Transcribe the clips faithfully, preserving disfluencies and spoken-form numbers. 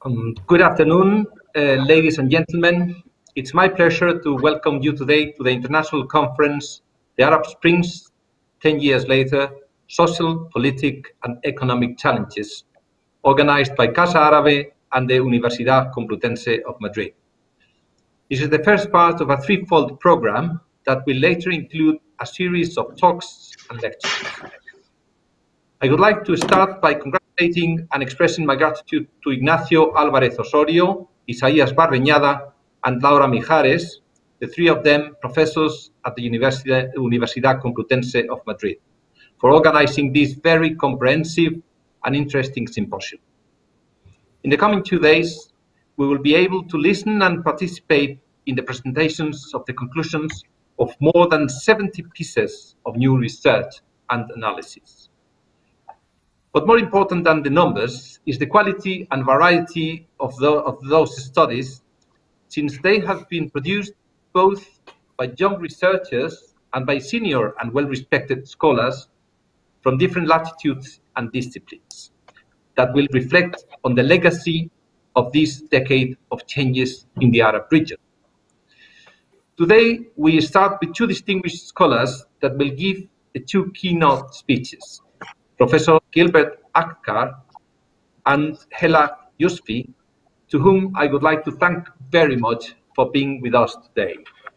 Um, good afternoon, uh, ladies and gentlemen. It's my pleasure to welcome you today to the international conference, The Arab Springs, ten years later, Social, Politic and Economic Challenges, organized by Casa Árabe and the Universidad Complutense of Madrid. This is the first part of a threefold program that will later include a series of talks and lectures. I would like to start by congratulating and expressing my gratitude to Ignacio Álvarez Osorio, Isaías Barreñada, and Laura Mijares, the three of them professors at the Universidad, Universidad Complutense of Madrid, for organizing this very comprehensive and interesting symposium. In the coming two days, we will be able to listen and participate in the presentations of the conclusions of more than seventy pieces of new research and analysis. But more important than the numbers is the quality and variety of, the, of those studies, since they have been produced both by young researchers and by senior and well-respected scholars from different latitudes and disciplines that will reflect on the legacy of this decade of changes in the Arab region. Today, we start with two distinguished scholars that will give the two keynote speeches. Professor Gilbert Achcar and Hela Yousfi, to whom I would like to thank very much for being with us today.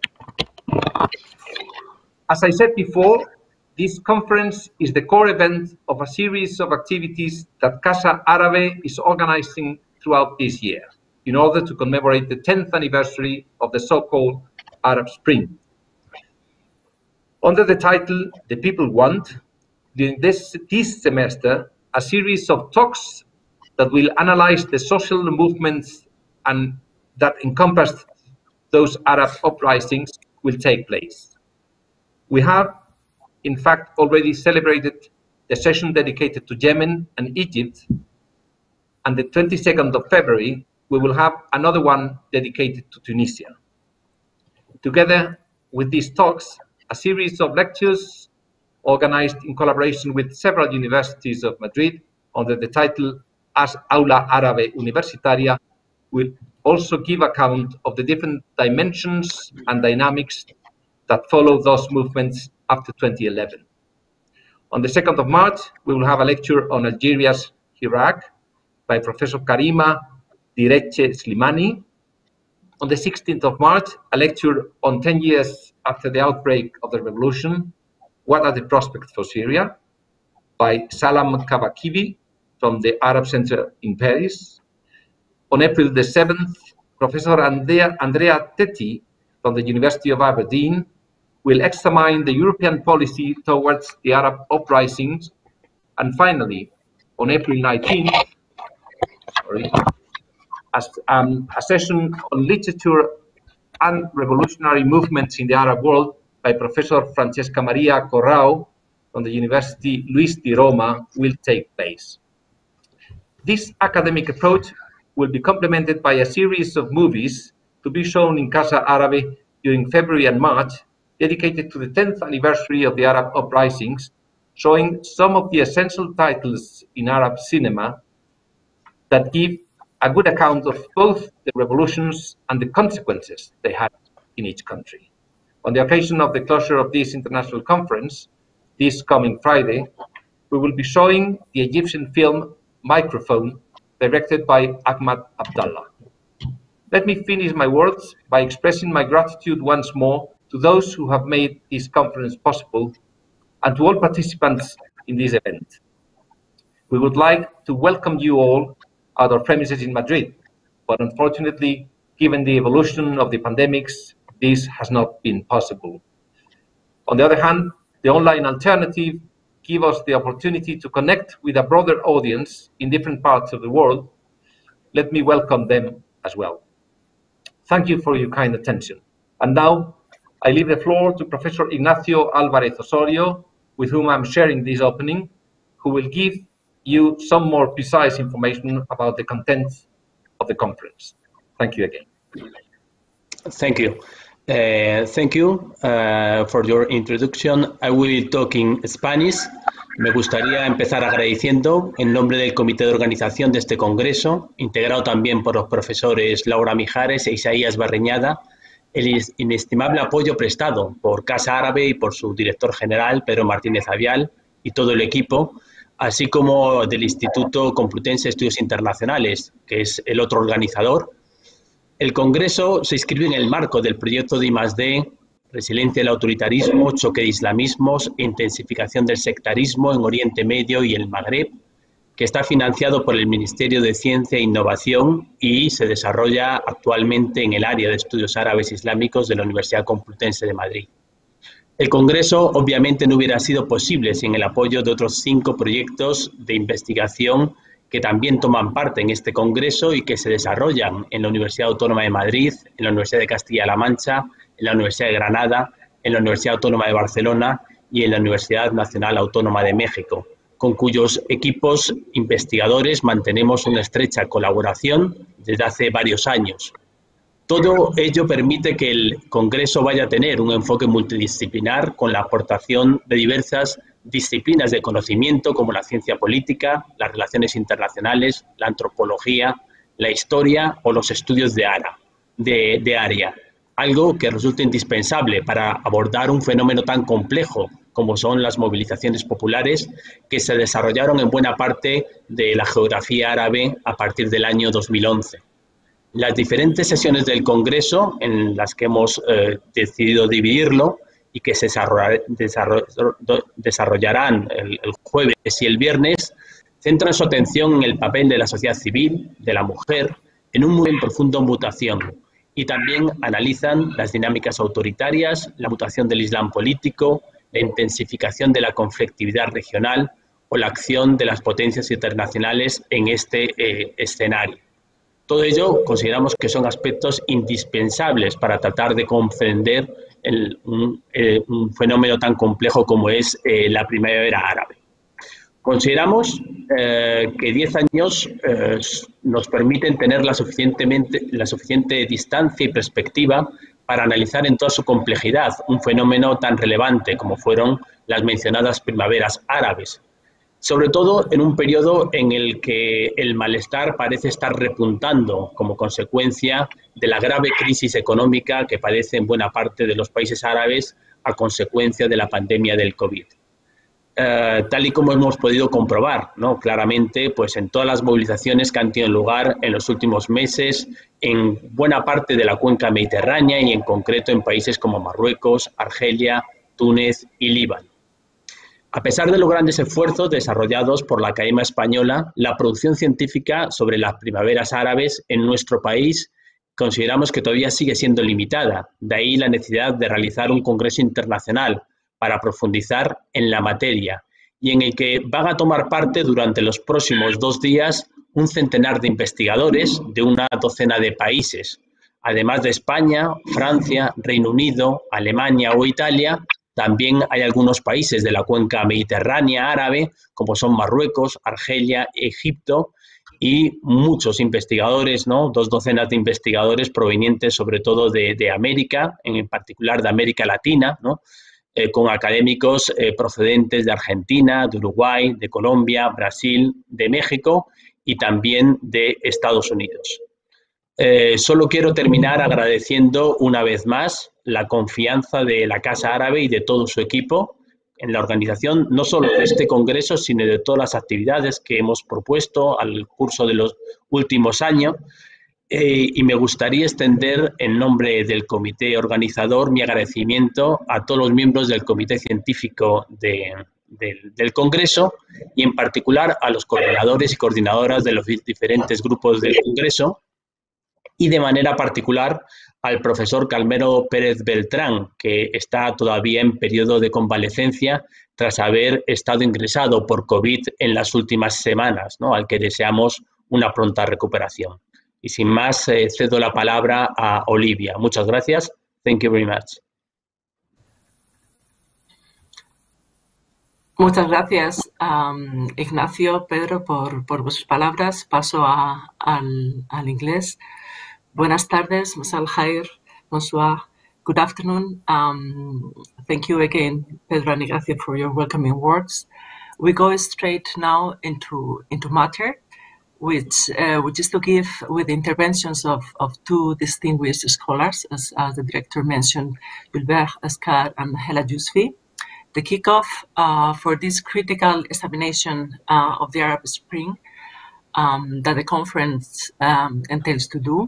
As I said before, this conference is the core event of a series of activities that Casa Árabe is organizing throughout this year in order to commemorate the tenth anniversary of the so-called Arab Spring. Under the title, The People Want, during this, this semester, a series of talks that will analyze the social movements and that encompass those Arab uprisings will take place. We have, in fact, already celebrated the session dedicated to Yemen and Egypt, and the twenty-second of February, we will have another one dedicated to Tunisia. Together with these talks, a series of lectures organized in collaboration with several universities of Madrid under the title As Aula Árabe Universitaria will also give account of the different dimensions and dynamics that follow those movements after twenty eleven. On the second of March, we will have a lecture on Algeria's Hirak by Professor Karima Direche Slimani. On the sixteenth of March, a lecture on ten years after the outbreak of the revolution, What are the prospects for Syria? By Salam Kabakivi from the Arab Center in Paris. On April the seventh, Professor Andrea, Andrea Tetti from the University of Aberdeen will examine the European policy towards the Arab uprisings. And finally, on April nineteenth, sorry, as, um, a session on literature and revolutionary movements in the Arab world by Professor Francesca Maria Corrao from the University Luis di Roma will take place. This academic approach will be complemented by a series of movies to be shown in Casa Árabe during February and March, dedicated to the tenth anniversary of the Arab uprisings, showing some of the essential titles in Arab cinema that give a good account of both the revolutions and the consequences they had in each country. On the occasion of the closure of this international conference, this coming Friday, we will be showing the Egyptian film Microphone, directed by Ahmad Abdallah. Let me finish my words by expressing my gratitude once more to those who have made this conference possible and to all participants in this event. We would like to welcome you all at our premises in Madrid, but unfortunately, given the evolution of the pandemics, this has not been possible. On the other hand, the online alternative gives us the opportunity to connect with a broader audience in different parts of the world. Let me welcome them as well. Thank you for your kind attention. And now, I leave the floor to Professor Ignacio Álvarez Osorio, with whom I'm sharing this opening, who will give you some more precise information about the content of the conference. Thank you again. Thank you. Uh, thank you uh, for your introduction. I will talk in Spanish. Me gustaría empezar agradeciendo en nombre del comité de organización de este congreso, integrado también por los profesores Laura Mijares e Isaías Barreñada, el inestimable apoyo prestado por Casa Árabe y por su director general, Pedro Martínez Avial, y todo el equipo, así como del Instituto Complutense de Estudios Internacionales, que es el otro organizador. El Congreso se inscribe en el marco del proyecto de I más D, Resiliencia del autoritarismo, choque de islamismos e intensificación del sectarismo en Oriente Medio y el Magreb, que está financiado por el Ministerio de Ciencia e Innovación y se desarrolla actualmente en el área de estudios árabes islámicos de la Universidad Complutense de Madrid. El Congreso obviamente no hubiera sido posible sin el apoyo de otros cinco proyectos de investigación que también toman parte en este Congreso y que se desarrollan en la Universidad Autónoma de Madrid, en la Universidad de Castilla-La Mancha, en la Universidad de Granada, en la Universidad Autónoma de Barcelona y en la Universidad Nacional Autónoma de México, con cuyos equipos investigadores mantenemos una estrecha colaboración desde hace varios años. Todo ello permite que el Congreso vaya a tener un enfoque multidisciplinar con la aportación de diversas disciplinas de conocimiento como la ciencia política, las relaciones internacionales, la antropología, la historia o los estudios de, ara, de, de área, algo que resulta indispensable para abordar un fenómeno tan complejo como son las movilizaciones populares que se desarrollaron en buena parte de la geografía árabe a partir del año dos mil once. Las diferentes sesiones del Congreso en las que hemos eh, decidido dividirlo y que se desarrollarán el, el jueves y el viernes, centran su atención en el papel de la sociedad civil, de la mujer, en un muy en profundo mutación, y también analizan las dinámicas autoritarias, la mutación del Islam político, la intensificación de la conflictividad regional o la acción de las potencias internacionales en este eh, escenario. Todo ello consideramos que son aspectos indispensables para tratar de comprender el, un, eh, un fenómeno tan complejo como es eh, la primavera árabe. Consideramos eh, que diez años eh, nos permiten tener la, suficientemente, la suficiente distancia y perspectiva para analizar en toda su complejidad un fenómeno tan relevante como fueron las mencionadas primaveras árabes, sobre todo en un periodo en el que el malestar parece estar repuntando como consecuencia de la grave crisis económica que padecen buena parte de los países árabes a consecuencia de la pandemia del COVID. Uh, tal y como hemos podido comprobar, ¿no? Claramente, pues en todas las movilizaciones que han tenido lugar en los últimos meses en buena parte de la cuenca mediterránea y en concreto en países como Marruecos, Argelia, Túnez y Líbano. A pesar de los grandes esfuerzos desarrollados por la Academia Española, la producción científica sobre las primaveras árabes en nuestro país consideramos que todavía sigue siendo limitada. De ahí la necesidad de realizar un congreso internacional para profundizar en la materia y en el que van a tomar parte durante los próximos dos días un centenar de investigadores de una docena de países. Además de España, Francia, Reino Unido, Alemania o Italia, también hay algunos países de la cuenca mediterránea árabe, como son Marruecos, Argelia, Egipto, y muchos investigadores, ¿no? Dos docenas de investigadores provenientes sobre todo de, de América, en particular de América Latina, ¿no? Eh, con académicos eh, procedentes de Argentina, de Uruguay, de Colombia, Brasil, de México y también de Estados Unidos. Eh, solo quiero terminar agradeciendo una vez más la confianza de la Casa Árabe y de todo su equipo en la organización, no solo de este congreso, sino de todas las actividades que hemos propuesto al curso de los últimos años. Eh, y me gustaría extender en nombre del comité organizador mi agradecimiento a todos los miembros del comité científico de, de, del Congreso y en particular a los coordinadores y coordinadoras de los diferentes grupos del Congreso y de manera particular al profesor Carmelo Pérez Beltrán, que está todavía en periodo de convalecencia tras haber estado ingresado por COVID en las últimas semanas, ¿no? Al que deseamos una pronta recuperación. Y sin más, eh, cedo la palabra a Olivia. Muchas gracias. Thank you very much. Muchas gracias, um, Ignacio, Pedro, por, por vuestras palabras. Paso a, al, al inglés. Buenas tardes, Masal Khair, bonsoir. Good afternoon. Um, thank you again, Pedro and Ignacio, for your welcoming words. We go straight now into into matter, which uh, which is to give, with the interventions of, of two distinguished scholars, as, as the director mentioned, Gilbert Ascar and Hela Yousfi, the kickoff uh, for this critical examination uh, of the Arab Spring um, that the conference um, entails to do.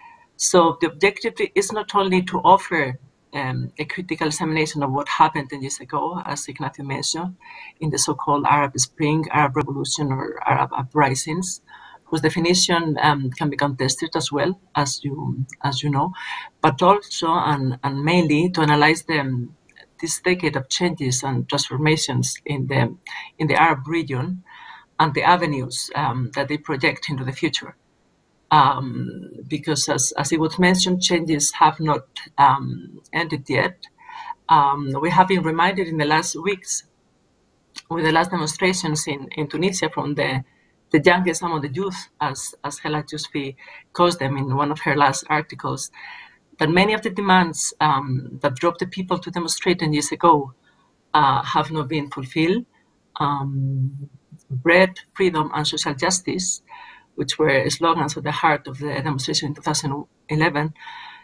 So the objective is not only to offer um, a critical examination of what happened ten years ago, as Ignacio mentioned, in the so-called Arab Spring, Arab Revolution, or Arab uprisings, whose definition um, can be contested as well, as you as you know, but also and, and mainly to analyze the, this decade of changes and transformations in the in the Arab region and the avenues um, that they project into the future. Um, because as, as it was mentioned, changes have not um, ended yet. Um, we have been reminded in the last weeks with the last demonstrations in, in Tunisia from the, the youngest among the youth, as, as Hela Yousfi calls them in one of her last articles, that many of the demands um, that drove the people to demonstrate ten years ago uh, have not been fulfilled. Um, bread, freedom, and social justice, which were slogans at the heart of the demonstration in two thousand eleven,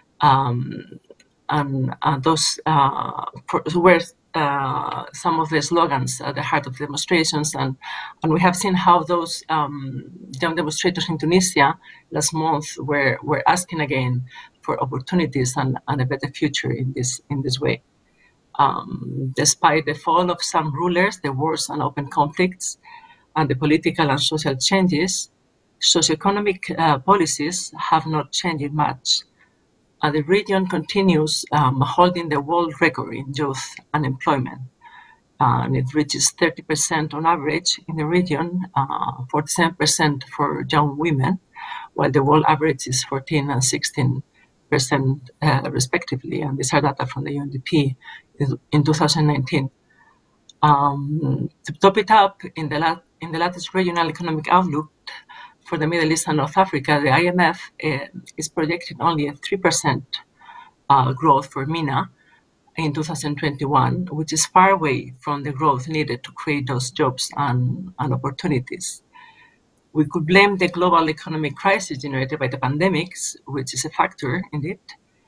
um, and uh, those uh, were uh, some of the slogans at the heart of the demonstrations, and, and we have seen how those um, young demonstrators in Tunisia last month were, were asking again for opportunities and, and a better future in this in this way. Um, despite the fall of some rulers, the wars and open conflicts, and the political and social changes, socioeconomic uh, policies have not changed much. And the region continues um, holding the world record in youth unemployment. Uh, and it reaches thirty percent on average in the region, uh, forty-seven percent for young women, while the world average is fourteen and sixteen percent uh, respectively. And these are data from the U N D P in two thousand nineteen. Um, to top it up, in the, lat in the latest regional economic outlook for the Middle East and North Africa, the I M F uh, is projecting only a three percent uh, growth for MENA in two thousand twenty-one, which is far away from the growth needed to create those jobs and, and opportunities. We could blame the global economic crisis generated by the pandemics, which is a factor indeed,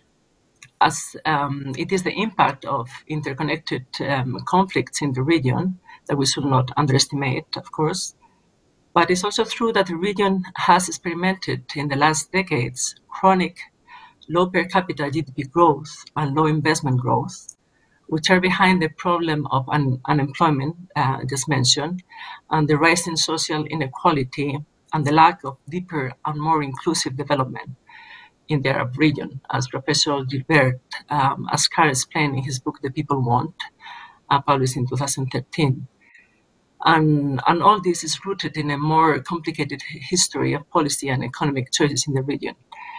as um, it is the impact of interconnected um, conflicts in the region that we should not underestimate, of course. But it's also true that the region has experimented in the last decades chronic low per capita G D P growth and low investment growth, which are behind the problem of un unemployment, uh, just mentioned, and the rising social inequality and the lack of deeper and more inclusive development in the Arab region, as Professor Gilbert um, Ascar explained in his book, The People Want, uh, published in two thousand thirteen. And, and all this is rooted in a more complicated history of policy and economic choices in the region.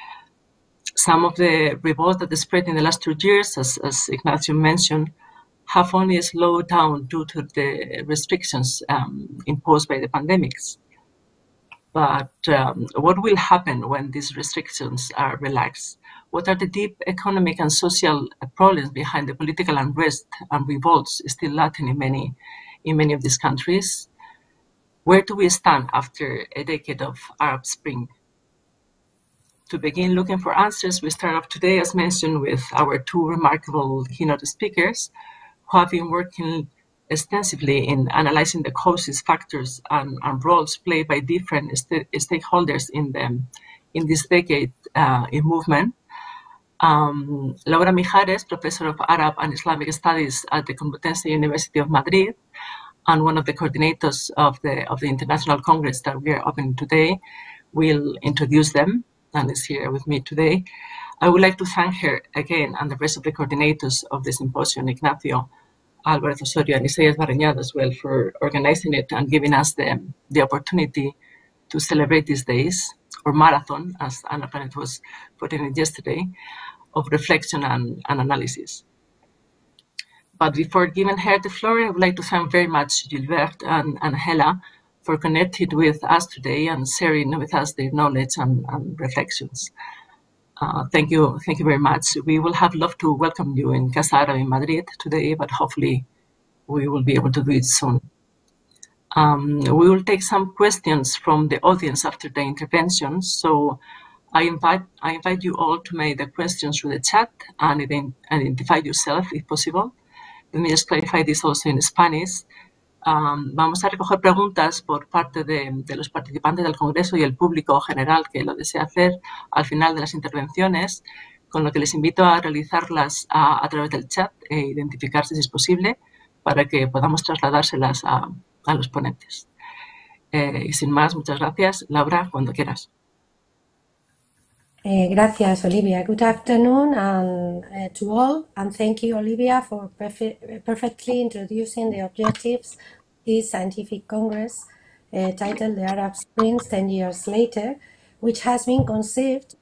Some of the revolts that spread in the last two years, as, as Ignacio mentioned, have only slowed down due to the restrictions um, imposed by the pandemics. But um, what will happen when these restrictions are relaxed? What are the deep economic and social problems behind the political unrest and revolts still latent in many, in many of these countries? Where do we stand after a decade of Arab Spring? To begin looking for answers, we start off today, as mentioned, with our two remarkable keynote speakers who have been working extensively in analyzing the causes, factors, and, and roles played by different st stakeholders in the in this decade uh, in movement. Um, Laura Mijares, professor of Arab and Islamic Studies at the Complutense University of Madrid, and one of the coordinators of the of the International Congress that we are opening today, will introduce them and is here with me today. I would like to thank her again and the rest of the coordinators of the symposium, Ignacio, Alvarez Osorio, and Isaias Barreñada as well, for organizing it and giving us the, the opportunity to celebrate these days, or marathon, as Anna Planet was putting it yesterday, of reflection and, and analysis. But before giving her the floor, I would like to thank very much Gilbert and, and Hela for connecting with us today and sharing with us their knowledge and, and reflections. Uh, thank you, thank you very much. We will have loved to welcome you in Casa Árabe in Madrid today, but hopefully we will be able to do it soon. Um, we will take some questions from the audience after the interventions. So I invite I invite you all to make the questions through the chat and ident identify yourself if possible. Let me just clarify this also in Spanish. Um, vamos a recoger preguntas por parte de, de los participantes del Congreso y el público general que lo desea hacer al final de las intervenciones, con lo que les invito a realizarlas a, a través del chat e identificarse si es posible para que podamos trasladárselas a, a los ponentes. Eh, y sin más, muchas gracias. Laura, cuando quieras. Uh, gracias, Olivia. Good afternoon and, uh, to all, and thank you, Olivia, for perfe perfectly introducing the objectives of this scientific congress uh, titled The Arab Springs ten years later, which has been conceived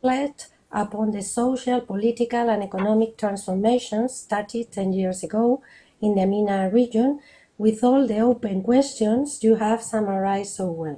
upon the social, political, and economic transformations started ten years ago in the MENA region, with all the open questions you have summarized so well.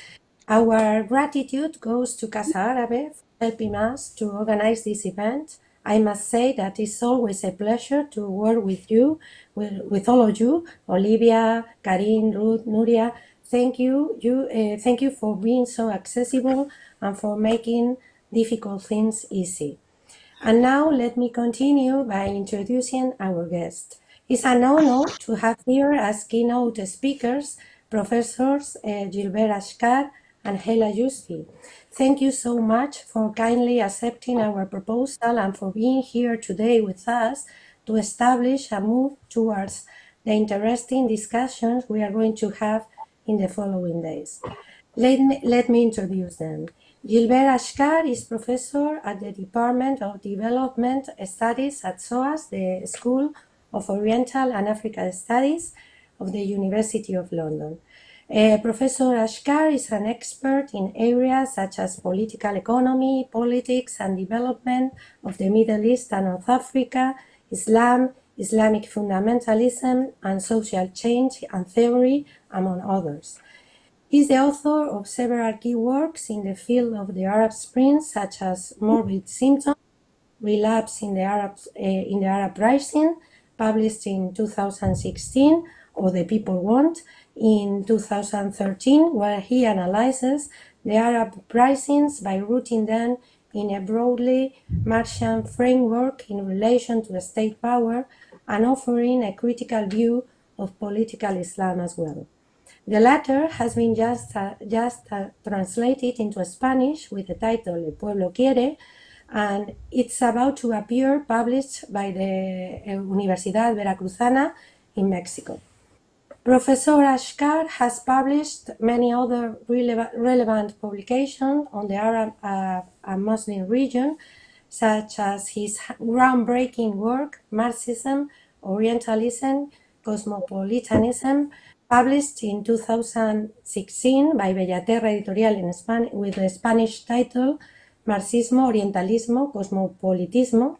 Our gratitude goes to Casa Árabe for helping us to organize this event. I must say that it's always a pleasure to work with you, with, with all of you, Olivia, Karin, Ruth, Nuria. Thank you, you uh, thank you for being so accessible and for making difficult things easy. And now let me continue by introducing our guest. It's an honor to have here as keynote speakers Professors uh, Gilbert Achcar and Hela Yousfi. Thank you so much for kindly accepting our proposal and for being here today with us to establish a move towards the interesting discussions we are going to have in the following days. Let me, let me introduce them. Gilbert Achcar is professor at the Department of Development Studies at SOAS, the School of Oriental and African Studies of the University of London. Uh, Professor Achcar is an expert in areas such as political economy, politics and development of the Middle East and North Africa, Islam, Islamic fundamentalism, and social change and theory, among others. He is the author of several key works in the field of the Arab Spring, such as Morbid Symptoms, Relapse in the Arab, uh, in the Arab Rising, published in two thousand sixteen, or The People Want, in two thousand thirteen, where he analyzes the Arab risings by rooting them in a broadly Marxian framework in relation to state power and offering a critical view of political Islam as well. The latter has been just, uh, just uh, translated into Spanish with the title El Pueblo Quiere, and it's about to appear published by the Universidad Veracruzana in Mexico. Professor Achcar has published many other releva relevant publications on the Arab uh, and Muslim region, such as his groundbreaking work, Marxism, Orientalism, Cosmopolitanism, published in two thousand sixteen by Bellaterra Editorial in Spanish with the Spanish title Marxismo, Orientalismo, Cosmopolitismo.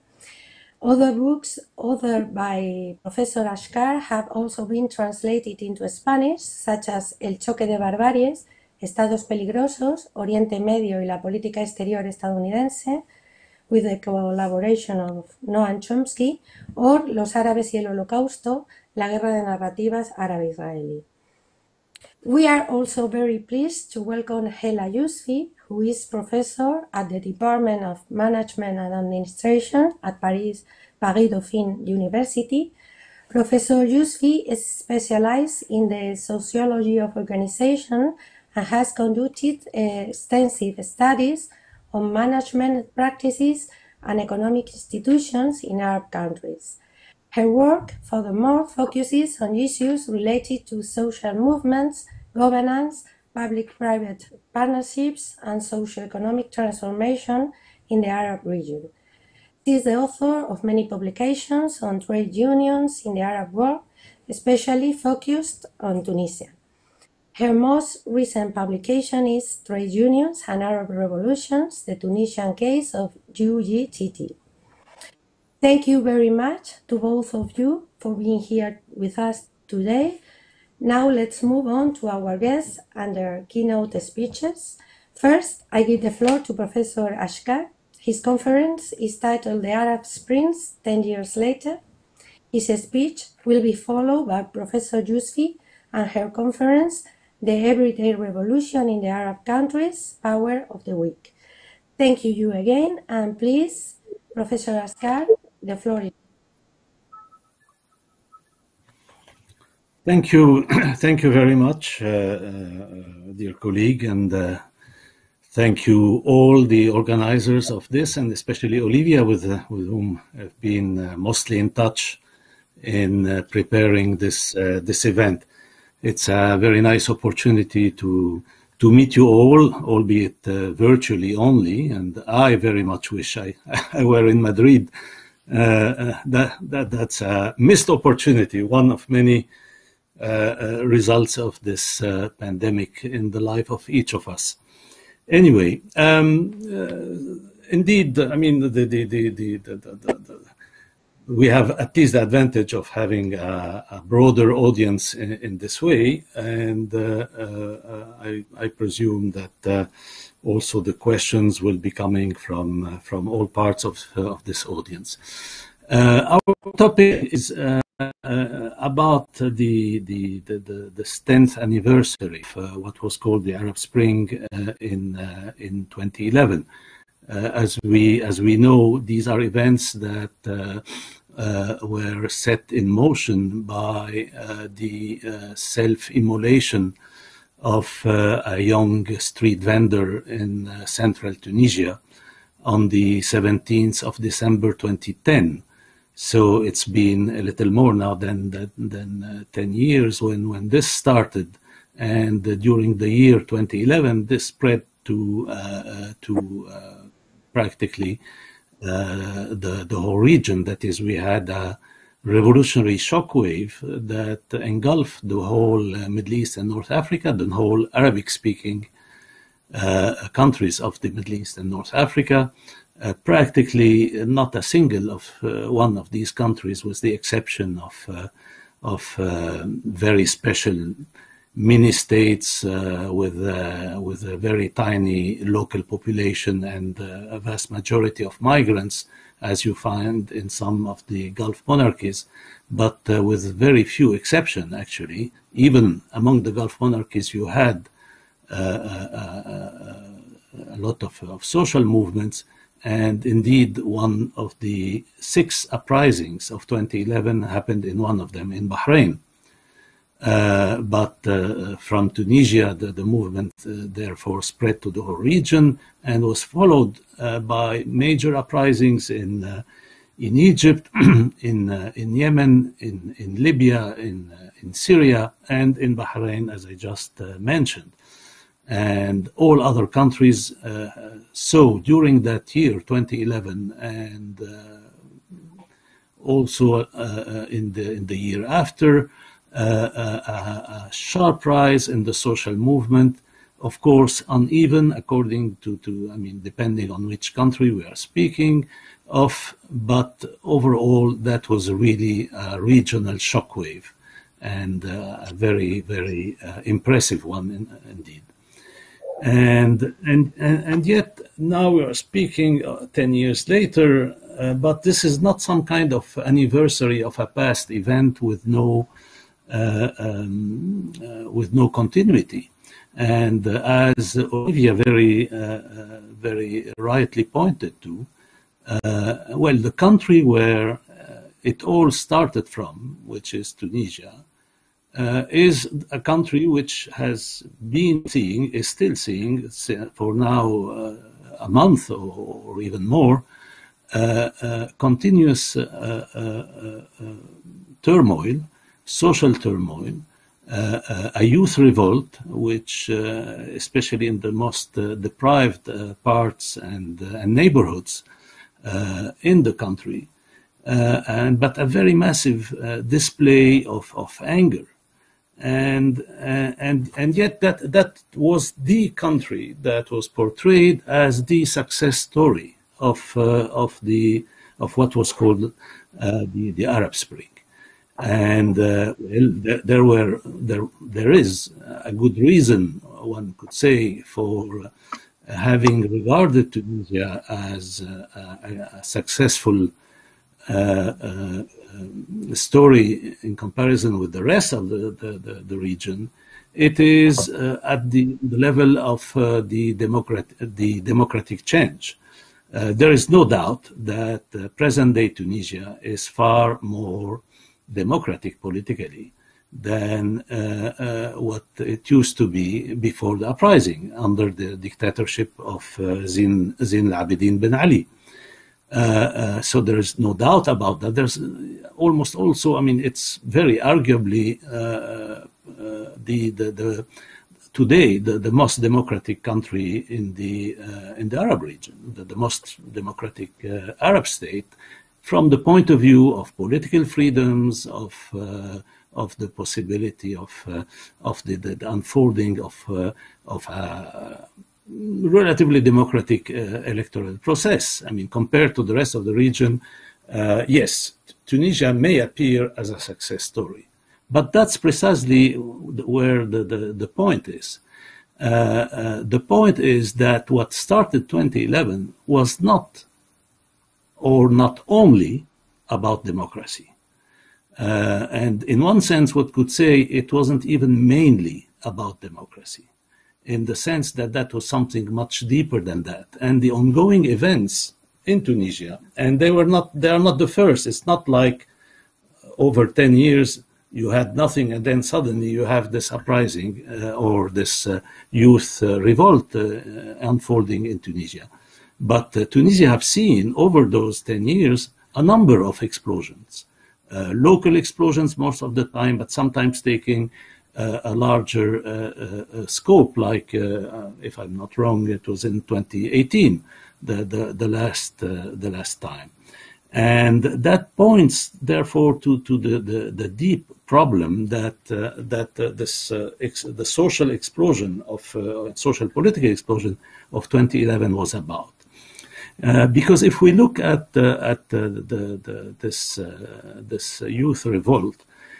Other books authored by Professor Achcar have also been translated into Spanish, such as El choque de barbaries, Estados peligrosos, Oriente Medio y la política exterior estadounidense, with the collaboration of Noam Chomsky, or Los árabes y el holocausto, la guerra de narrativas árabe-israelí. We are also very pleased to welcome Hela Yousfi, who is professor at the Department of Management and Administration at Paris, Paris Dauphine University. Professor Yousfi is specialized in the sociology of organization and has conducted uh, extensive studies on management practices and economic institutions in Arab countries. Her work, furthermore, focuses on issues related to social movements, governance, public-private partnerships, and socio-economic transformation in the Arab region. She is the author of many publications on trade unions in the Arab world, especially focused on Tunisia. Her most recent publication is Trade Unions and Arab Revolutions, the Tunisian Case of U G T T. Thank you very much to both of you for being here with us today. Now let's move on to our guests and their keynote speeches. First, I give the floor to Professor Achcar. His conference is titled The Arab Springs, ten years later. His speech will be followed by Professor Yousfi and her conference, The Everyday Revolution in the Arab Countries, Power of the Weak. Thank you, you again, and please, Professor Asghar, the floor is. Thank you, thank you very much, uh, uh, dear colleague, and uh, thank you all the organizers of this, and especially Olivia, with uh, with whom I've been uh, mostly in touch in uh, preparing this uh, this event. It's a very nice opportunity to to meet you all, albeit uh, virtually only, and I very much wish I, I were in Madrid. Uh, that, that that's a missed opportunity, one of many uh, uh, results of this uh, pandemic in the life of each of us. Anyway, um, uh, indeed, I mean, the the the the, the, the, the, the we have at least the advantage of having a, a broader audience in, in this way, and uh, uh, I, I presume that uh, also the questions will be coming from uh, from all parts of, uh, of this audience. Uh, our topic is uh, uh, about the, the, the, the tenth anniversary of uh, what was called the Arab Spring uh, in, uh, in twenty eleven. Uh, as we as we know, these are events that uh, uh, were set in motion by uh, the uh, self-immolation of uh, a young street vendor in uh, central Tunisia on the seventeenth of December twenty ten. So it's been a little more now than than, than uh, ten years when when this started, and uh, during the year twenty eleven, this spread to uh, uh, to uh, practically uh, the, the whole region. That is, we had a revolutionary shockwave that engulfed the whole uh, Middle East and North Africa, the whole Arabic-speaking uh, countries of the Middle East and North Africa. Uh, practically not a single of uh, one of these countries, with the exception of, uh, of uh, very special mini-states uh, with, uh, with a very tiny local population and uh, a vast majority of migrants, as you find in some of the Gulf monarchies, but uh, with very few exceptions, actually. Even among the Gulf monarchies, you had uh, uh, uh, a lot of, of social movements, and indeed one of the six uprisings of twenty eleven happened in one of them, in Bahrain. Uh, but uh, from Tunisia, the, the movement uh, therefore spread to the whole region and was followed uh, by major uprisings in uh, in Egypt, in uh, in Yemen, in in Libya, in uh, in Syria, and in Bahrain, as I just uh, mentioned, and all other countries. Uh, so during that year, twenty eleven, and uh, also uh, in the in the year after. Uh, a, a sharp rise in the social movement, of course, uneven according to, to, I mean, depending on which country we are speaking of, but overall that was really a regional shockwave, and uh, a very, very uh, impressive one in, indeed. And, and, and, and yet now we are speaking uh, ten years later, uh, but this is not some kind of anniversary of a past event with no Uh, um, uh, with no continuity. And uh, as Olivia very, uh, uh, very rightly pointed to, uh, well, the country where uh, it all started from, which is Tunisia, uh, is a country which has been seeing, is still seeing for now uh, a month or, or even more, uh, uh, continuous uh, uh, uh, turmoil, social turmoil, uh, uh, a youth revolt, which, uh, especially in the most uh, deprived uh, parts and, uh, and neighborhoods uh, in the country, uh, and but a very massive uh, display of, of anger, and uh, and and yet that that was the country that was portrayed as the success story of uh, of the of what was called uh, the the Arab Spring. And uh, well, there, there were there there is a good reason, one could say, for having regarded Tunisia as uh, a, a successful uh, uh, story in comparison with the rest of the, the, the, the region, it is uh, at the, the level of uh, the, democrat, the democratic change. Uh, there is no doubt that uh, present-day Tunisia is far more democratic politically than uh, uh, what it used to be before the uprising under the dictatorship of uh, Zine, Zine al-Abidine Ben Ali. Uh, uh, so there is no doubt about that. There's almost also, I mean, it's very arguably uh, uh, the, the, the today the, the most democratic country in the uh, in the Arab region, the, the most democratic uh, Arab state, from the point of view of political freedoms, of uh, of the possibility of uh, of the, the, the unfolding of uh, of a relatively democratic uh, electoral process. I mean, compared to the rest of the region, uh, yes, Tunisia may appear as a success story, but that's precisely where the, the, the point is. Uh, uh, the point is that what started twenty eleven was not, or not only, about democracy. Uh, and in one sense, one could say it wasn't even mainly about democracy, in the sense that that was something much deeper than that. And the ongoing events in Tunisia, and they were not, they are not the first. It's not like over ten years you had nothing and then suddenly you have this uprising uh, or this uh, youth uh, revolt uh, unfolding in Tunisia. But uh, Tunisia have seen over those ten years a number of explosions. Uh, local explosions most of the time, but sometimes taking uh, a larger uh, uh, scope, like, uh, if I'm not wrong, it was in twenty eighteen, the, the, the, last, uh, the last time. And that points, therefore, to, to the, the, the deep problem that, uh, that uh, this, uh, ex the social explosion of, uh, social political explosion of twenty eleven was about. Uh, because if we look at uh, at uh, the, the, this uh, this youth revolt,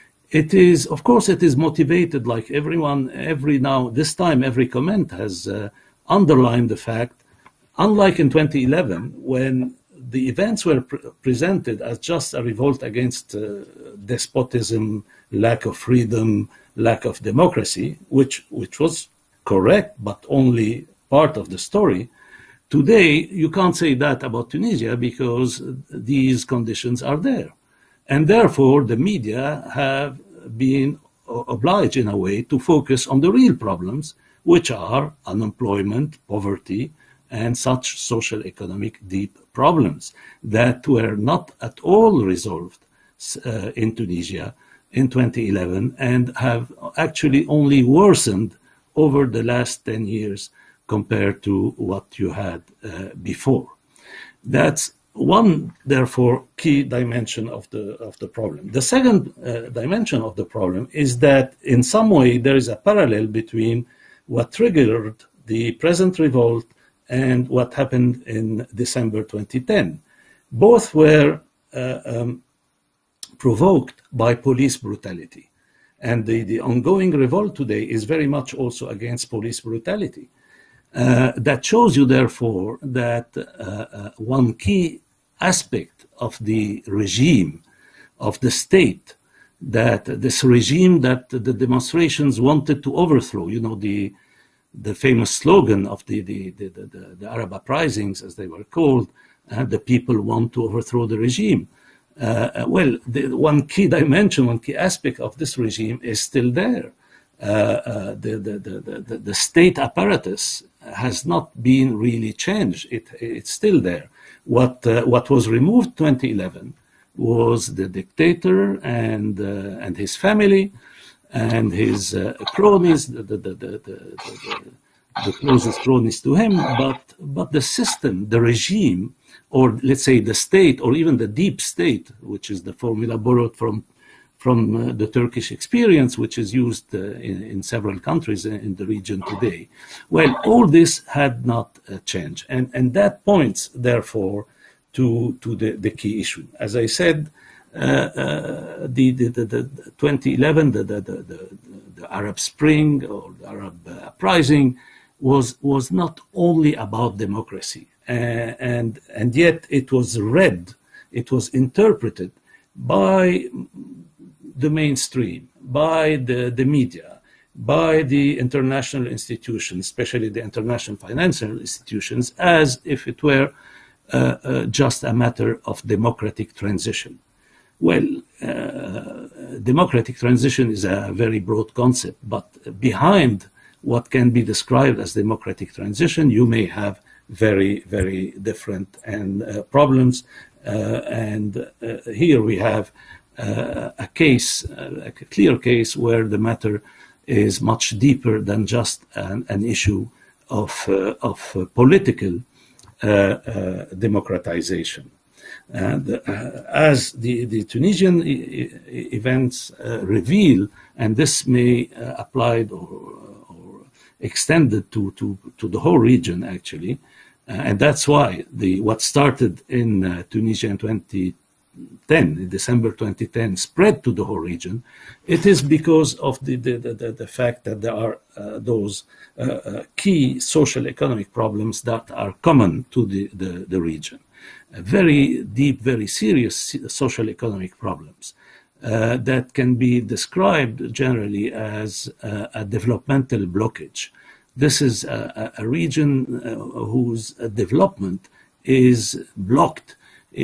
it is, of course, it is motivated, like everyone, every now this time, every comment has uh, underlined the fact, unlike in twenty eleven, when the events were pre presented as just a revolt against uh, despotism, lack of freedom, lack of democracy, which which was correct, but only part of the story. Today, you can't say that about Tunisia because these conditions are there. And therefore, the media have been obliged in a way to focus on the real problems, which are unemployment, poverty, and such social economic deep problems that were not at all resolved uh, in Tunisia in twenty eleven and have actually only worsened over the last ten years compared to what you had uh, before. That's one, therefore, key dimension of the, of the problem. The second uh, dimension of the problem is that in some way there is a parallel between what triggered the present revolt and what happened in December twenty ten. Both were uh, um, provoked by police brutality. And the, the ongoing revolt today is very much also against police brutality. Uh, that shows you, therefore, that uh, uh, one key aspect of the regime, of the state, that this regime that the demonstrations wanted to overthrow, you know, the the famous slogan of the, the, the, the, the Arab uprisings, as they were called, uh, the people want to overthrow the regime. Uh, well, the one key dimension, one key aspect of this regime is still there. Uh, uh, the, the, the, the, the state apparatus has not been really changed. It, it's still there. What, uh, what was removed twenty eleven was the dictator and, uh, and his family and his uh, cronies, the, the, the, the, the, the closest cronies to him, but, but the system, the regime, or let's say the state, or even the deep state, which is the formula borrowed from from uh, the Turkish experience, which is used uh, in, in several countries in, in the region today. Well, all this had not uh, changed. And, and that points, therefore, to, to the, the key issue. As I said, uh, uh, the, the, the, the twenty eleven, the, the, the, the, the Arab Spring or the Arab uh, uprising, was was not only about democracy, uh, and and yet it was read, it was interpreted by the mainstream, by the, the media, by the international institutions, especially the international financial institutions, as if it were uh, uh, just a matter of democratic transition. Well, uh, democratic transition is a very broad concept, but behind what can be described as democratic transition, you may have very, very different and uh, problems. Uh, and uh, here we have uh, a case, uh, a clear case where the matter is much deeper than just an, an issue of, uh, of uh, political uh, uh, democratization. And uh, as the, the Tunisian e events uh, reveal, and this may uh, apply or, or extended to, to, to the whole region actually, uh, and that's why the what started in uh, Tunisia in twenty ten, in December twenty ten, spread to the whole region. It is because of the, the, the, the fact that there are uh, those uh, uh, key social economic problems that are common to the, the, the region. Very deep, very serious social economic problems uh, that can be described generally as uh, a developmental blockage. This is a, a region uh, whose development is blocked,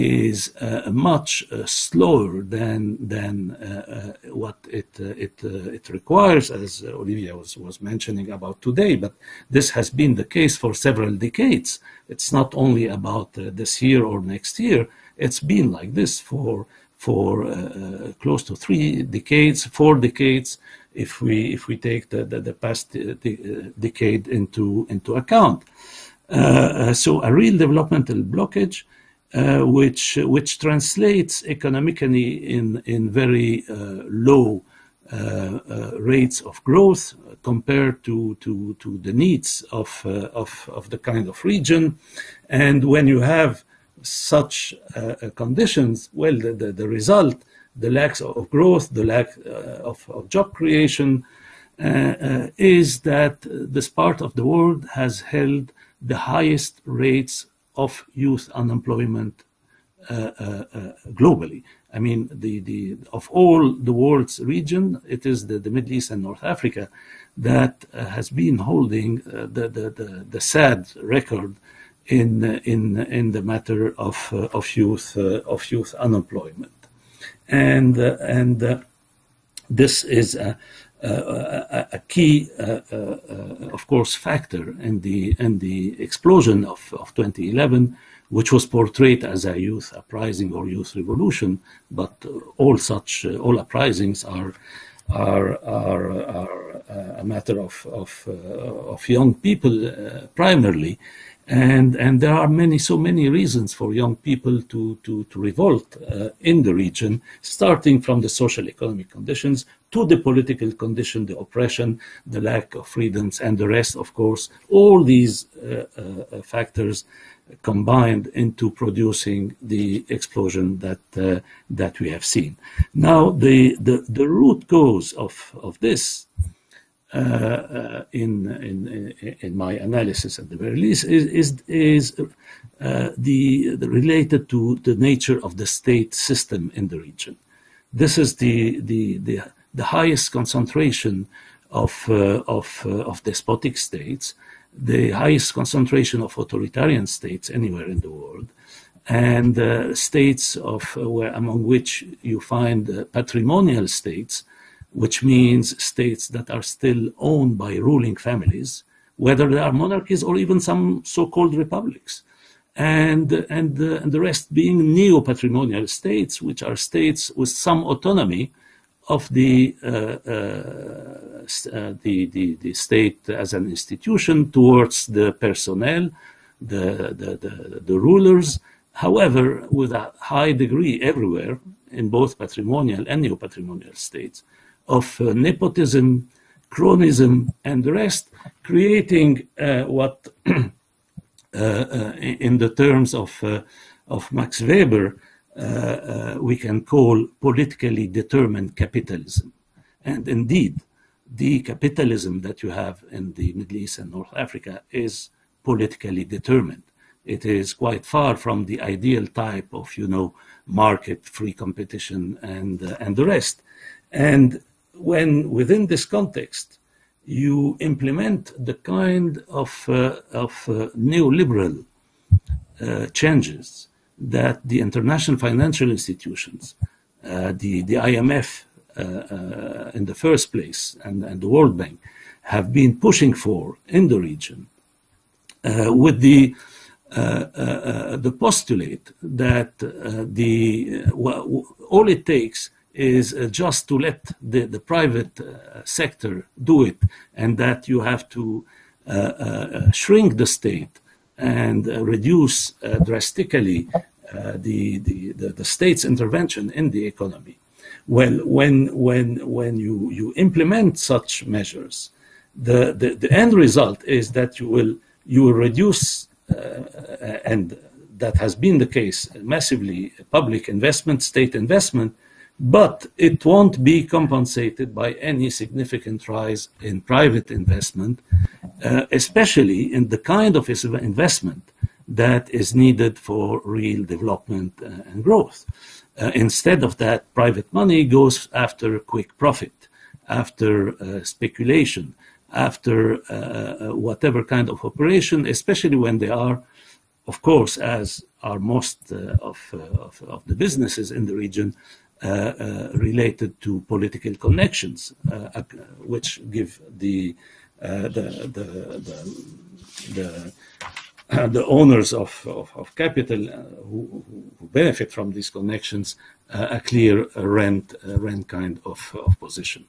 is uh, much uh, slower than than uh, uh, what it uh, it uh, it requires, as Olivia was was mentioning about today. But this has been the case for several decades. It's not only about uh, this year or next year. It's been like this for for uh, close to three decades, four decades, if we if we take the the, the past uh, the, uh, decade into into account. Uh, so a real developmental blockage. Uh, which which translates economically in in very uh, low uh, uh, rates of growth compared to to to the needs of uh, of of the kind of region, and when you have such uh, conditions, well, the, the the result, the lack of growth, the lack uh, of, of job creation, uh, uh, is that this part of the world has held the highest rates of youth unemployment uh, uh, uh, globally. I mean, the, the of all the world's region, it is the, the Middle East and North Africa that uh, has been holding uh, the, the, the, the sad record in uh, in in the matter of uh, of youth uh, of youth unemployment, and uh, and uh, this is a Uh, a, a key, uh, uh, uh, of course, factor in the in the explosion of, of twenty eleven, which was portrayed as a youth uprising or youth revolution. But uh, all such uh, all uprisings are are are, are uh, a matter of of, uh, of young people uh, primarily, and and there are many so many reasons for young people to to to revolt uh, in the region, starting from the social economic conditions to the political condition, the oppression, the lack of freedoms, and the rest, of course. All these uh, uh, factors combined into producing the explosion that uh, that we have seen. Now, the the, the root cause of of this, uh, uh, in, in in my analysis at the very least, is is, is uh, the, the related to the nature of the state system in the region. This is the the the the highest concentration of uh, of uh, of despotic states, the highest concentration of authoritarian states anywhere in the world, and uh, states of uh, where among which you find uh, patrimonial states, which means states that are still owned by ruling families, whether they are monarchies or even some so-called republics, and and, uh, and the rest being neo-patrimonial states, which are states with some autonomy of the, uh, uh, uh, the, the the state as an institution towards the personnel, the, the, the, the rulers, however, with a high degree everywhere in both patrimonial and neo-patrimonial states of uh, nepotism, cronism, and the rest, creating uh, what, uh, uh, in the terms of, uh, of Max Weber, Uh, uh, we can call politically determined capitalism. And indeed, the capitalism that you have in the Middle East and North Africa is politically determined. It is quite far from the ideal type of, you know, market, free competition, and uh, and the rest. And when within this context you implement the kind of uh, of uh, neoliberal uh, changes that the international financial institutions, uh, the the I M F uh, uh, in the first place, and, and the World Bank have been pushing for in the region, uh, with the Uh, uh, uh, the postulate that uh, the uh, well, all it takes is uh, just to let the, the private uh, sector do it, and that you have to uh, uh, shrink the state and uh, reduce uh, drastically uh, the, the, the, the state's intervention in the economy. Well, when, when, when you, you implement such measures, the, the, the end result is that you will, you will reduce Uh, and that has been the case massively, public investment, state investment, but it won't be compensated by any significant rise in private investment, uh, especially in the kind of investment that is needed for real development uh, and growth. Uh, instead of that, private money goes after quick profit, after uh, speculation, after uh, whatever kind of operation, especially when they are, of course, as are most uh, of, uh, of, of the businesses in the region, uh, uh, related to political connections, uh, which give the uh, the the the, the, uh, the owners of, of, of capital uh, who, who benefit from these connections uh, a clear rent uh, rent kind of, of position.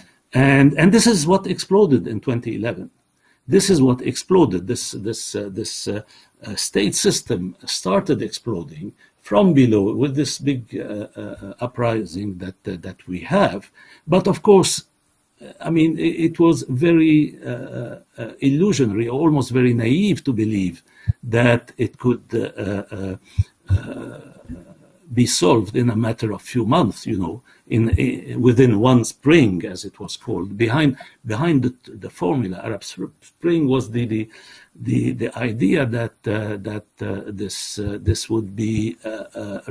And and this is what exploded in twenty eleven. This is what exploded. This this uh, this uh, uh, state system started exploding from below with this big uh, uh, uprising that uh, that we have. But of course, I mean, it, it was very uh, uh, illusionary, almost very naive to believe that it could uh, uh, uh, be solved in a matter of few months, you know, in, in within one spring, as it was called. Behind behind the, the formula, Arab Spring, was the the the, the idea that uh, that uh, this uh, this would be, uh, uh,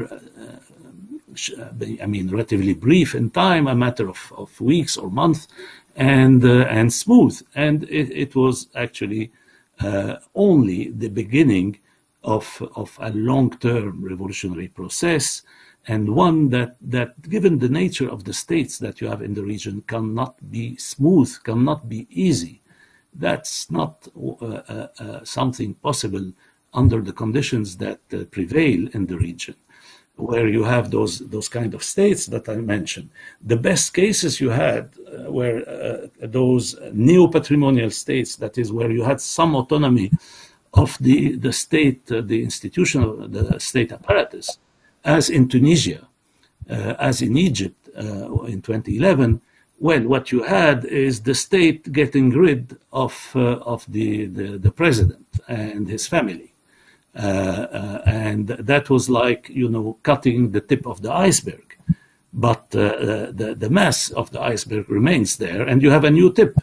uh, I mean, relatively brief in time, a matter of, of weeks or months, and uh, and smooth. And it, it was actually uh, only the beginning of of a long-term revolutionary process, and one that that given the nature of the states that you have in the region cannot be smooth, cannot be easy. That's not uh, uh, uh, something possible under the conditions that uh, prevail in the region, where you have those those kind of states that I mentioned. The best cases you had uh, were uh, those neo-patrimonial states, that is, where you had some autonomy of the, the state, uh, the institutional, the state apparatus, as in Tunisia, uh, as in Egypt uh, in twenty eleven. Well, what you had is the state getting rid of uh, of the, the, the president and his family. Uh, uh, and that was like, you know, cutting the tip of the iceberg. But uh, the, the mass of the iceberg remains there, and you have a new tip.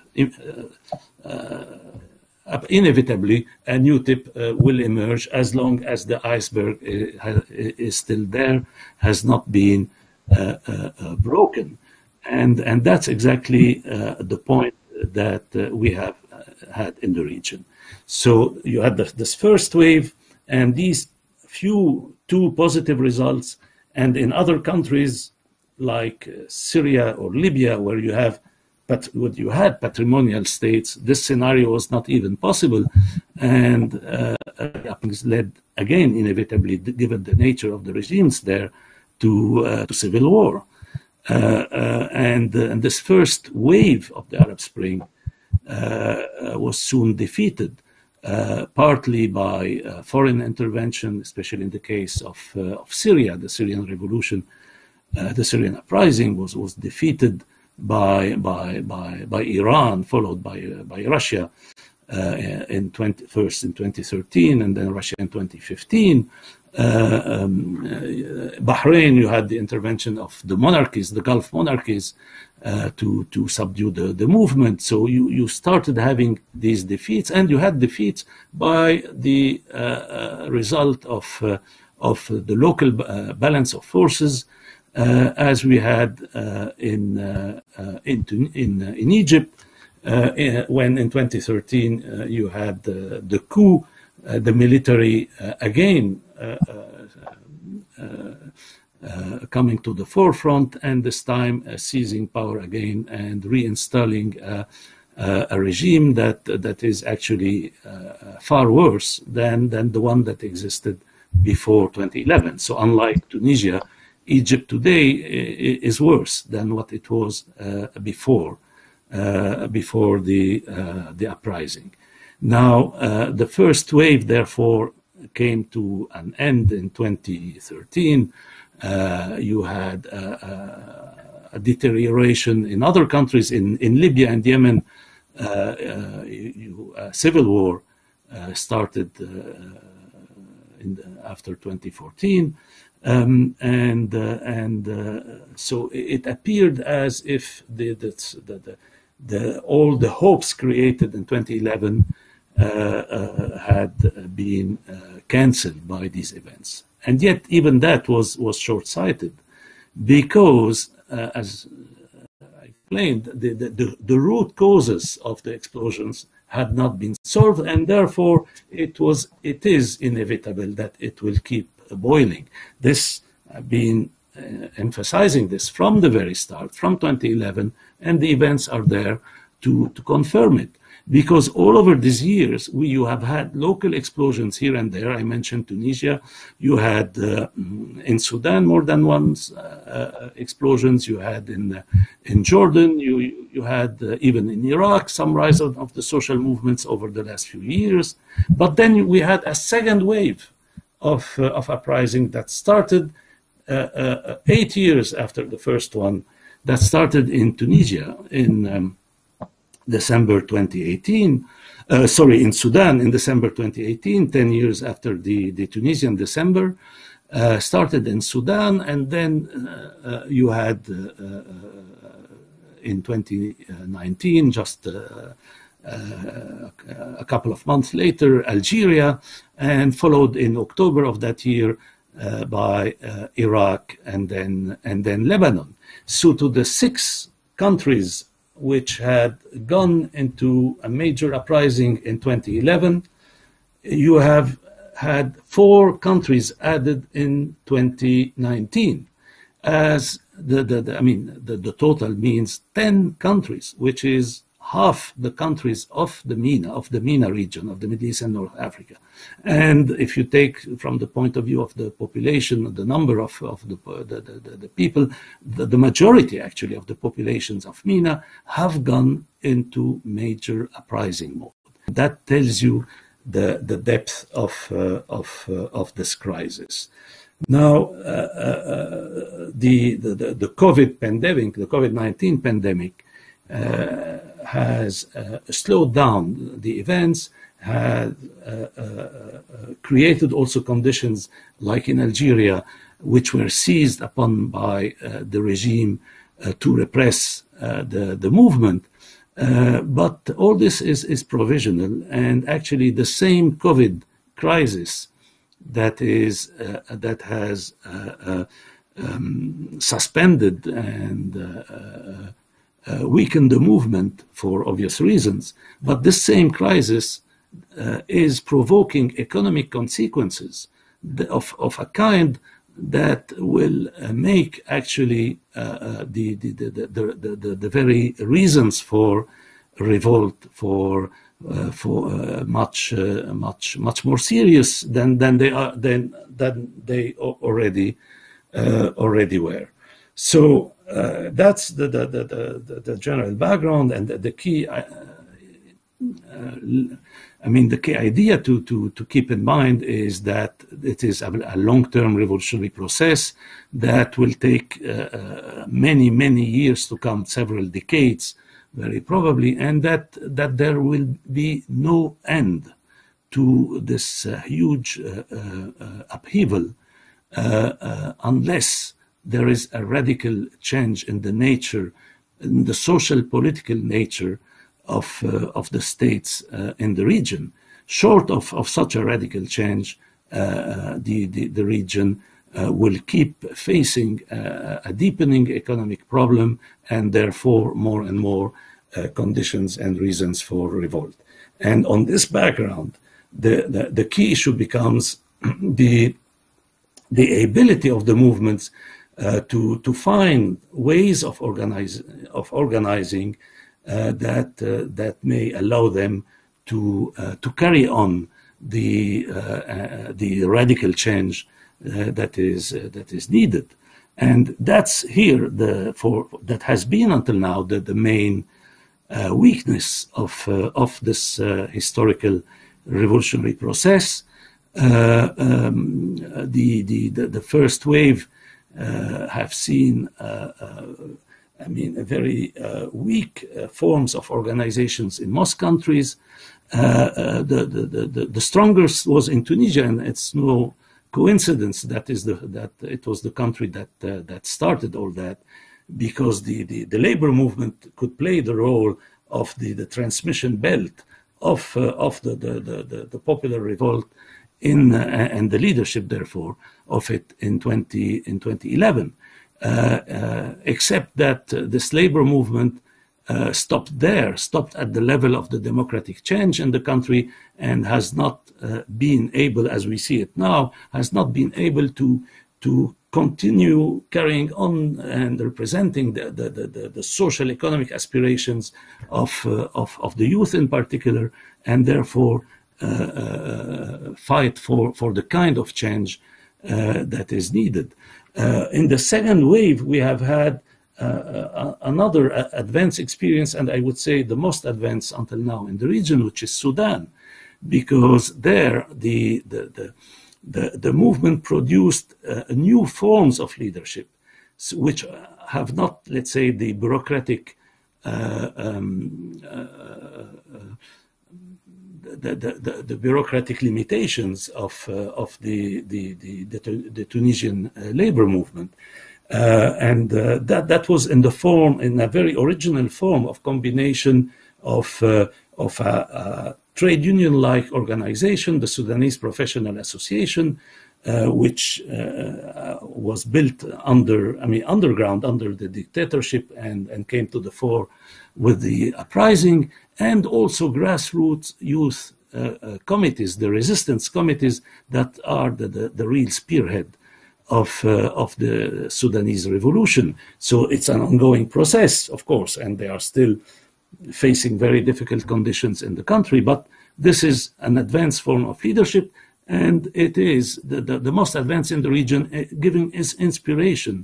Uh, uh, inevitably, a new tip uh, will emerge as long as the iceberg uh, is still there, has not been uh, uh, uh, broken. And, and that's exactly uh, the point that uh, we have uh, had in the region. So you had the, this first wave, and these few, two positive results, and in other countries like uh, Syria or Libya, where you have But when you had patrimonial states, this scenario was not even possible, and uh, led again, inevitably, given the nature of the regimes there, to, uh, to civil war. Uh, uh, and, uh, and this first wave of the Arab Spring uh, was soon defeated, uh, partly by uh, foreign intervention, especially in the case of, uh, of Syria. The Syrian revolution, uh, the Syrian uprising was, was defeated by by by by Iran, followed by uh, by Russia uh, in twenty, first in twenty thirteen, and then Russia in twenty fifteen. Uh, um, uh, Bahrain, you had the intervention of the monarchies, the Gulf monarchies, uh, to to subdue the, the movement. So you, you started having these defeats, and you had defeats by the uh, uh, result of uh, of the local uh, balance of forces, uh, as we had uh, in uh, uh, in in, uh, in Egypt, uh, when in twenty thirteen uh, you had the, the coup, uh, the military uh, again. Uh, uh, uh, coming to the forefront, and this time uh, seizing power again and reinstalling uh, uh, a regime that that is actually uh, far worse than than the one that existed before twenty eleven. So unlike Tunisia, Egypt today is worse than what it was uh, before uh, before the uh, the uprising. Now uh, the first wave, therefore, came to an end in twenty thirteen. Uh, you had uh, uh, a deterioration in other countries. In, in Libya and Yemen, uh, uh, you, uh, civil war uh, started uh, in the, after twenty fourteen. Um, and uh, and uh, so it appeared as if the, the, the, the, all the hopes created in twenty eleven Uh, uh, had been uh, cancelled by these events. And yet even that was, was short-sighted, because, uh, as I explained, the, the, the root causes of the explosions had not been solved, and therefore it, was, it is inevitable that it will keep boiling. This I've been uh, emphasizing this from the very start, from twenty eleven, and the events are there to, to confirm it. Because all over these years, we, you have had local explosions here and there. I mentioned Tunisia. You had uh, in Sudan more than one uh, explosions. You had in uh, in Jordan. You you had uh, even in Iraq some rise of, of the social movements over the last few years. But then we had a second wave of uh, of uprising that started uh, uh, eight years after the first one. That started in Tunisia in. Um, December twenty eighteen, uh, sorry, in Sudan in December twenty eighteen, ten years after the, the Tunisian December, uh, started in Sudan, and then uh, uh, you had uh, uh, in twenty nineteen, just uh, uh, a couple of months later, Algeria, and followed in October of that year uh, by uh, Iraq and then, and then Lebanon. So to the six countries which had gone into a major uprising in twenty eleven, you have had four countries added in twenty nineteen. As the, the, the I mean, the, the total means ten countries, which is half the countries of the MENA, of the MENA region, of the Middle East and North Africa. And if you take from the point of view of the population, the number of, of the, the, the, the people, the, the majority actually of the populations of MENA have gone into major uprising mode. That tells you the, the depth of, uh, of, uh, of this crisis. Now, uh, uh, the, the, the COVID pandemic, the COVID nineteen pandemic, uh, has uh, slowed down the events, had uh, uh, uh, created also conditions like in Algeria, which were seized upon by uh, the regime uh, to repress uh, the, the movement. Uh, but all this is, is provisional, and actually the same COVID crisis that is uh, that has uh, uh, um, suspended and uh, uh, Uh, weaken the movement for obvious reasons, but this same crisis uh, is provoking economic consequences of, of a kind that will uh, make actually uh, uh, the, the, the, the, the, the, the very reasons for revolt, for uh, for uh, much uh, much much more serious than than they are than than they already uh, already were. So uh, that's the the, the the the general background, and the, the key. Uh, uh, I mean, the key idea to to to keep in mind is that it is a, a long-term revolutionary process that will take uh, uh, many many years to come, several decades, very probably, and that that there will be no end to this uh, huge uh, uh, upheaval uh, uh, unless there is a radical change in the nature, in the social political nature of uh, of the states uh, in the region. Short of, of such a radical change, uh, the, the the region uh, will keep facing uh, a deepening economic problem, and therefore more and more uh, conditions and reasons for revolt. And on this background, the the, the key issue becomes the the ability of the movements uh, to to find ways of organize of organizing uh, that uh, that may allow them to uh, to carry on the uh, uh, the radical change uh, that is uh, that is needed, and that's here the for that has been until now the the main uh, weakness of uh, of this uh, historical revolutionary process. Uh, um, the, the the the first wave uh, have seen uh, uh, I mean, a very uh, weak uh, forms of organizations in most countries. Uh, uh, the, the, the, the strongest was in Tunisia, and it's no coincidence that is the that it was the country that uh, that started all that, because the, the, the labor movement could play the role of the, the transmission belt of uh, of the, the, the, the popular revolt in uh, and the leadership, therefore, of it in twenty in twenty eleven. Uh, uh, except that uh, this labor movement uh, stopped there, stopped at the level of the democratic change in the country, and has not uh, been able, as we see it now, has not been able to to continue carrying on and representing the the, the, the social economic aspirations of, uh, of of the youth in particular, and therefore uh, uh, fight for for the kind of change uh, that is needed. Uh, in the second wave, we have had uh, uh, another uh, advanced experience, and I would say the most advanced until now in the region, which is Sudan, because there the the the, the, the movement produced uh, new forms of leadership, which have not, let's say, the bureaucratic uh, um, uh, The, the, the bureaucratic limitations of uh, of the the the, the, the Tunisian uh, labor movement, uh, and uh, that that was in the form, in a very original form of combination of uh, of a, a trade union-like organization, the Sudanese Professional Association, uh, which uh, was built under, I mean, underground under the dictatorship, and and came to the fore with the uprising, and also grassroots youth uh, uh, committees, the resistance committees that are the, the, the real spearhead of, uh, of the Sudanese revolution. So it's an ongoing process, of course, and they are still facing very difficult conditions in the country, but this is an advanced form of leadership, and it is the, the, the most advanced in the region, uh, giving its inspiration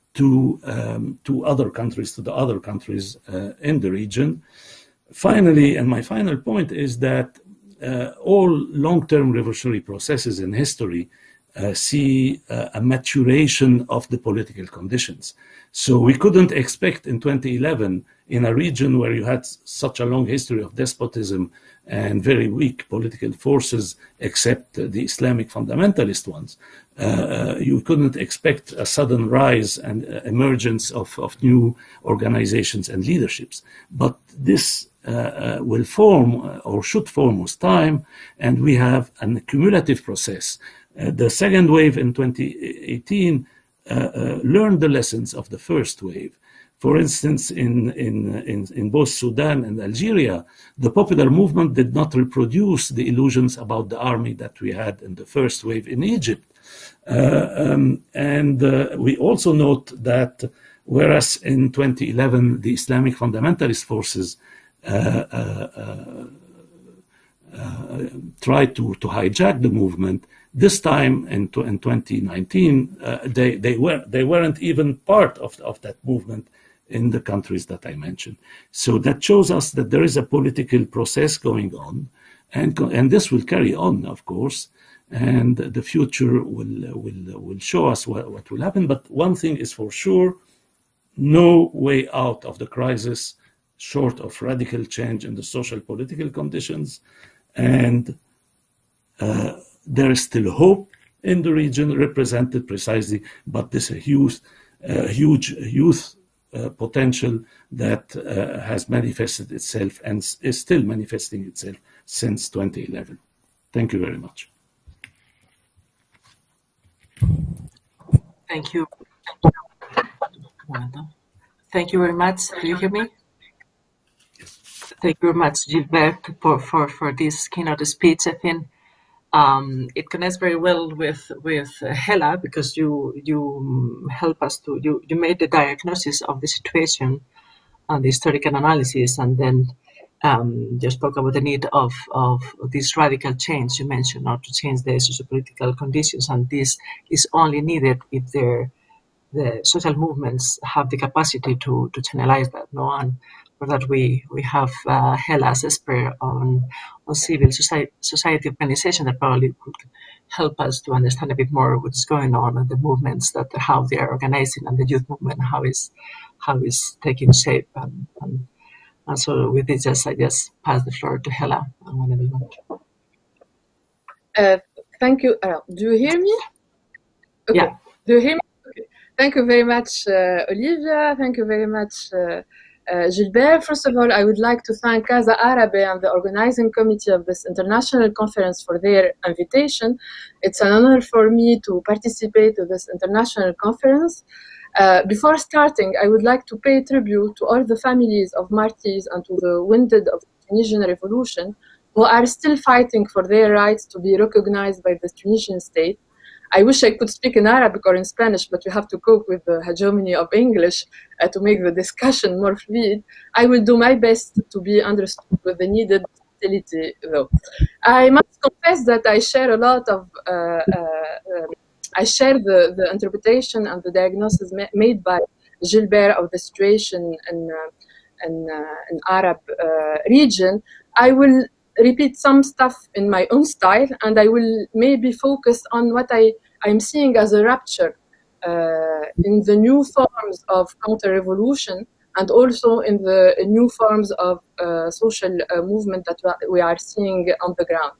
to um, to other countries, to the other countries uh, in the region. Finally, and my final point is that uh, all long-term revolutionary processes in history uh, see uh, a maturation of the political conditions. So we couldn't expect in twenty eleven, in a region where you had such a long history of despotism and very weak political forces, except uh, the Islamic fundamentalist ones, uh, you couldn't expect a sudden rise and uh, emergence of, of new organizations and leaderships. But this uh, uh, will form, uh, or should form with time, and we have an accumulative process. Uh, the second wave in twenty eighteen uh, uh, learned the lessons of the first wave. For instance, in, in, in, in both Sudan and Algeria, the popular movement did not reproduce the illusions about the army that we had in the first wave in Egypt. Uh, um, and uh, we also note that whereas in twenty eleven, the Islamic fundamentalist forces uh, uh, uh, uh, tried to, to hijack the movement, this time in, in twenty nineteen, uh, they, they, were, they weren't even part of, of that movement in the countries that I mentioned. So that shows us that there is a political process going on, and, and this will carry on, of course, and the future will, will, will show us what, what will happen. But one thing is for sure, no way out of the crisis short of radical change in the social political conditions, and uh, there is still hope in the region represented precisely, but there's a huge, uh, huge youth uh, potential that uh, has manifested itself and is still manifesting itself since twenty eleven. Thank you very much. Thank you. Thank you very much. Do you hear me? Thank you very much, Gilbert, for, for, for this keynote speech. I think um, it connects very well with with Hella, because you you help us to you you made the diagnosis of the situation and the historical analysis, and then um, you spoke about the need of of this radical change you mentioned, or to change the sociopolitical conditions, and this is only needed if the the social movements have the capacity to to channelize that, no? And for that we we have uh, Hella as expert on on civil society society organization that probably could help us to understand a bit more what's going on and the movements, that how they are organizing, and the youth movement how is how is taking shape. And, and, and so with this, just I just pass the floor to Hella. Whenever you want. Uh, thank you. Uh, do you hear me? Okay. Yeah. Do you hear me? Okay. Thank you very much, uh, Olivia. Thank you very much, uh, uh, Gilbert. First of all, I would like to thank Casa Arabe and the organizing committee of this international conference for their invitation. It's an honor for me to participate in this international conference. Uh, before starting, I would like to pay tribute to all the families of martyrs and to the wounded of the Tunisian revolution who are still fighting for their rights to be recognized by the Tunisian state. I wish I could speak in Arabic or in Spanish, but we have to cope with the hegemony of English uh, to make the discussion more fluid. I will do my best to be understood with the needed facility, though. I must confess that I share a lot of uh, uh, I share the, the interpretation and the diagnosis ma made by Gilbert of the situation in, uh, in, uh, in Arab uh, region. I will repeat some stuff in my own style, and I will maybe focus on what I, I'm seeing as a rupture uh, in the new forms of counter-revolution, and also in the new forms of uh, social uh, movement that we are seeing on the ground.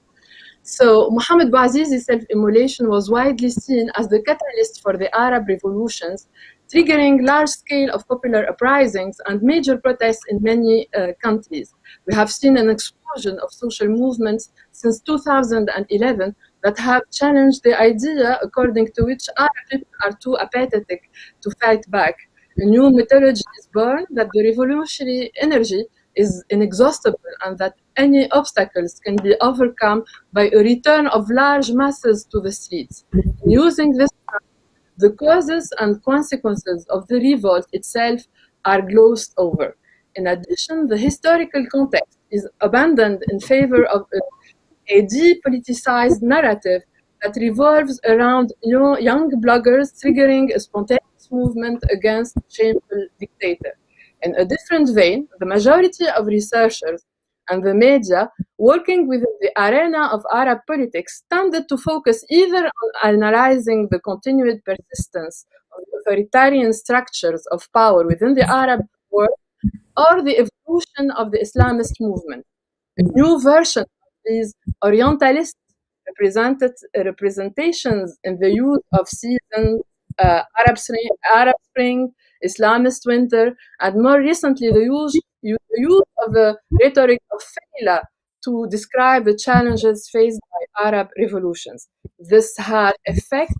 So Mohamed Bouazizi's self-immolation was widely seen as the catalyst for the Arab revolutions, triggering large scale of popular uprisings and major protests in many uh, countries. We have seen an explosion of social movements since two thousand eleven that have challenged the idea according to which Arab people are too apathetic to fight back. A new mythology is born that the revolutionary energy is inexhaustible and that any obstacles can be overcome by a return of large masses to the streets. Using this, the causes and consequences of the revolt itself are glossed over. In addition, the historical context is abandoned in favor of a, a depoliticized narrative that revolves around young bloggers triggering a spontaneous movement against a shameful dictator. In a different vein, the majority of researchers and the media working within the arena of Arab politics tended to focus either on analyzing the continued persistence of authoritarian structures of power within the Arab world or the evolution of the Islamist movement. A new version of these Orientalist represented representations in the use of season, uh, Arab Spring, Arab Spring, Islamist winter, and more recently the use, the use of the rhetoric of Fayla to describe the challenges faced by Arab revolutions. This had effect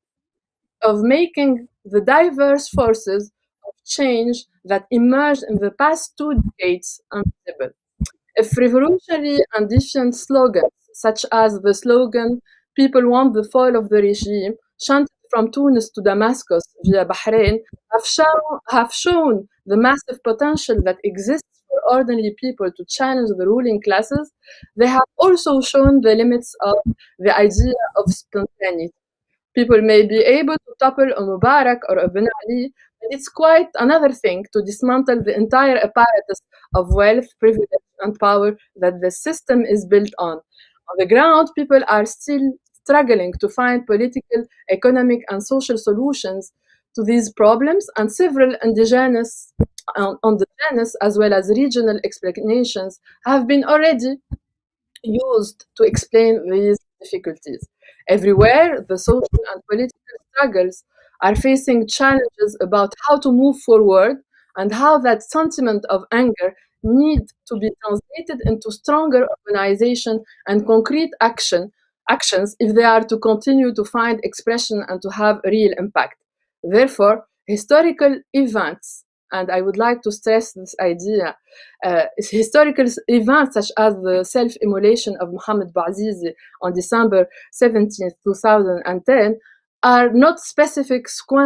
of making the diverse forces of change that emerged in the past two decades unvisible. If revolutionary and defiant slogans, such as the slogan, "People want the fall of the regime," chanted from Tunis to Damascus via Bahrain, have shown, have shown the massive potential that exists for ordinary people to challenge the ruling classes, they have also shown the limits of the idea of spontaneity. People may be able to topple a Mubarak or a Ben Ali, but it's quite another thing to dismantle the entire apparatus of wealth, privilege, and power that the system is built on. On the ground, people are still struggling to find political, economic, and social solutions to these problems, and several indigenous, uh, indigenous as well as regional explanations have been already used to explain these difficulties. Everywhere, the social and political struggles are facing challenges about how to move forward and how that sentiment of anger need to be translated into stronger organization and concrete action actions if they are to continue to find expression and to have a real impact. Therefore, historical events, and I would like to stress this idea, uh, historical events such as the self-immolation of Mohamed Bouazizi on December seventeenth, two thousand ten, are not specific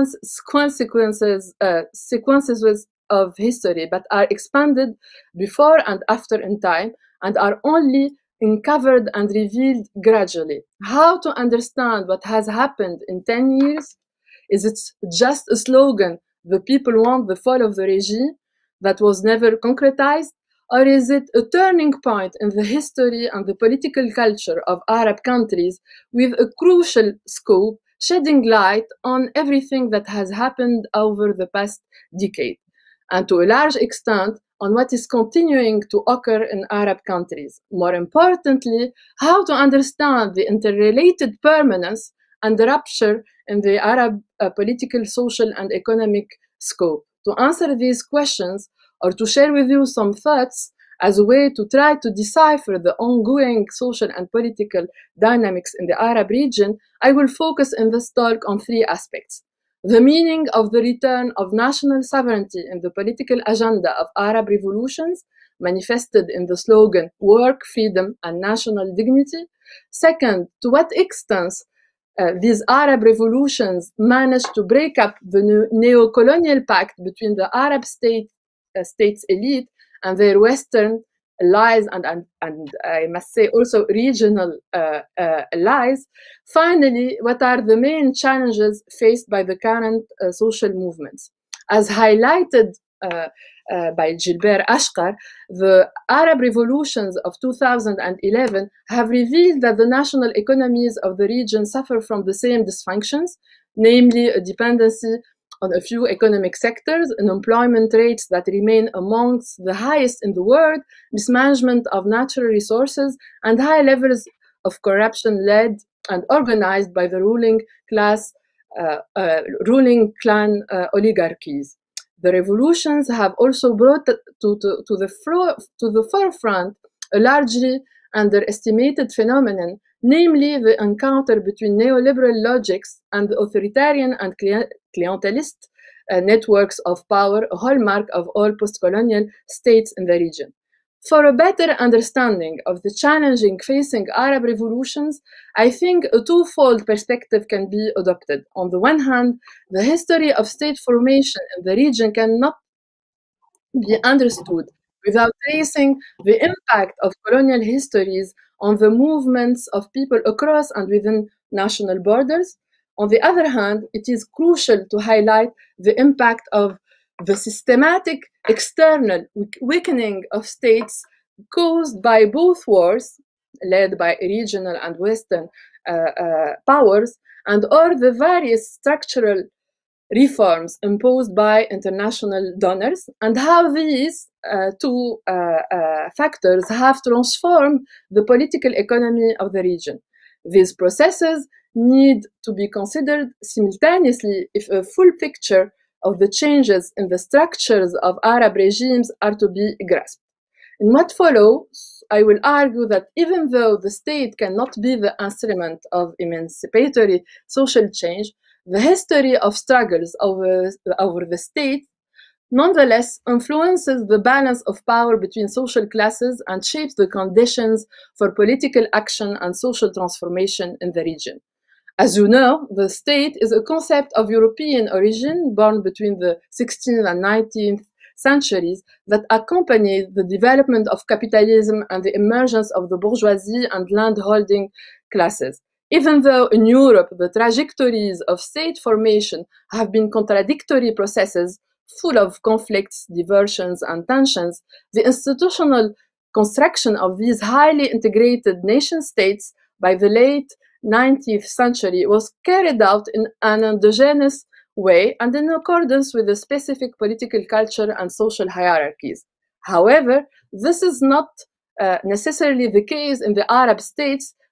consequences, uh, sequences of history, but are expanded before and after in time, and are only uncovered and revealed gradually. How to understand what has happened in ten years? Is it just a slogan, the people want the fall of the regime, that was never concretized? Or is it a turning point in the history and the political culture of Arab countries with a crucial scope, shedding light on everything that has happened over the past decade, and to a large extent on what is continuing to occur in Arab countries? More importantly, how to understand the interrelated permanence and the rupture in the Arab uh, political, social, and economic scope. To answer these questions, or to share with you some thoughts as a way to try to decipher the ongoing social and political dynamics in the Arab region, I will focus in this talk on three aspects: the meaning of the return of national sovereignty in the political agenda of Arab revolutions, manifested in the slogan work, freedom, and national dignity. Second, to what extent uh, these Arab revolutions managed to break up the neo-colonial pact between the Arab state, uh, states elite and their Western allies, and, and, and I must say also regional uh, uh, allies. Finally, what are the main challenges faced by the current uh, social movements? As highlighted uh, uh, by Gilbert Ashkar, the Arab revolutions of two thousand eleven have revealed that the national economies of the region suffer from the same dysfunctions, namely a dependency on a few economic sectors, unemployment rates that remain amongst the highest in the world, mismanagement of natural resources, and high levels of corruption led and organized by the ruling class, uh, uh, ruling clan uh, oligarchies. The revolutions have also brought to, to, to, the, fro- to the forefront a largely underestimated phenomenon, namely the encounter between neoliberal logics and the authoritarian and clientelist uh, networks of power, a hallmark of all post-colonial states in the region. For a better understanding of the challenging facing Arab revolutions, I think a twofold perspective can be adopted. On the one hand, the history of state formation in the region cannot be understood without tracing the impact of colonial histories on the movements of people across and within national borders. On the other hand, it is crucial to highlight the impact of the systematic external weakening of states caused by both wars, led by regional and Western uh, uh, powers, and or the various structural reforms imposed by international donors, and how these uh, two uh, uh, factors have transformed the political economy of the region. These processes need to be considered simultaneously if a full picture of the changes in the structures of Arab regimes are to be grasped. In what follows, I will argue that even though the state cannot be the instrument of emancipatory social change, the history of struggles over, over the state nonetheless influences the balance of power between social classes and shapes the conditions for political action and social transformation in the region. As you know, the state is a concept of European origin born between the sixteenth and nineteenth centuries that accompanied the development of capitalism and the emergence of the bourgeoisie and landholding classes. Even though in Europe the trajectories of state formation have been contradictory processes full of conflicts, diversions, and tensions, the institutional construction of these highly integrated nation-states by the late nineteenth century was carried out in an endogenous way and in accordance with the specific political culture and social hierarchies. However, this is not uh, necessarily the case in the Arab states,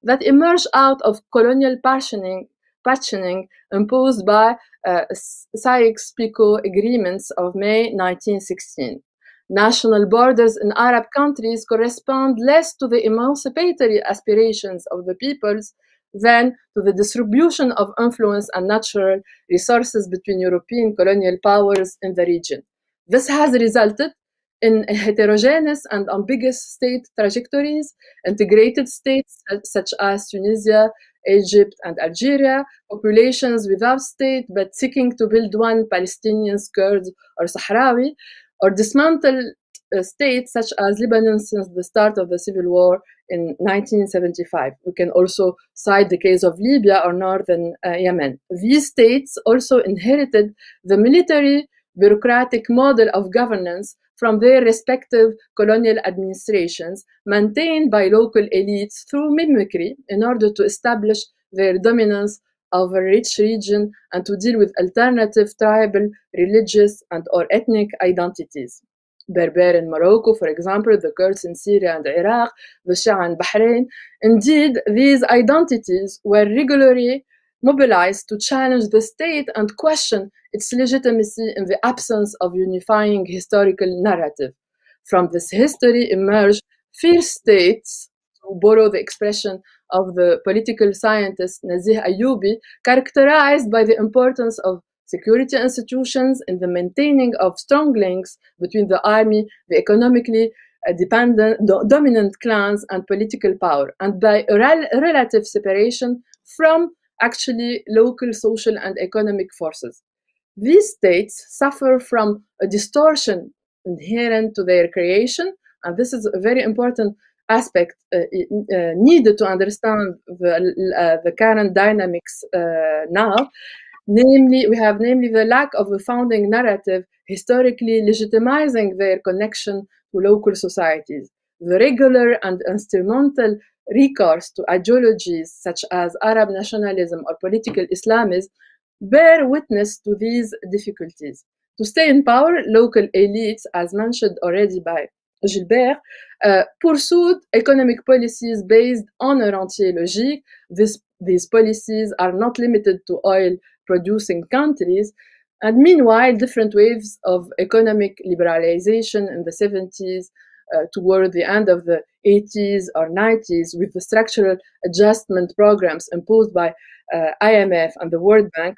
that emerged out of colonial partitioning, partitioning imposed by uh, Sykes-Picot agreements of May nineteen sixteen. National borders in Arab countries correspond less to the emancipatory aspirations of the peoples than to the distribution of influence and natural resources between European colonial powers in the region. This has resulted in heterogeneous and ambiguous state trajectories, integrated states such as Tunisia, Egypt, and Algeria, populations without state but seeking to build one, Palestinians, Kurds, or Sahrawi, or dismantled uh, states such as Lebanon since the start of the civil war in nineteen seventy-five. We can also cite the case of Libya or northern uh, Yemen. These states also inherited the military bureaucratic model of governance from their respective colonial administrations, maintained by local elites through mimicry in order to establish their dominance over a rich region and to deal with alternative tribal, religious, and or ethnic identities. Berber in Morocco, for example, the Kurds in Syria and Iraq, the Shia in Bahrain. Indeed, these identities were regularly mobilized to challenge the state and question its legitimacy in the absence of unifying historical narrative. From this history emerged fierce states, to borrow the expression of the political scientist Nazih Ayoubi, characterized by the importance of security institutions in the maintaining of strong links between the army, the economically dependent, dominant clans, and political power, and by a rel relative separation from actually local social and economic forces. These states suffer from a distortion inherent to their creation, and this is a very important aspect uh, uh, needed to understand the, uh, the current dynamics uh, now. Namely, we have namely the lack of a founding narrative historically legitimizing their connection to local societies. The regular and instrumental recourse to ideologies such as Arab nationalism or political Islamism bear witness to these difficulties. To stay in power, local elites, as mentioned already by Gilbert, uh, pursued economic policies based on a rentier logique. This, these policies are not limited to oil-producing countries, and meanwhile, different waves of economic liberalization in the seventies uh, toward the end of the eighties or nineties, with the structural adjustment programs imposed by uh, I M F and the World Bank,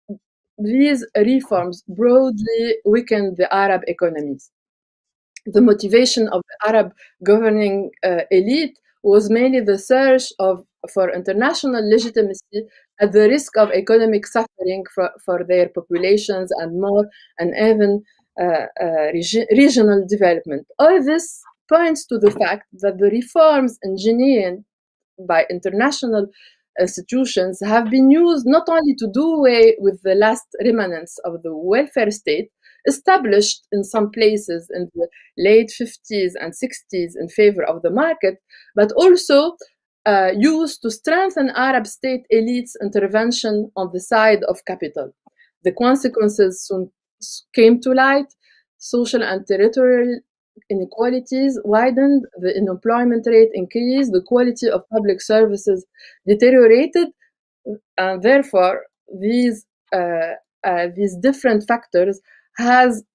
these reforms broadly weakened the Arab economies. The motivation of the Arab governing uh, elite was mainly the search of, for international legitimacy at the risk of economic suffering for, for their populations and more uneven uh, uh, regi regional development. All this points to the fact that the reforms engineered by international institutions have been used not only to do away with the last remnants of the welfare state established in some places in the late fifties and sixties in favor of the market, but also uh, used to strengthen Arab state elites' intervention on the side of capital. The consequences soon came to light. Social and territorial inequalities widened, the unemployment rate increased, the quality of public services deteriorated, and therefore these, uh, uh, these different factors has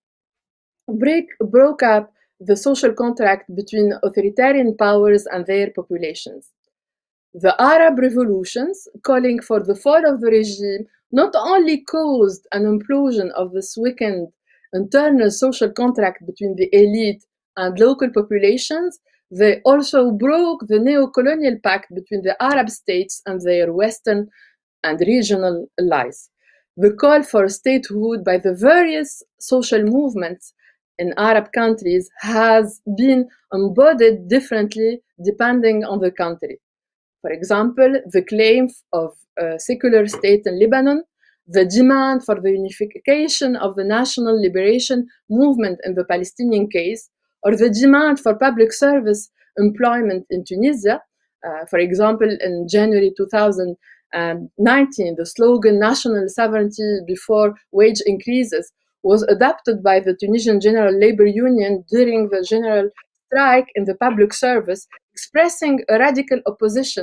break, broke up the social contract between authoritarian powers and their populations. The Arab revolutions, calling for the fall of the regime, not only caused an implosion of this weakened internal social contract between the elite and local populations, they also broke the neo-colonial pact between the Arab states and their Western and regional allies. The call for statehood by the various social movements in Arab countries has been embodied differently depending on the country. For example, the claim of a secular state in Lebanon, the demand for the unification of the national liberation movement in the Palestinian case, or the demand for public service employment in Tunisia. Uh, for example, in January two thousand nineteen, the slogan "National Sovereignty Before Wage Increases" was adopted by the Tunisian General Labor Union during the general strike in the public service, expressing a radical opposition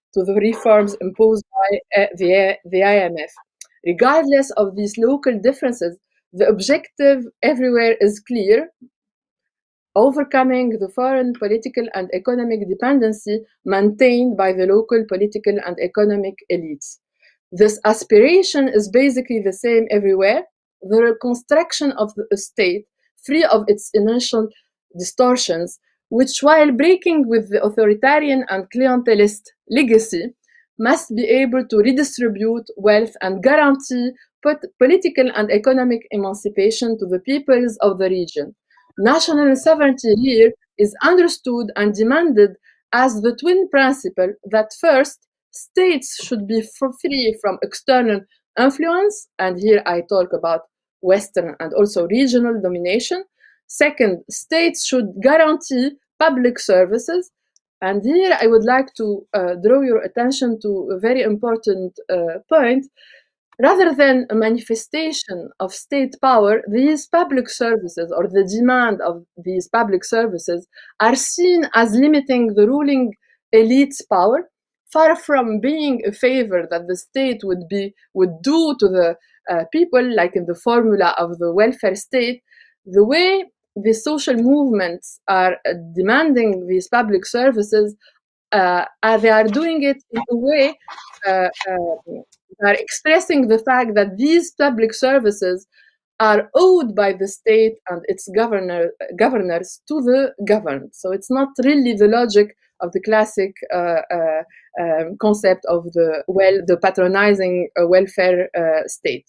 to the reforms imposed by uh, the, the I M F. Regardless of these local differences, the objective everywhere is clear: overcoming the foreign political and economic dependency maintained by the local political and economic elites. This aspiration is basically the same everywhere: the reconstruction of the state free of its initial distortions, which, while breaking with the authoritarian and clientelist legacy, must be able to redistribute wealth and guarantee political and economic emancipation to the peoples of the region. National sovereignty here is understood and demanded as the twin principle that first, states should be free from external influence, and here I talk about Western and also regional domination. Second, states should guarantee public services. And here I would like to uh, draw your attention to a very important uh, point. Rather than a manifestation of state power, these public services, or the demand of these public services, are seen as limiting the ruling elite's power, far from being a favor that the state would be would do to the uh, people, like in the formula of the welfare state. The way the social movements are uh, demanding these public services, uh, uh, they are doing it in a way uh, uh, are expressing the fact that these public services are owed by the state and its governor, governors to the governed. So it's not really the logic of the classic uh, uh, um, concept of the well, the patronizing uh, welfare uh, state.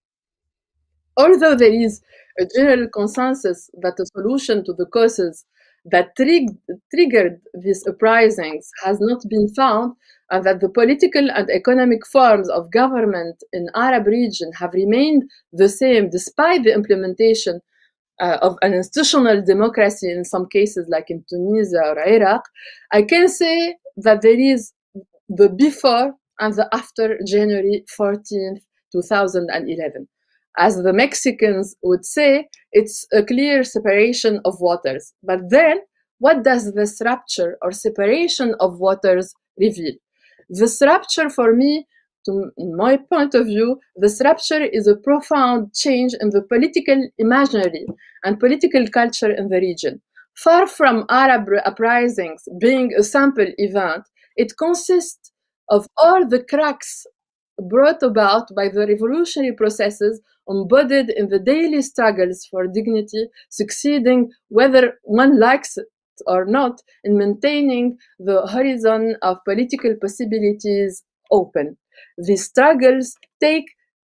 Although there is a general consensus that a solution to the causes that trig triggered these uprisings has not been found, and that the political and economic forms of government in Arab region have remained the same despite the implementation uh, of an institutional democracy in some cases, like in Tunisia or Iraq, I can say that there is the before and the after January fourteenth, two thousand eleven. As the Mexicans would say, it's a clear separation of waters. But then, what does this rupture or separation of waters reveal? This rupture, for me, to my point of view, this rupture is a profound change in the political imaginary and political culture in the region. Far from Arab uprisings being a sample event, it consists of all the cracks brought about by the revolutionary processes embodied in the daily struggles for dignity, succeeding, whether one likes it or not, in maintaining the horizon of political possibilities open. These struggles take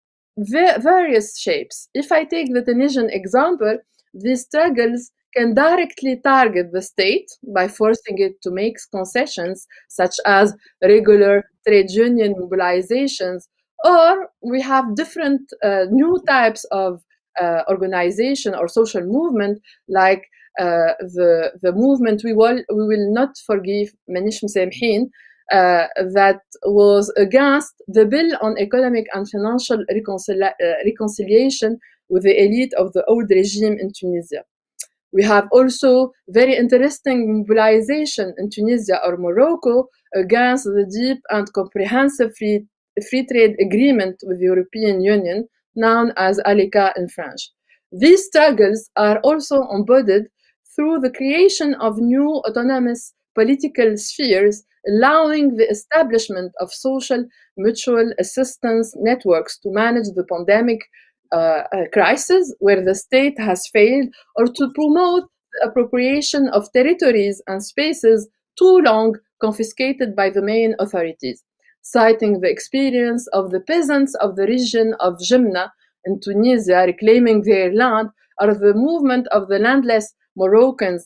various shapes. If I take the Tunisian example, these struggles can directly target the state by forcing it to make concessions, such as regular trade union mobilizations, or we have different uh, new types of uh, organization or social movement, like uh, the, the movement we will, we will not forgive, Manish Msamhin, uh, that was against the bill on economic and financial reconcili uh, reconciliation with the elite of the old regime in Tunisia. We have also very interesting mobilization in Tunisia or Morocco against the deep and comprehensive free, free trade agreement with the European Union, known as ALECA in French. These struggles are also embodied through the creation of new autonomous political spheres, allowing the establishment of social mutual assistance networks to manage the pandemic Uh, uh, crisis where the state has failed, or to promote the appropriation of territories and spaces too long confiscated by the main authorities, citing the experience of the peasants of the region of Jemna in Tunisia reclaiming their land, or the movement of the landless Moroccans.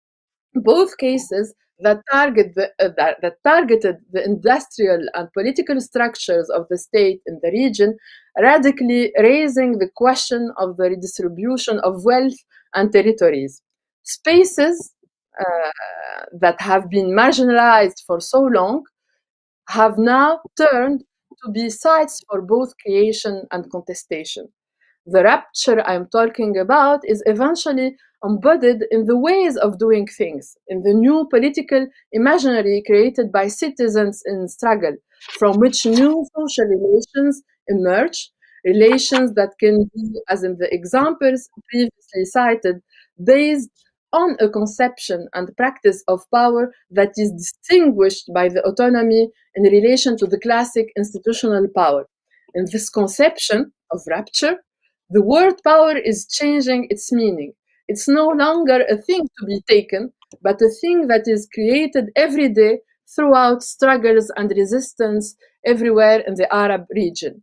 Both cases that, target the, uh, that, that targeted the industrial and political structures of the state in the region, radically raising the question of the redistribution of wealth and territories. Spaces uh, that have been marginalized for so long have now turned to be sites for both creation and contestation. The rupture I'm talking about is eventually embodied in the ways of doing things, in the new political imaginary created by citizens in struggle, from which new social relations emerge, relations that can be, as in the examples previously cited, based on a conception and practice of power that is distinguished by the autonomy in relation to the classic institutional power. In this conception of rupture, the word power is changing its meaning. It's no longer a thing to be taken, but a thing that is created every day throughout struggles and resistance everywhere in the Arab region.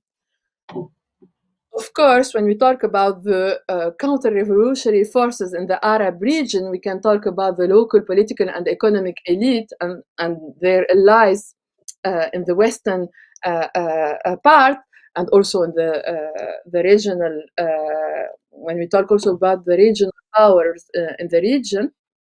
Of course, when we talk about the uh, counter-revolutionary forces in the Arab region, we can talk about the local political and economic elite and, and their allies uh, in the Western uh, uh, part, and also in the, uh, the regional, uh, when we talk also about the regional powers uh, in the region.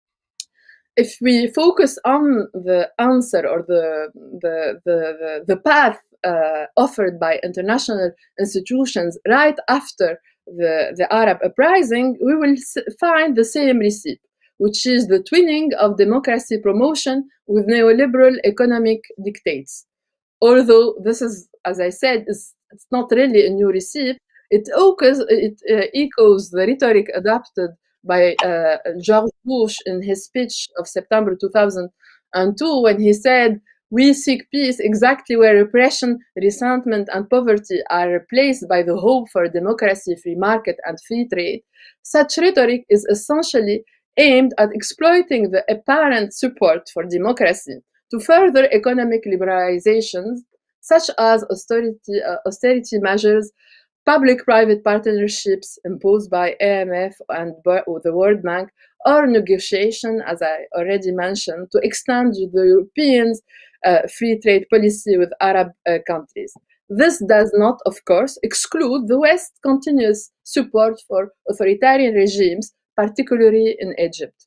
If we focus on the answer or the, the, the, the, the path uh, offered by international institutions right after the, the Arab uprising, we will find the same recipe, which is the twinning of democracy promotion with neoliberal economic dictates. Although this is, as I said, is, it's not really a new recipe, it echoes, it, uh, echoes the rhetoric adopted by uh, George Bush in his speech of September two thousand two, when he said, "We seek peace exactly where repression, resentment, and poverty are replaced by the hope for democracy, free market, and free trade." Such rhetoric is essentially aimed at exploiting the apparent support for democracy to further economic liberalizations, such as austerity, uh, austerity measures, public-private partnerships imposed by A M F and the World Bank, or negotiation, as I already mentioned, to extend the Europeans' uh, free trade policy with Arab uh, countries. This does not, of course, exclude the West's continuous support for authoritarian regimes, particularly in Egypt.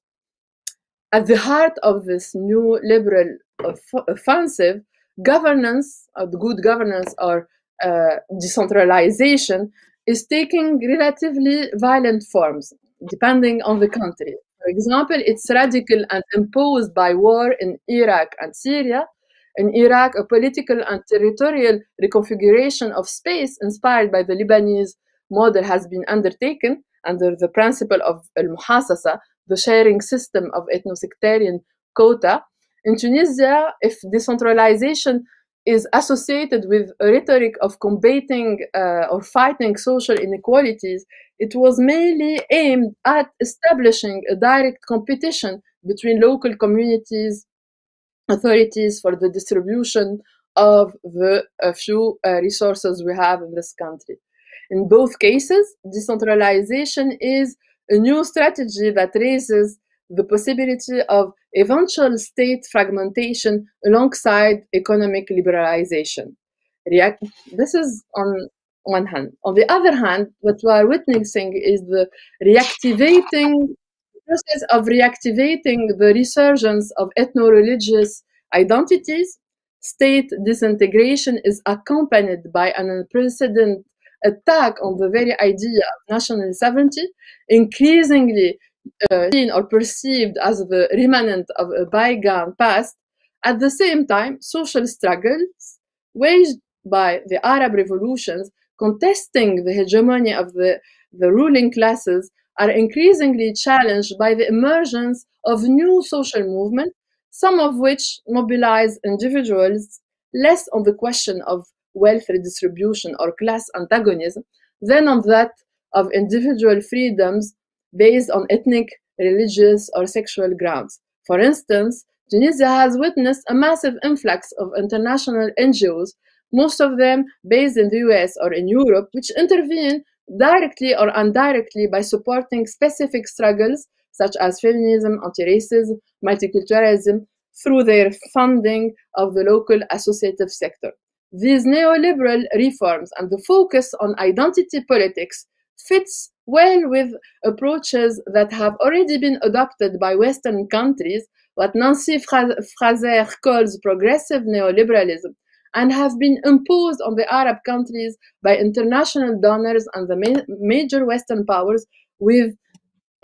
At the heart of this new liberal offensive, governance, or good governance, or Uh, decentralization is taking relatively violent forms, depending on the country. For example, it's radical and imposed by war in Iraq and Syria. In Iraq, a political and territorial reconfiguration of space inspired by the Lebanese model has been undertaken under the principle of al-muhassasa, the sharing system of ethno-sectarian quota. In Tunisia, if decentralization is associated with a rhetoric of combating uh, or fighting social inequalities, it was mainly aimed at establishing a direct competition between local communities, authorities for the distribution of the uh, few uh, resources we have in this country. In both cases, decentralization is a new strategy that raises the possibility of eventual state fragmentation alongside economic liberalization. React this is on one hand. On the other hand, what we are witnessing is the reactivating process of reactivating the resurgence of ethno-religious identities. State disintegration is accompanied by an unprecedented attack on the very idea of national sovereignty, increasingly uh, seen or perceived as the remnant of a bygone past. At the same time, social struggles waged by the Arab revolutions contesting the hegemony of the, the ruling classes are increasingly challenged by the emergence of new social movements, some of which mobilize individuals less on the question of wealth redistribution or class antagonism than on that of individual freedoms based on ethnic, religious, or sexual grounds. For instance, Tunisia has witnessed a massive influx of international N G Os, most of them based in the U S or in Europe, which intervene directly or indirectly by supporting specific struggles such as feminism, anti-racism, multiculturalism, through their funding of the local associative sector. These neoliberal reforms and the focus on identity politics fits well with approaches that have already been adopted by Western countries, what Nancy Fraser calls progressive neoliberalism, and have been imposed on the Arab countries by international donors and the ma major Western powers with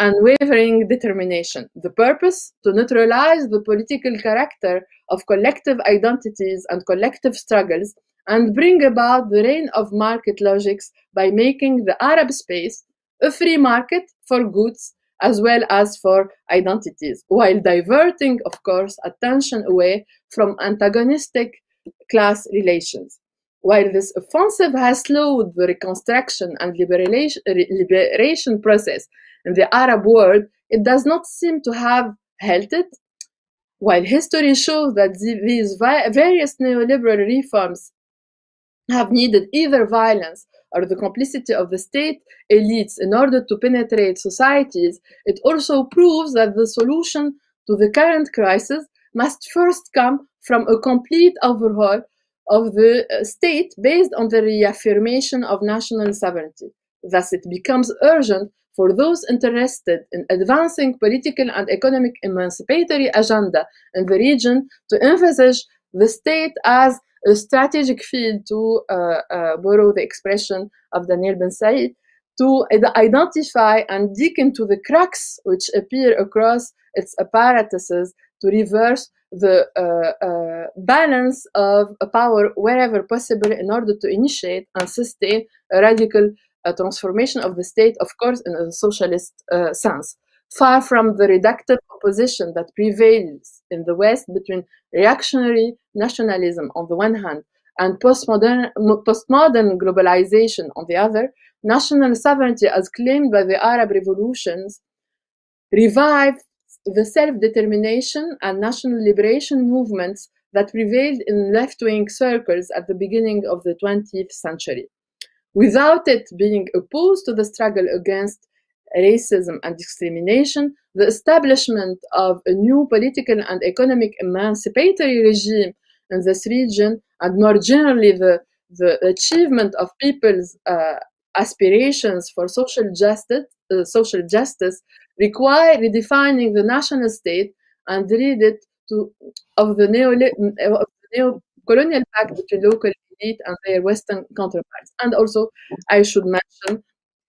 unwavering determination. The purpose, to neutralize the political character of collective identities and collective struggles and bring about the reign of market logics by making the Arab space a free market for goods as well as for identities, while diverting, of course, attention away from antagonistic class relations. While this offensive has slowed the reconstruction and liberation, liberation process in the Arab world, it does not seem to have halted. While history shows that these various neoliberal reforms have needed either violence or the complicity of the state elites in order to penetrate societies, it also proves that the solution to the current crisis must first come from a complete overhaul of the state based on the reaffirmation of national sovereignty. Thus, it becomes urgent for those interested in advancing political and economic emancipatory agenda in the region to envisage the state as a strategic field, to uh, uh, borrow the expression of Daniel Ben Said, to identify and dig into the cracks which appear across its apparatuses to reverse the uh, uh, balance of power wherever possible in order to initiate and sustain a radical uh, transformation of the state, of course, in a socialist uh, sense. Far from the reductive opposition that prevails in the West between reactionary nationalism on the one hand and postmodern, postmodern globalization on the other, national sovereignty as claimed by the Arab revolutions revived the self-determination and national liberation movements that prevailed in left-wing circles at the beginning of the twentieth century. Without it being opposed to the struggle against racism and discrimination, the establishment of a new political and economic emancipatory regime in this region, and more generally the, the achievement of people's uh, aspirations for social justice, uh, social justice require redefining the national state and read it to, of the neo-colonial pact between local elite and their Western counterparts. And also, I should mention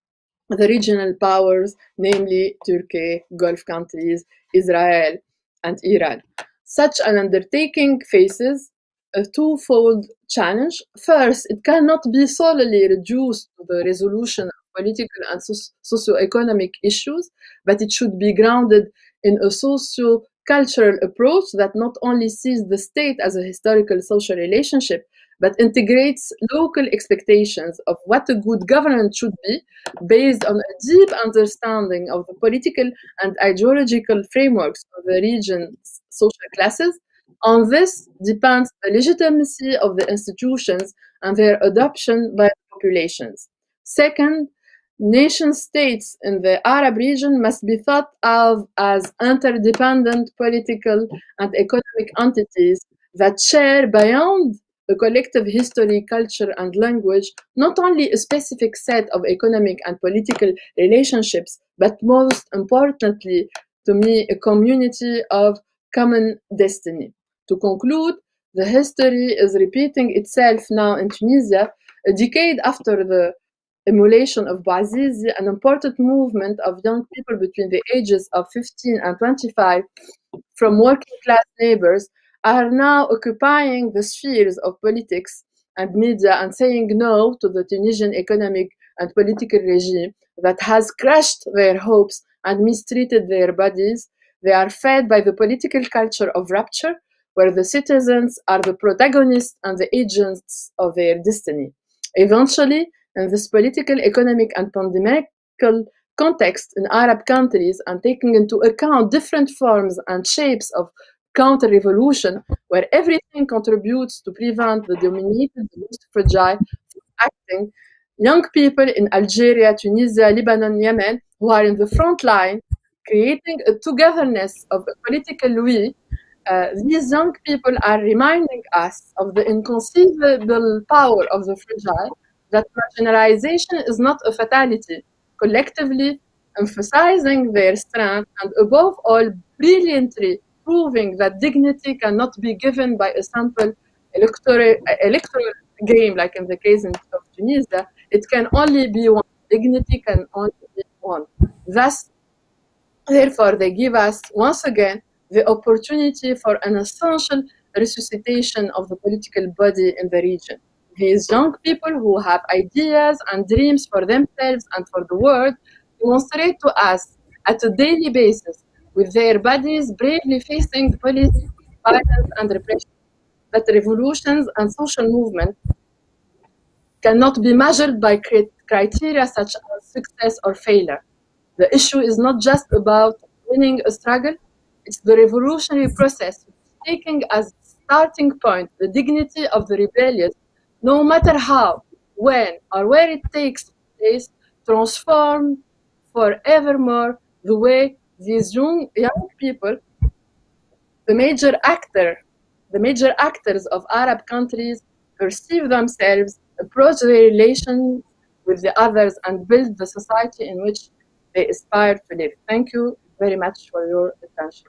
the regional powers, namely Turkey, Gulf countries, Israel, and Iran. Such an undertaking faces a twofold challenge. First, it cannot be solely reduced to the resolution of political and socio-economic issues, but it should be grounded in a socio-cultural approach that not only sees the state as a historical social relationship, but integrates local expectations of what a good government should be based on a deep understanding of the political and ideological frameworks of the region's social classes. On this depends the legitimacy of the institutions and their adoption by the populations. Second, nation-states in the Arab region must be thought of as interdependent political and economic entities that share beyond a collective history, culture, and language, not only a specific set of economic and political relationships, but most importantly, to me, a community of common destiny. To conclude, the history is repeating itself now in Tunisia, a decade after the emulation of Bouazizi, an important movement of young people between the ages of fifteen and twenty-five from working class neighbors are now occupying the spheres of politics and media and saying no to the Tunisian economic and political regime that has crushed their hopes and mistreated their bodies. They are fed by the political culture of rupture, where the citizens are the protagonists and the agents of their destiny. Eventually, in this political, economic, and pandemical context in Arab countries, and taking into account different forms and shapes of counter-revolution, where everything contributes to prevent the dominated, the most fragile from acting, young people in Algeria, Tunisia, Lebanon, Yemen, who are in the front line, creating a togetherness of a political we, uh, these young people are reminding us of the inconceivable power of the fragile, that marginalization is not a fatality, collectively emphasizing their strength, and above all, brilliantly proving that dignity cannot be given by a simple electoral, electoral game, like in the case of Tunisia. It can only be one. Dignity can only be one. Thus, Therefore, they give us, once again, the opportunity for an essential resuscitation of the political body in the region. These young people who have ideas and dreams for themselves and for the world demonstrate to us at a daily basis with their bodies bravely facing police violence and repression, that revolutions and social movements cannot be measured by criteria such as success or failure. The issue is not just about winning a struggle, it's the revolutionary process taking as starting point the dignity of the rebellious, no matter how, when, or where it takes place, transform forevermore the way these young, young people, the major actor, the major actors of Arab countries, perceive themselves, approach their relations with the others, and build the society in which they aspire to live. Thank you very much for your attention.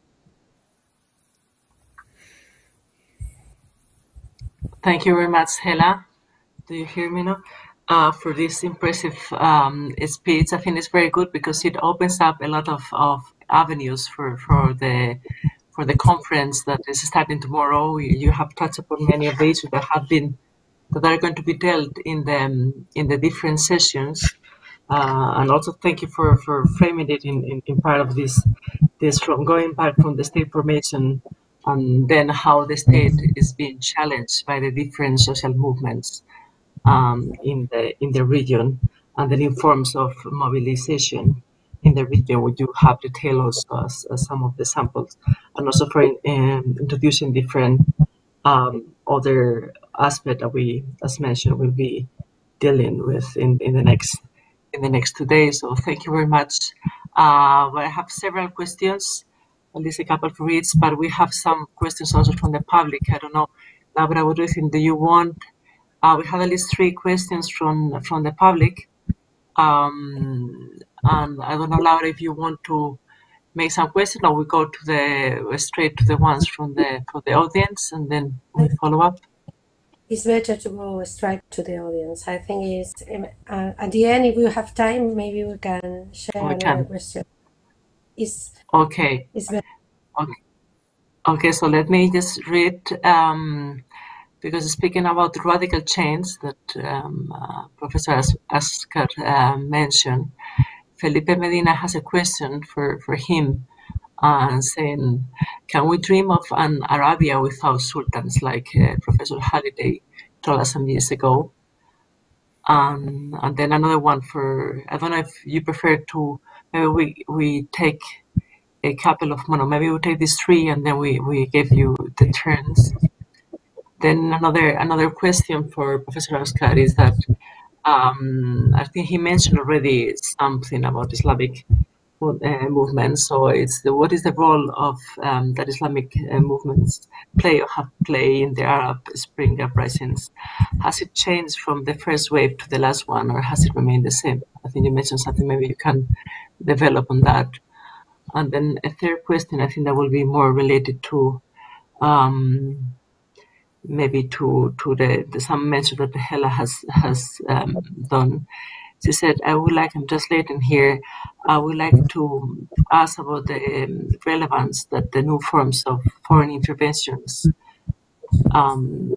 Thank you very much, Hela. Do you hear me now? Uh, for this impressive um, speech. I think it's very good because it opens up a lot of, of avenues for, for the for the conference that is starting tomorrow. You have touched upon many of the issues that have been that are going to be dealt in the in the different sessions. Uh, and also thank you for, for framing it in, in, in part of this this from going back from the state formation and then how the state is being challenged by the different social movements um, in the in the region, and the new forms of mobilization in the region. Would you have to tell us as, as some of the samples, and also for um, introducing different um, other aspects that we, as mentioned, will be dealing with in, in the next in the next two days. So thank you very much. Uh, I have several questions, at least a couple for each, but we have some questions also from the public. I don't know, Laura, what do you think? Do you want? Uh, we have at least three questions from from the public, um, and I don't know, Laura, if you want to make some questions, or we go to the straight to the ones from the from the audience, and then we follow up. It's better to go straight to the audience. I think it's uh, at the end, if we have time, maybe we can share we another can. question. It's okay. It's better. Okay. Okay. So let me just read. Um, Because speaking about the radical change that um, uh, Professor As Asghar uh, mentioned, Felipe Medina has a question for, for him, uh, saying, can we dream of an Arabia without sultans, like uh, Professor Halliday told us some years ago? Um, and then another one for, I don't know if you prefer to, maybe we, we take a couple of, no, maybe we take these three and then we, we give you the turns. Then another another question for Professor Asghar is that um, I think he mentioned already something about Islamic uh, movements. So it's the, what is the role of um, that Islamic uh, movements play or have played in the Arab Spring uprisings? Has it changed from the first wave to the last one, or has it remained the same? I think you mentioned something. Maybe you can develop on that. And then a third question, I think that will be more related to. Um, maybe to to the, the some mention that Hela has has um, done. She said, I would like, I'm just translating here, I would like to ask about the um, relevance that the new forms of foreign interventions um,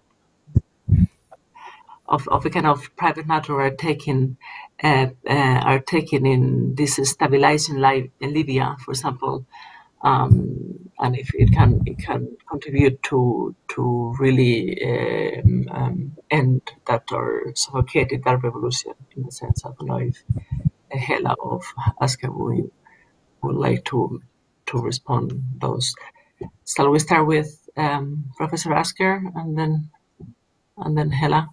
of, of a kind of private matter are taking uh, uh, are taken in this stabilizing life in Libya, for example. Um, and if it can it can contribute to to really um, um, end that or suffocate that revolution in a sense. I don't know if Hela of Asghar would, would like to to respond those. Shall we start with um, Professor Asghar and then and then Hela?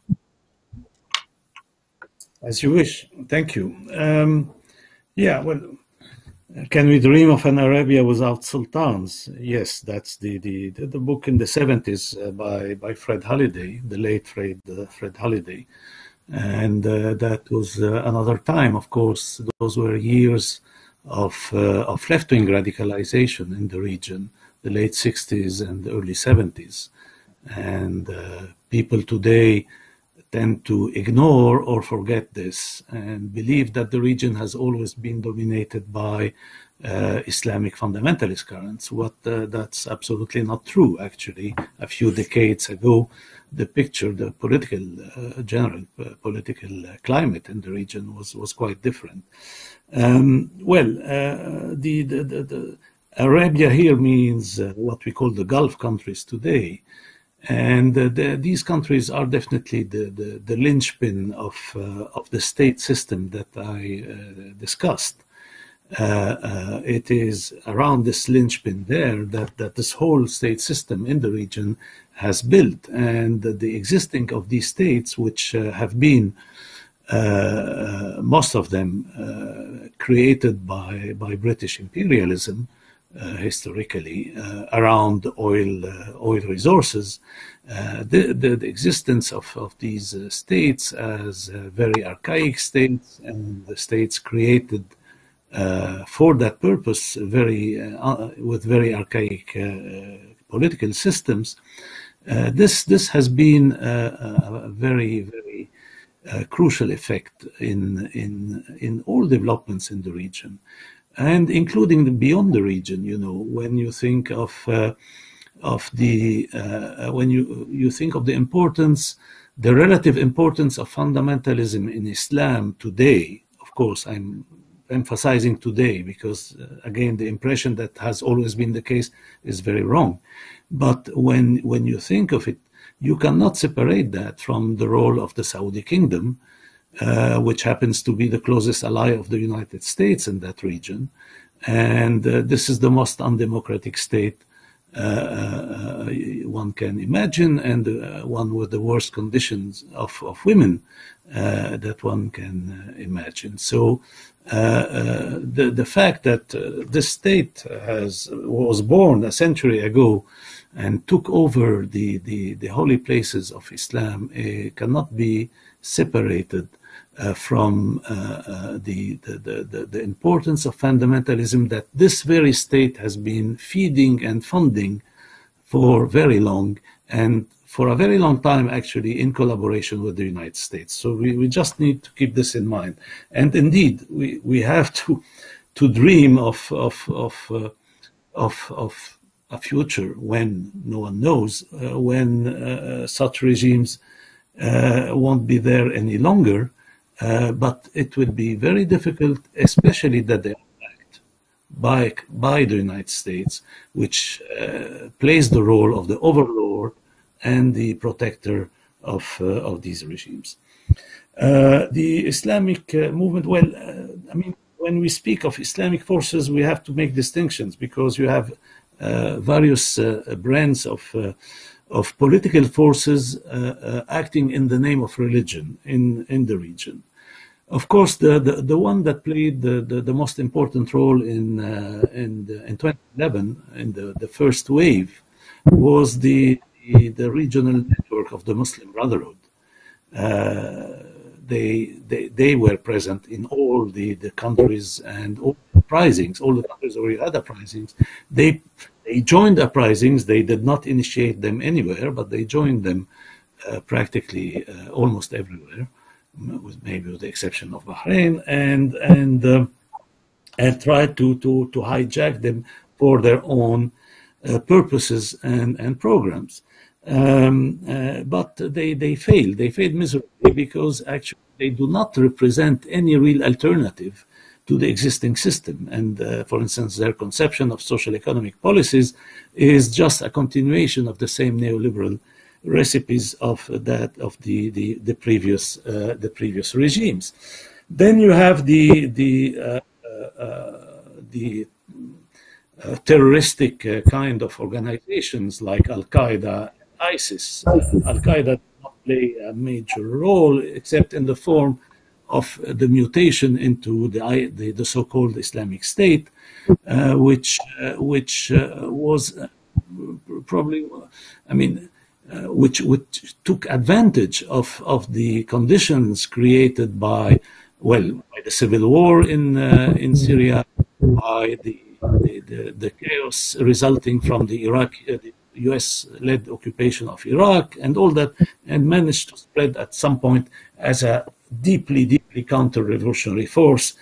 As you wish. Thank you. Um, yeah. Well. Can we dream of an Arabia without sultans? Yes, that's the the, the book in the seventies uh, by by Fred Halliday, the late Fred uh, Fred Halliday, and uh, that was uh, another time. Of course, those were years of uh, of left-wing radicalization in the region, the late sixties and early seventies, and uh, people today tend to ignore or forget this and believe that the region has always been dominated by uh, Islamic fundamentalist currents. What uh, that's absolutely not true. Actually, a few decades ago, the picture, the political, uh, general uh, political uh, climate in the region was was quite different. Um, well, uh, the, the, the, the Arabia here means uh, what we call the Gulf countries today. And uh, the, these countries are definitely the, the, the linchpin of, uh, of the state system that I uh, discussed. Uh, uh, it is around this linchpin there that, that this whole state system in the region has built. And the existing of these states, which uh, have been, uh, most of them, uh, created by, by British imperialism, Uh, historically uh, around oil uh, oil resources, uh, the, the, the existence of, of these uh, states as uh, very archaic states, and the states created uh, for that purpose, very uh, with very archaic uh, political systems. Uh, this this has been a, a very very uh, crucial effect in in in all developments in the region. And including the beyond the region, you know, when you think of uh, of the uh, when you you think of the importance, the relative importance of fundamentalism in Islam today. Of course, I'm emphasizing today because uh, again, the impression that has always been the case is very wrong. But when when you think of it, you cannot separate that from the role of the Saudi Kingdom, Uh, which happens to be the closest ally of the United States in that region. And uh, this is the most undemocratic state uh, uh, one can imagine, and uh, one with the worst conditions of, of women uh, that one can uh, imagine. So uh, uh, the, the fact that uh, this state has, was born a century ago and took over the, the, the holy places of Islam uh, cannot be separated Uh, from uh, uh, the, the, the, the importance of fundamentalism that this very state has been feeding and funding for very long, and for a very long time actually in collaboration with the United States. So we, we just need to keep this in mind. And indeed, we, we have to to dream of, of, of, uh, of, of a future when no one knows, uh, when uh, such regimes uh, won't be there any longer. Uh, but it would be very difficult, especially that they are backed by, by the United States, which uh, plays the role of the overlord and the protector of, uh, of these regimes. Uh, the Islamic uh, movement, well, uh, I mean, when we speak of Islamic forces, we have to make distinctions because you have uh, various uh, brands of uh, of political forces uh, uh, acting in the name of religion in, in the region. Of course, the, the, the one that played the, the, the most important role in uh, in, the, in twenty eleven, in the, the first wave, was the, the, the regional network of the Muslim Brotherhood. Uh, they, they, they were present in all the, the countries and all the uprisings, all the countries where you had uprisings. They They joined uprisings. They did not initiate them anywhere, but they joined them uh, practically uh, almost everywhere, with maybe with the exception of Bahrain, and and uh, and tried to to to hijack them for their own uh, purposes and and programs. Um, uh, but they they failed. They failed miserably because actually they do not represent any real alternative to the existing system. And uh, for instance, their conception of social economic policies is just a continuation of the same neoliberal recipes of that of the the, the previous uh, the previous regimes. Then you have the the uh, uh, the uh, terroristic uh, kind of organizations like Al Qaeda, ISIS. Uh, Al Qaeda did not play a major role except in the form of the mutation into the the, the so-called Islamic State, uh, which uh, which uh, was uh, probably, I mean, uh, which which took advantage of of the conditions created by, well, by the civil war in uh, in Syria, by the the, the the chaos resulting from the Iraq. Uh, the U S-led occupation of Iraq and all that, and managed to spread at some point as a deeply, deeply counter-revolutionary force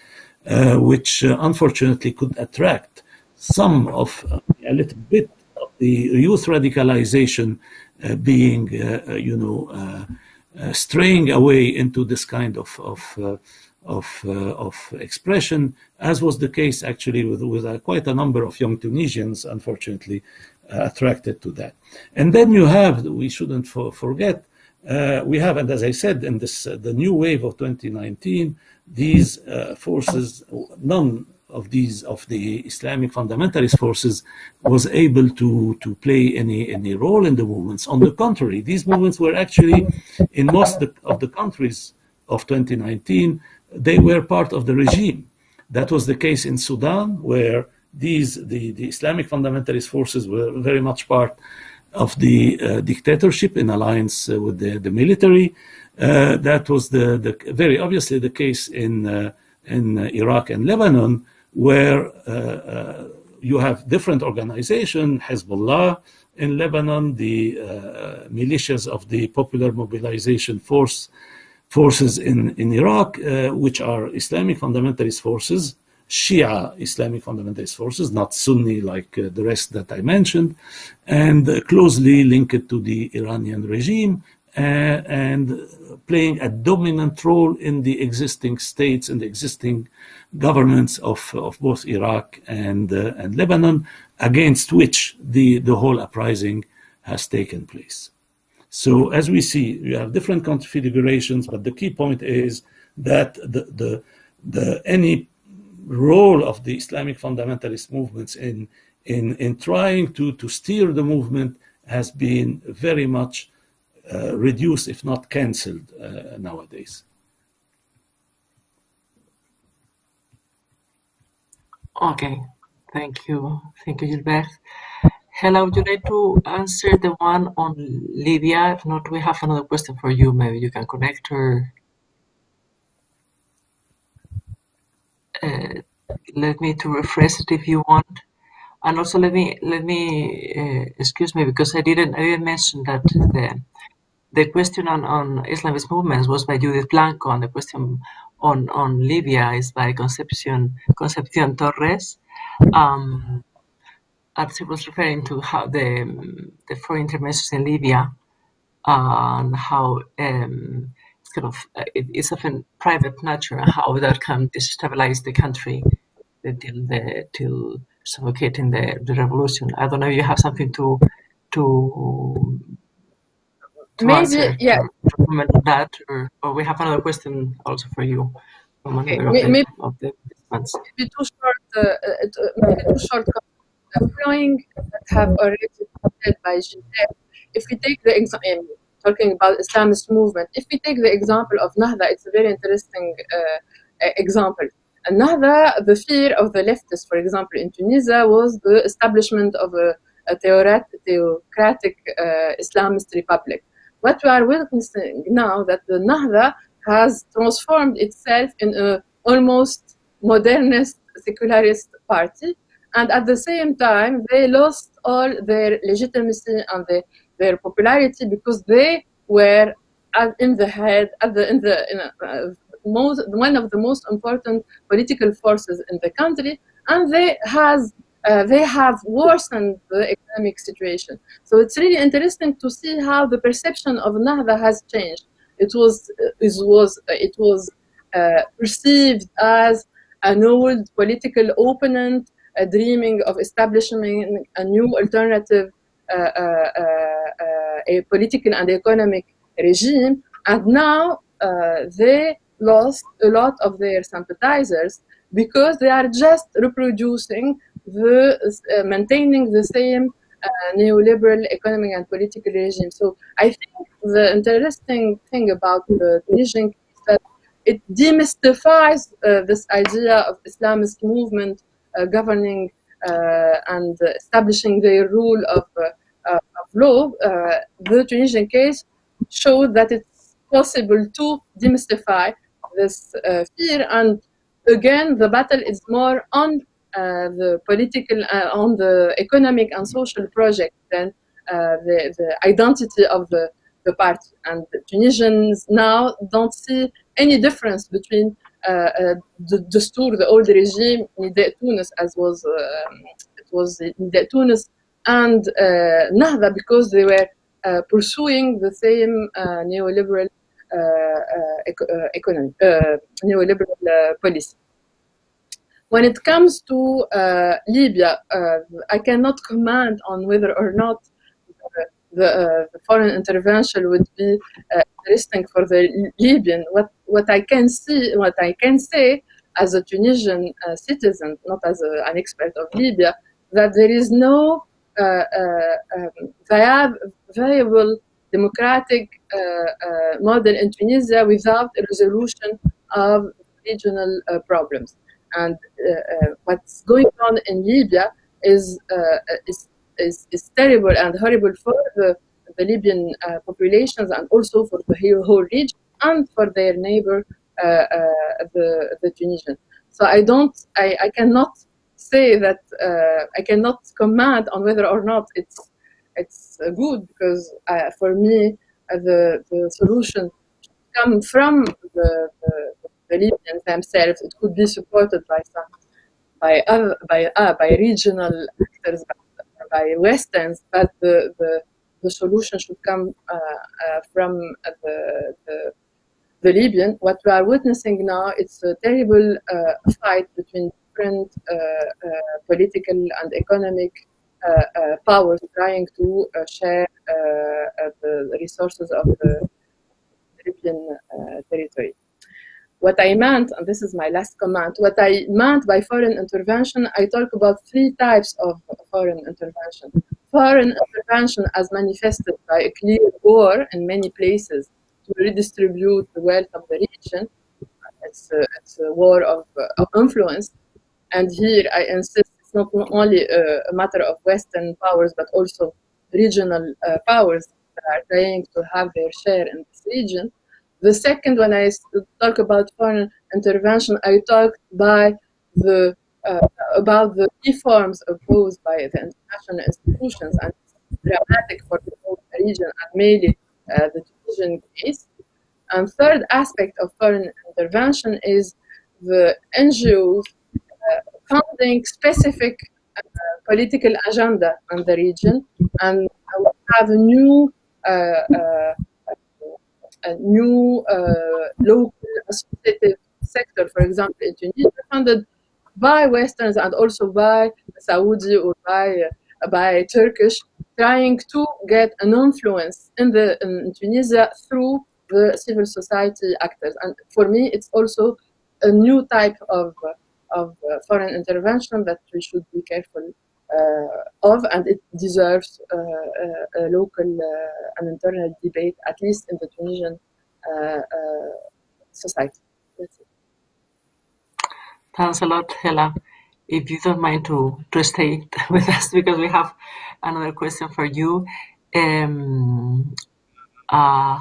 uh, which uh, unfortunately could attract some of uh, a little bit of the youth radicalization uh, being, uh, you know, uh, uh, straying away into this kind of of uh, of, uh, of expression, as was the case actually with with uh, quite a number of young Tunisians, unfortunately, uh, attracted to that. And then you have, we shouldn't for, forget, uh, we have, and as I said, in this uh, the new wave of twenty nineteen, these uh, forces, none of these of the Islamic fundamentalist forces was able to to play any any role in the movements. On the contrary, these movements were actually, in most of the countries of twenty nineteen, they were part of the regime. That was the case in Sudan, where these the, the Islamic fundamentalist forces were very much part of the uh, dictatorship in alliance uh, with the, the military. Uh, that was the, the very obviously the case in uh, in uh, Iraq and Lebanon, where uh, uh, you have different organizations, Hezbollah in Lebanon, the uh, militias of the Popular Mobilization Force forces in, in Iraq, uh, which are Islamic fundamentalist forces, Shia Islamic fundamentalist forces, not Sunni like uh, the rest that I mentioned, and uh, closely linked to the Iranian regime, uh, and playing a dominant role in the existing states and the existing governments of, of both Iraq and, uh, and Lebanon, against which the, the whole uprising has taken place. So as we see, you have different configurations, but the key point is that the, the, the, any role of the Islamic fundamentalist movements in, in, in trying to, to steer the movement has been very much uh, reduced, if not cancelled, uh, nowadays. Okay, thank you. Thank you, Gilbert. Hela, would you like to answer the one on Libya? If not, we have another question for you. Maybe you can connect her. Uh, let me to refresh it if you want. And also let me let me uh, excuse me, because I didn't I didn't mention that the the question on, on Islamist movements was by Judith Blanco, and the question on, on Libya is by Concepcion Concepcion Torres. Um, as she was referring to how the the foreign interventions in Libya uh, and how um, it's kind of it, it's of a private nature, and how that can destabilize the country till the till suffocating the, the revolution. I don't know if you have something to to, to Maybe, answer, yeah. to comment on that, or, or we have another question also for you from Okay. another Maybe, of the participants. Maybe two short, uh, maybe two short comments. Following that have already been said by Gilbert. If we take the example, talking about Islamist movement, if we take the example of Nahda, it's a very interesting uh, example. And Nahda, the fear of the leftists, for example, in Tunisia, was the establishment of a, a theocratic uh, Islamist republic. What we are witnessing now, that the Nahda has transformed itself in an almost modernist, secularist party, and at the same time, they lost all their legitimacy and the, their popularity because they were at, in the head, at the in the in a, uh, most one of the most important political forces in the country, and they has uh, they have worsened the economic situation. So it's really interesting to see how the perception of Nahda has changed. It was it was it was uh, perceived as an old political opponent, uh, dreaming of establishing a new alternative, uh, uh, uh, uh, a political and economic regime, and now uh, they lost a lot of their sympathizers because they are just reproducing the uh, maintaining the same uh, neoliberal economic and political regime. So I think the interesting thing about the Tunisian case is that it demystifies uh, this idea of Islamist movement uh, governing uh, and establishing their rule of, uh, of law. Uh, the Tunisian case showed that it's possible to demystify this uh, fear, and again the battle is more on uh, the political, uh, on the economic and social project than uh, the, the identity of the, the party. And the Tunisians now don't see any difference between the Dastour, the old regime, Nida Tunis, as was um, it was Nida Tunis and uh, Nahda, because they were uh, pursuing the same uh, neoliberal uh, uh, economy, uh, neoliberal uh, policy. When it comes to uh, Libya, uh, I cannot comment on whether or not the, the, uh, the foreign intervention would be uh, interesting for the Libyan. What what I can see, what I can say as a Tunisian uh, citizen, not as a, an expert of Libya, that there is no uh, uh, um, viab viable democratic uh, uh, model in Tunisia without a resolution of regional uh, problems. And uh, uh, what's going on in Libya is, uh, is, is, is terrible and horrible for the, the Libyan uh, populations and also for the whole region and for their neighbor, uh, uh, the, the Tunisian. So I don't, I, I cannot say that, uh, I cannot comment on whether or not it's, it's uh, good, because uh, for me, uh, the, the solution should come from the, the the Libyans themselves. It could be supported by some, by other, by uh, by regional actors, by, by Westerns, but the, the the solution should come uh, uh, from the, the the Libyan. What we are witnessing now, it's a terrible uh, fight between different uh, uh, political and economic uh, uh, powers trying to uh, share uh, uh, the resources of the Libyan uh, territory. What I meant, and this is my last comment, what I meant by foreign intervention, I talk about three types of foreign intervention. Foreign intervention as manifested by a clear war in many places to redistribute the wealth of the region. It's a, it's a war of, uh, of influence. And here I insist it's not only a, a matter of Western powers, but also regional uh, powers that are trying to have their share in this region. The second, when I talk about foreign intervention, I talk by the, uh, about the reforms opposed by the international institutions, and it's dramatic for the whole region and mainly uh, the Tunisian case. And third aspect of foreign intervention is the N G Os uh, funding specific uh, political agenda in the region, and we have a new uh, uh, a new uh, local associative sector, for example, in Tunisia, funded by Westerns and also by Saudi or by uh, by Turkish, trying to get an influence in the in Tunisia through the civil society actors. And for me, it's also a new type of of uh, foreign intervention that we should be careful uh, of, and it deserves uh, a, a local uh, and internal debate, at least in the Tunisian uh, uh, society. That's it. Thanks a lot, Hella. If you don't mind to, to stay with us, because we have another question for you. Um, uh,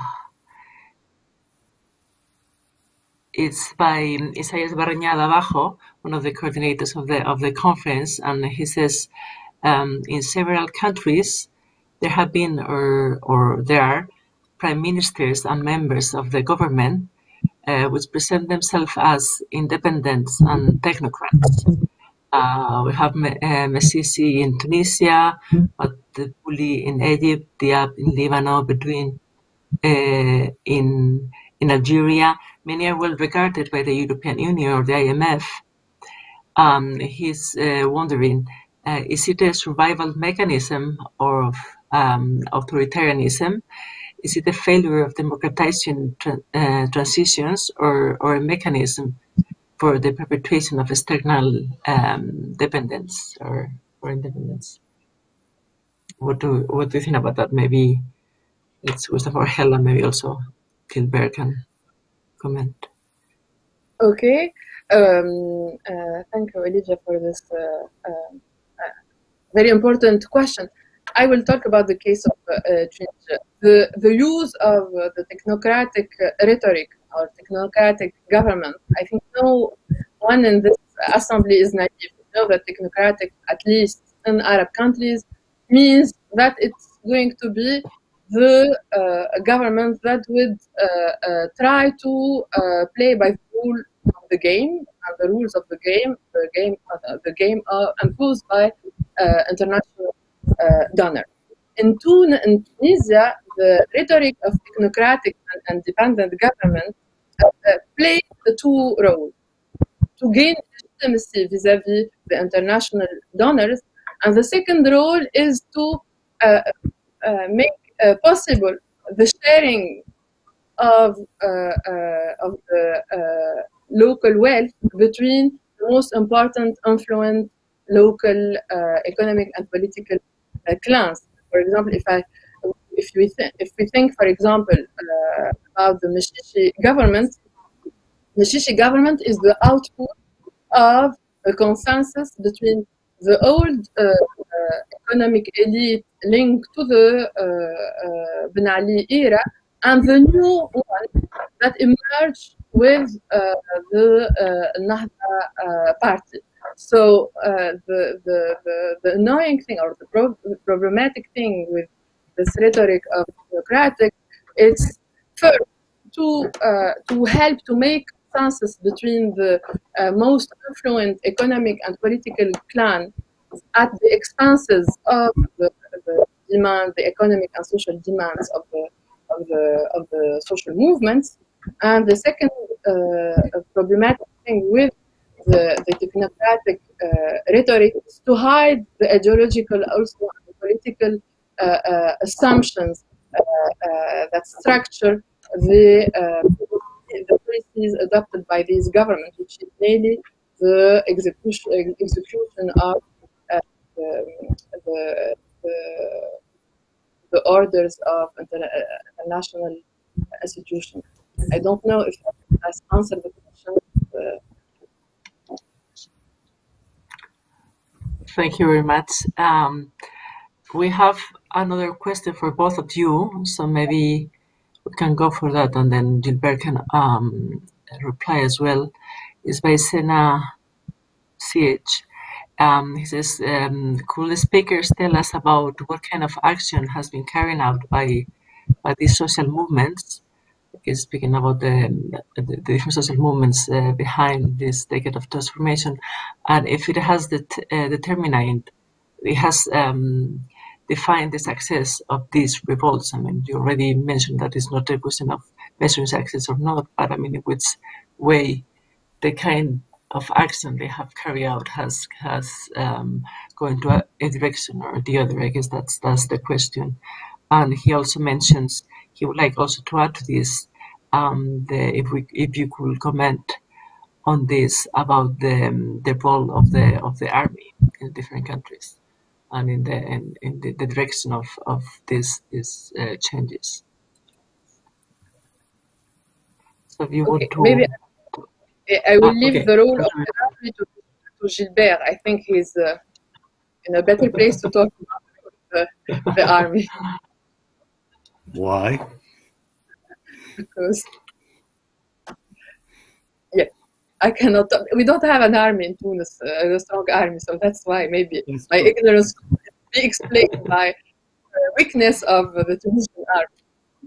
It's by Isaias Barrañada Abajo, one of the coordinators of the of the conference, and he says, um, in several countries, there have been or or there are prime ministers and members of the government uh, which present themselves as independents and technocrats. Uh, we have uh, Mesisi in Tunisia, Matebuli in Egypt, Diab in Lebanon, between uh, in in Algeria. Many are well regarded by the European Union or the I M F. Um, he's uh, wondering, uh, is it a survival mechanism of um, authoritarianism? Is it a failure of democratizing tra uh, transitions, or, or a mechanism for the perpetuation of external um, dependence or, or independence? What do, what do you think about that? Maybe it's Gustavo or Hella, maybe also Gilbert can comment. Okay. Um, uh, thank you, Olivia, for this uh, uh, uh, very important question. I will talk about the case of uh, Tunisia. The, the use of uh, the technocratic uh, rhetoric or technocratic government, I think no one in this assembly is naive. You know that technocratic, at least in Arab countries, means that it's going to be the uh, government that would uh, uh, try to uh, play by the rule of the game and the rules of the game, the game, uh, the game are imposed by uh, international uh, donors. In, Tun in Tunisia, the rhetoric of technocratic and independent government uh, uh, plays the two roles: to gain legitimacy vis-à-vis the international donors, and the second role is to uh, uh, make uh, possible the sharing of, uh, uh, of the uh, local wealth between the most important influent local uh, economic and political uh, clans. For example, if I, if we th if we think, for example, uh, about the Meshishi government, Meshishi government is the output of a consensus between the old uh, uh, economic elite linked to the uh, uh, Ben Ali era and the new one that emerged with uh, the uh, Nahda uh, party. So uh, the, the, the, the annoying thing or the, pro the problematic thing with this rhetoric of democratic, it's first to, uh, to help to make consensus between the uh, most influent economic and political clan at the expenses of the, the demand, the economic and social demands of the of the of the social movements. And the second uh, problematic thing with the, the technocratic uh, rhetoric is to hide the ideological, also the political uh, uh, assumptions uh, uh, that structure the, uh, the policies adopted by these governments, which is mainly the execution, execution of uh, the, the, the, the orders of international institutions. I don't know if that has answered the question. Uh, Thank you very much. Um, we have another question for both of you, so maybe we can go for that, and then Gilbert can um, reply as well. It's by Sena C H. Um, he says, um, could the speakers tell us about what kind of action has been carried out by by these social movements? He's speaking about the, the, the different social movements uh, behind this decade of transformation, and if it has det uh, determined, it has um, defined the success of these revolts. I mean, you already mentioned that it's not a question of measuring success or not, but I mean, in which way the kind of action they have carried out has has um, gone to a, a direction or the other. I guess that's that's the question. And he also mentions he would like also to add to this um, the if we if you could comment on this about the um, the role of the of the army in different countries and in the in, in the, the direction of of these these uh, changes. So if you okay, want to maybe I will ah, leave okay. the role of the army to, to Gilbert. I think he's uh, in a better place to talk about the, the army. Why? Because, yeah, I cannot, we don't have an army in Tunis, uh, a strong army, so that's why maybe Yes. my ignorance could be explained by the weakness of the Tunisian army.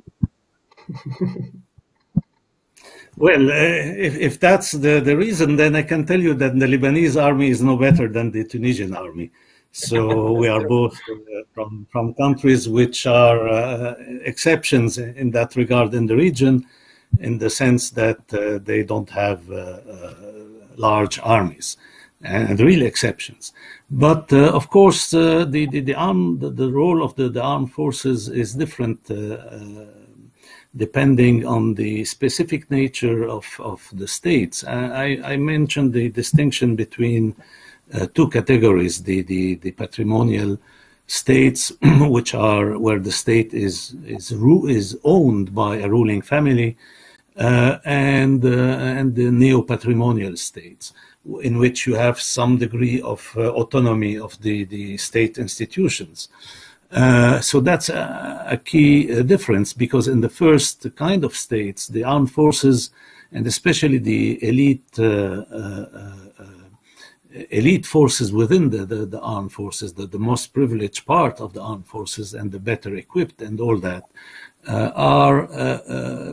Well, uh, if, if that's the, the reason, then I can tell you that the Lebanese army is no better than the Tunisian army. So we are both uh, from, from countries which are uh, exceptions in that regard in the region, in the sense that uh, they don't have uh, uh, large armies, and really exceptions. But uh, of course, uh, the, the, the, arm, the, the role of the, the armed forces is different uh, uh, depending on the specific nature of, of the states. I, I mentioned the distinction between uh, two categories, the, the, the patrimonial states, which are where the state is, is, is owned by a ruling family, uh, and, uh, and the neo-patrimonial states, in which you have some degree of uh, autonomy of the, the state institutions. Uh, so that's a, a key uh, difference, because in the first kind of states, the armed forces, and especially the elite uh, uh, uh, elite forces within the, the, the armed forces, the, the most privileged part of the armed forces and the better equipped and all that, uh, are uh, uh,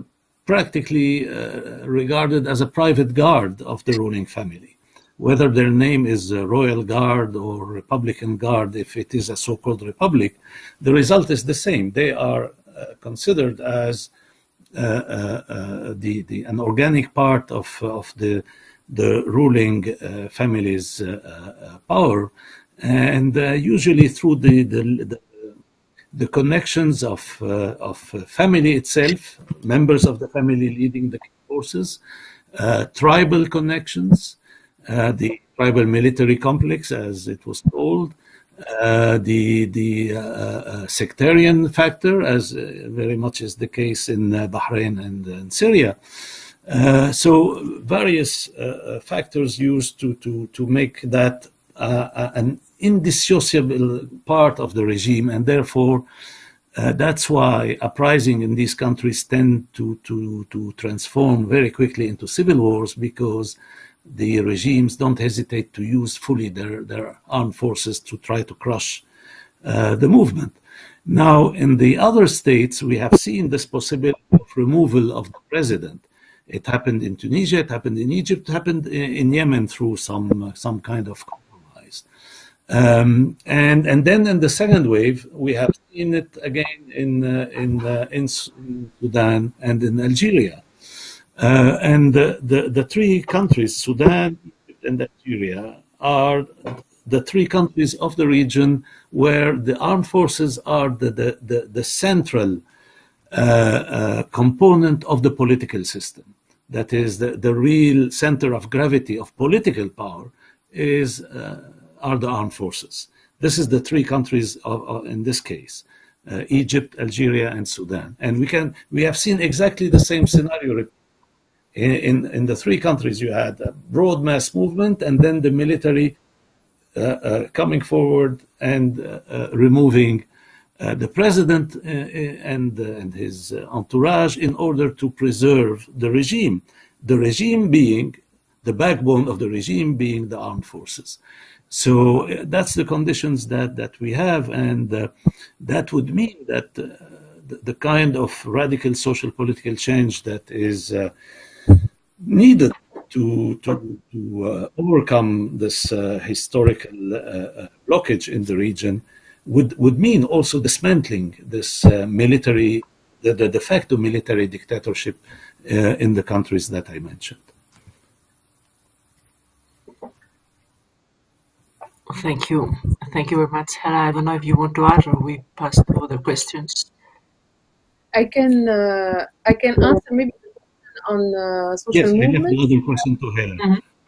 practically uh, regarded as a private guard of the ruling family. Whether their name is uh, Royal Guard or Republican Guard, if it is a so-called republic, the result is the same. They are uh, considered as uh, uh, uh, the, the an organic part of of the the ruling uh, family's uh, uh, power, and uh, usually through the the, the the connections of uh, of family itself, members of the family leading the forces, uh, tribal connections, uh, the tribal military complex, as it was called, uh, the the uh, uh, sectarian factor, as uh, very much is the case in uh, Bahrain and, and Syria. Uh, so various uh, factors used to to to make that uh, an indissociable part of the regime, and therefore uh, that's why uprising in these countries tend to to to transform very quickly into civil wars, because the regimes don't hesitate to use fully their their armed forces to try to crush uh, the movement. Now, in the other states, we have seen this possibility of removal of the president. It happened in Tunisia, it happened in Egypt, it happened in Yemen through some uh, some kind of compromise. Um, and and then in the second wave, we have seen it again in uh, in, uh, in Sudan and in Algeria. Uh, and the, the the three countries, Sudan, Egypt, and Algeria, are the three countries of the region where the armed forces are the the the, the central uh, uh, component of the political system. That is, the, the real center of gravity of political power is uh, are the armed forces. This is the three countries of, of, in this case, uh, Egypt, Algeria, and Sudan. And we can we have seen exactly the same scenario. In, in, in the three countries, you had a broad mass movement, and then the military uh, uh, coming forward and uh, uh, removing Uh, the president uh, and, uh, and his uh, entourage in order to preserve the regime, the regime being, the backbone of the regime being the armed forces. So uh, that's the conditions that, that we have, and uh, that would mean that uh, the, the kind of radical social political change that is uh, needed to, to, to uh, overcome this uh, historical uh, blockage in the region would would mean also dismantling this uh, military, the, the de facto military dictatorship uh, in the countries that I mentioned. Thank you. Thank you very much, Hannah. I don't know if you want to add, or we pass to other questions. I can uh, I can answer maybe on uh, social yes, movement. Yes, I have another question to Helen.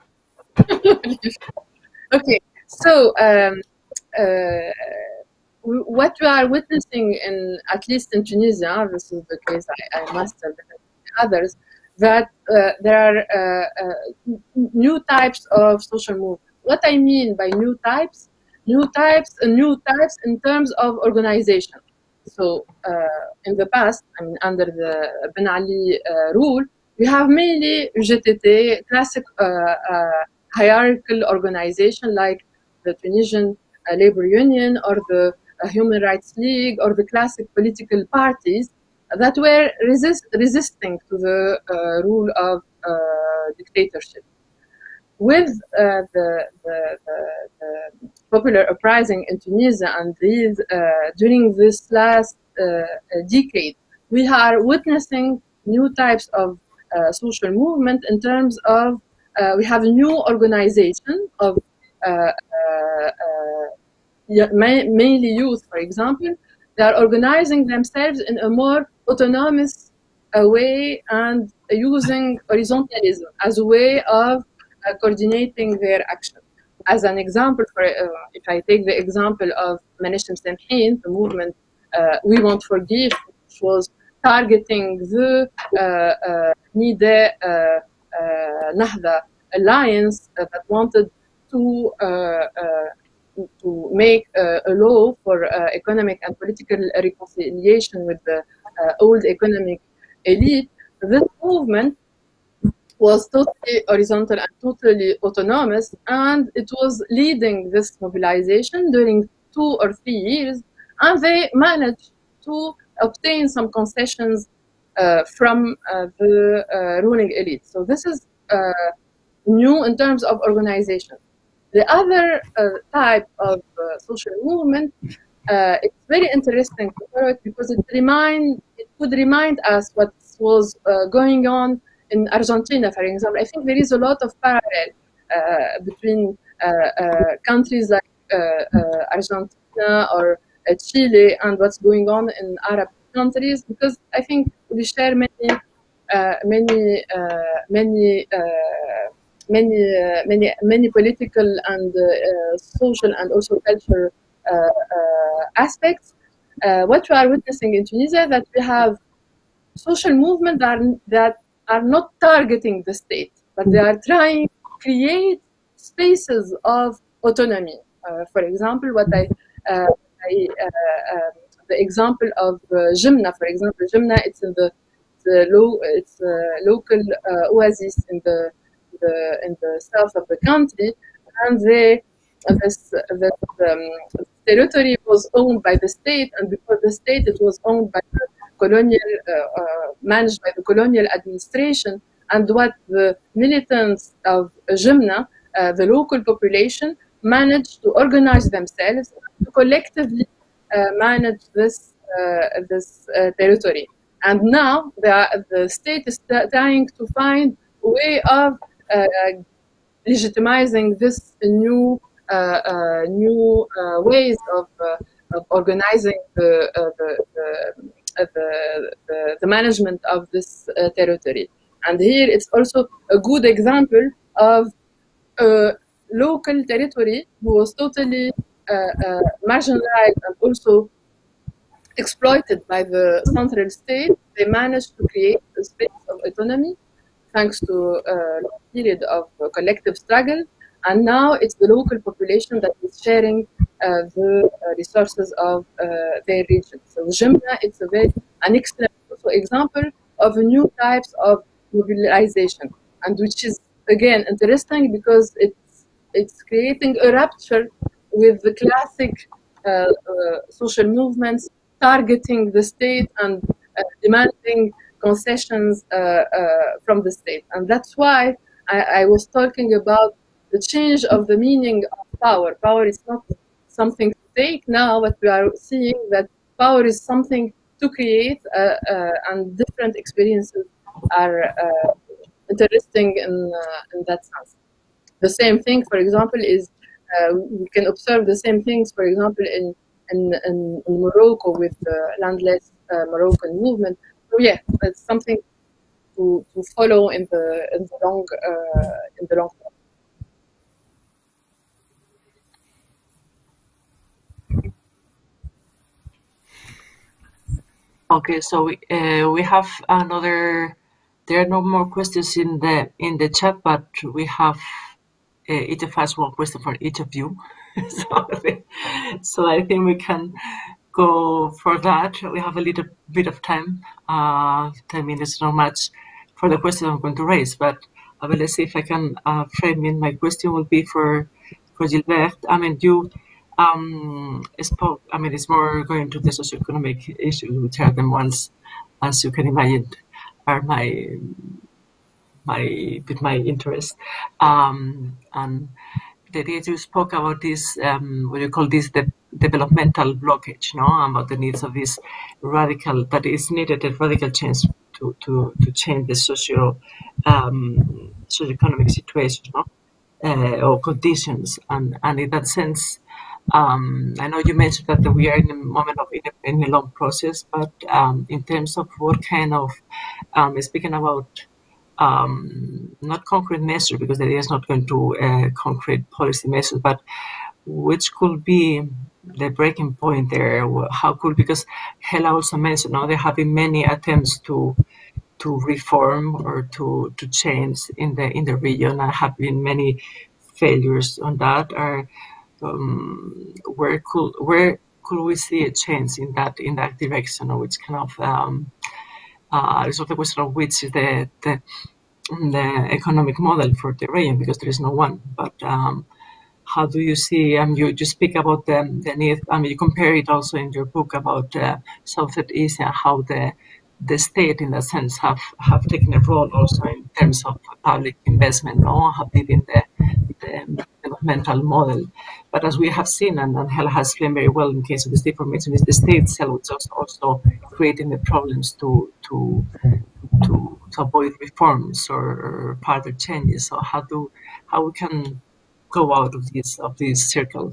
Mm-hmm. Okay, so um, uh, what we are witnessing in, at least in Tunisia, this is the case I, I must have others, that uh, there are uh, uh, new types of social movement. What I mean by new types, new types, uh, new types in terms of organization. So uh, in the past, I mean, under the Ben Ali uh, rule, we have mainly G T T, classic uh, uh, hierarchical organization like the Tunisian uh, Labor Union or the a Human Rights League or the classic political parties that were resist, resisting to the uh, rule of uh, dictatorship. With uh, the, the, the, the popular uprising in Tunisia and these, uh, during this last uh, decade, we are witnessing new types of uh, social movement in terms of, uh, we have a new organization of uh, uh, uh, Yeah, mainly youth, for example, they are organizing themselves in a more autonomous uh, way and using horizontalism as a way of uh, coordinating their action. As an example, for, uh, if I take the example of Maneshem Samhin, the movement uh, We Won't Forgive, which was targeting the uh, uh, Nida uh, uh, Nahda alliance uh, that wanted to uh, uh, to make uh, a law for uh, economic and political reconciliation with the uh, old economic elite. This movement was totally horizontal and totally autonomous, and it was leading this mobilization during two or three years, and they managed to obtain some concessions uh, from uh, the uh, ruling elite. So this is uh, new in terms of organization. The other uh, type of uh, social movement, uh, it's very interesting to follow it because it remind it would remind us what was uh, going on in Argentina, for example. I think there is a lot of parallel uh, between uh, uh, countries like uh, uh, Argentina or uh, Chile and what's going on in Arab countries, because I think we share many, uh, many, uh, many. Uh, many, uh, many, many political and uh, uh, social and also cultural uh, uh, aspects. Uh, what we are witnessing in Tunisia, that we have social movements that, that are not targeting the state, but they are trying to create spaces of autonomy. Uh, for example, what I, uh, I uh, um, the example of uh, Jimna, for example, Jimna, it's in the, the low, it's a local uh, oasis in the The, in the south of the country, and they, this, this um, territory was owned by the state, and before the state it was owned by the colonial, uh, uh, managed by the colonial administration. And what the militants of Jimna, uh, the local population, managed to organize themselves to collectively uh, manage this, uh, this uh, territory. And now the, the state is trying to find a way of Uh, legitimizing this new uh, uh, new uh, ways of, uh, of organizing the, uh, the, the, uh, the, the, the management of this uh, territory. And here it's also a good example of a local territory who was totally uh, uh, marginalized and also exploited by the central state. They managed to create a space of autonomy thanks to a long period of uh, collective struggle, and now it's the local population that is sharing uh, the uh, resources of uh, their region. So Jimna, it's a very an excellent also example of new types of mobilization, and which is again interesting because it's it's creating a rupture with the classic uh, uh, social movements targeting the state and uh, demanding concessions uh, uh, from the state. And that's why I, I was talking about the change of the meaning of power. Power is not something to take now, but we are seeing that power is something to create, uh, uh, and different experiences are uh, interesting in, uh, in that sense. The same thing, for example, is uh, we can observe the same things, for example, in, in, in, in Morocco with the landless uh, Moroccan movement. So yeah, it's something to, to follow in the in the long uh, in the long term. Okay, so we uh, we have another. There are no more questions in the in the chat, but we have uh, each of us one question for each of you. so, I think, so I think we can go for that. We have a little bit of time. Uh, ten minutes, not much, for the question I'm going to raise. But uh, let's see if I can uh, frame in. My question will be for for Gilbert. I mean, you um, spoke. I mean, it's more going to the socioeconomic issues, which are the ones, as you can imagine, are my my with my interest. Um, and the idea you spoke about this, um, what you call this, the developmental blockage, no, about the needs of this radical, that is needed a radical change to to to change the socio um, socioeconomic situation, no, uh, or conditions, and and in that sense, um, I know you mentioned that we are in a moment of in a, in a long process, but um, in terms of what kind of um, speaking about. Um, not concrete measure, because the idea is not going to uh, concrete policy measures, but which could be the breaking point there? How could, because Hela also mentioned, now there have been many attempts to to reform or to to change in the in the region, and have been many failures on that. Or um, where could where could we see a change in that in that direction, or which kind of um, uh, it's not the question of which is the the the economic model for the region, because there is no one. But um, how do you see? Um, you you speak about the the need. I mean, you compare it also in your book about uh, Southeast Asia, how the the state, in a sense, have, have taken a role also in terms of public investment, no? Have been the, the developmental model. But as we have seen, and Angela has explained very well in case of the state formation, is the state itself is also, also creating the problems to to to, to avoid reforms or further changes. So how do how we can go out of this of this circle?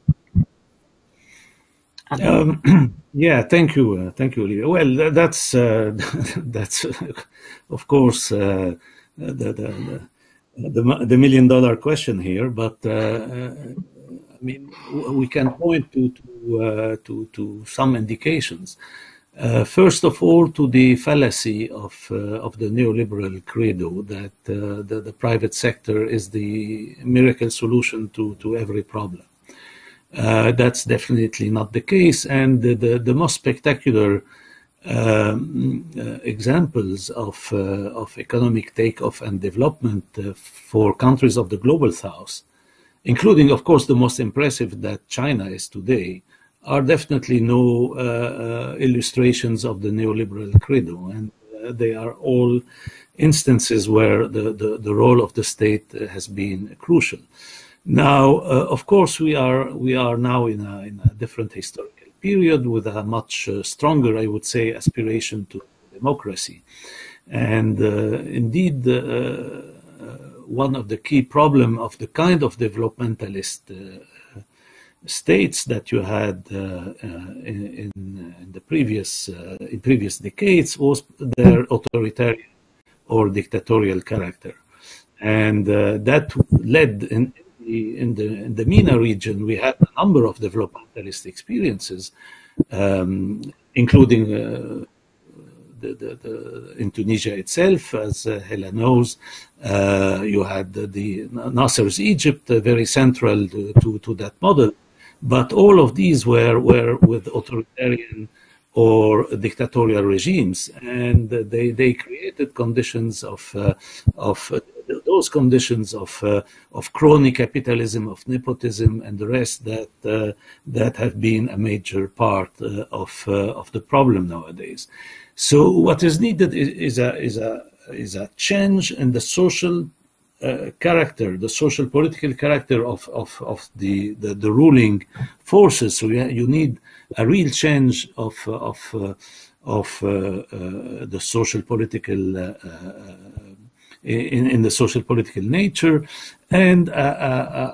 Um, yeah, thank you, uh, thank you, Olivia. Well, that's uh, that's uh, of course uh, the, the the the million dollar question here. But uh, I mean, we can point to to uh, to, to some indications. Uh, first of all, to the fallacy of uh, of the neoliberal credo that uh, the, the private sector is the miracle solution to to every problem. Uh, that's definitely not the case, and the, the, the most spectacular um, uh, examples of, uh, of economic takeoff and development uh, for countries of the global south, including, of course, the most impressive that China is today, are definitely no uh, uh, illustrations of the neoliberal credo, and uh, they are all instances where the, the, the role of the state has been crucial. Now, uh, of course, we are we are now in a, in a different historical period with a much uh, stronger, I would say, aspiration to democracy. And uh, indeed, uh, uh, one of the key problems of the kind of developmentalist uh, states that you had uh, uh, in, in the previous uh, in previous decades was their authoritarian or dictatorial character, and uh, that led in. In the, in the MENA region, we had a number of developmentalist experiences, um, including uh, the, the, the, in Tunisia itself, as uh, Hela knows. Uh, you had the, the Nasser's Egypt, uh, very central to, to, to that model. But all of these were, were with authoritarian or dictatorial regimes, and uh, they, they created conditions of, uh, of uh, those conditions of uh, of crony capitalism, of nepotism, and the rest that uh, that have been a major part uh, of uh, of the problem nowadays. So what is needed is, is a is a is a change in the social uh, character, the social political character of of of the the, the ruling forces. So you, you need a real change of of uh, of uh, uh, the social political. Uh, uh, In, in the social political nature, and a, a,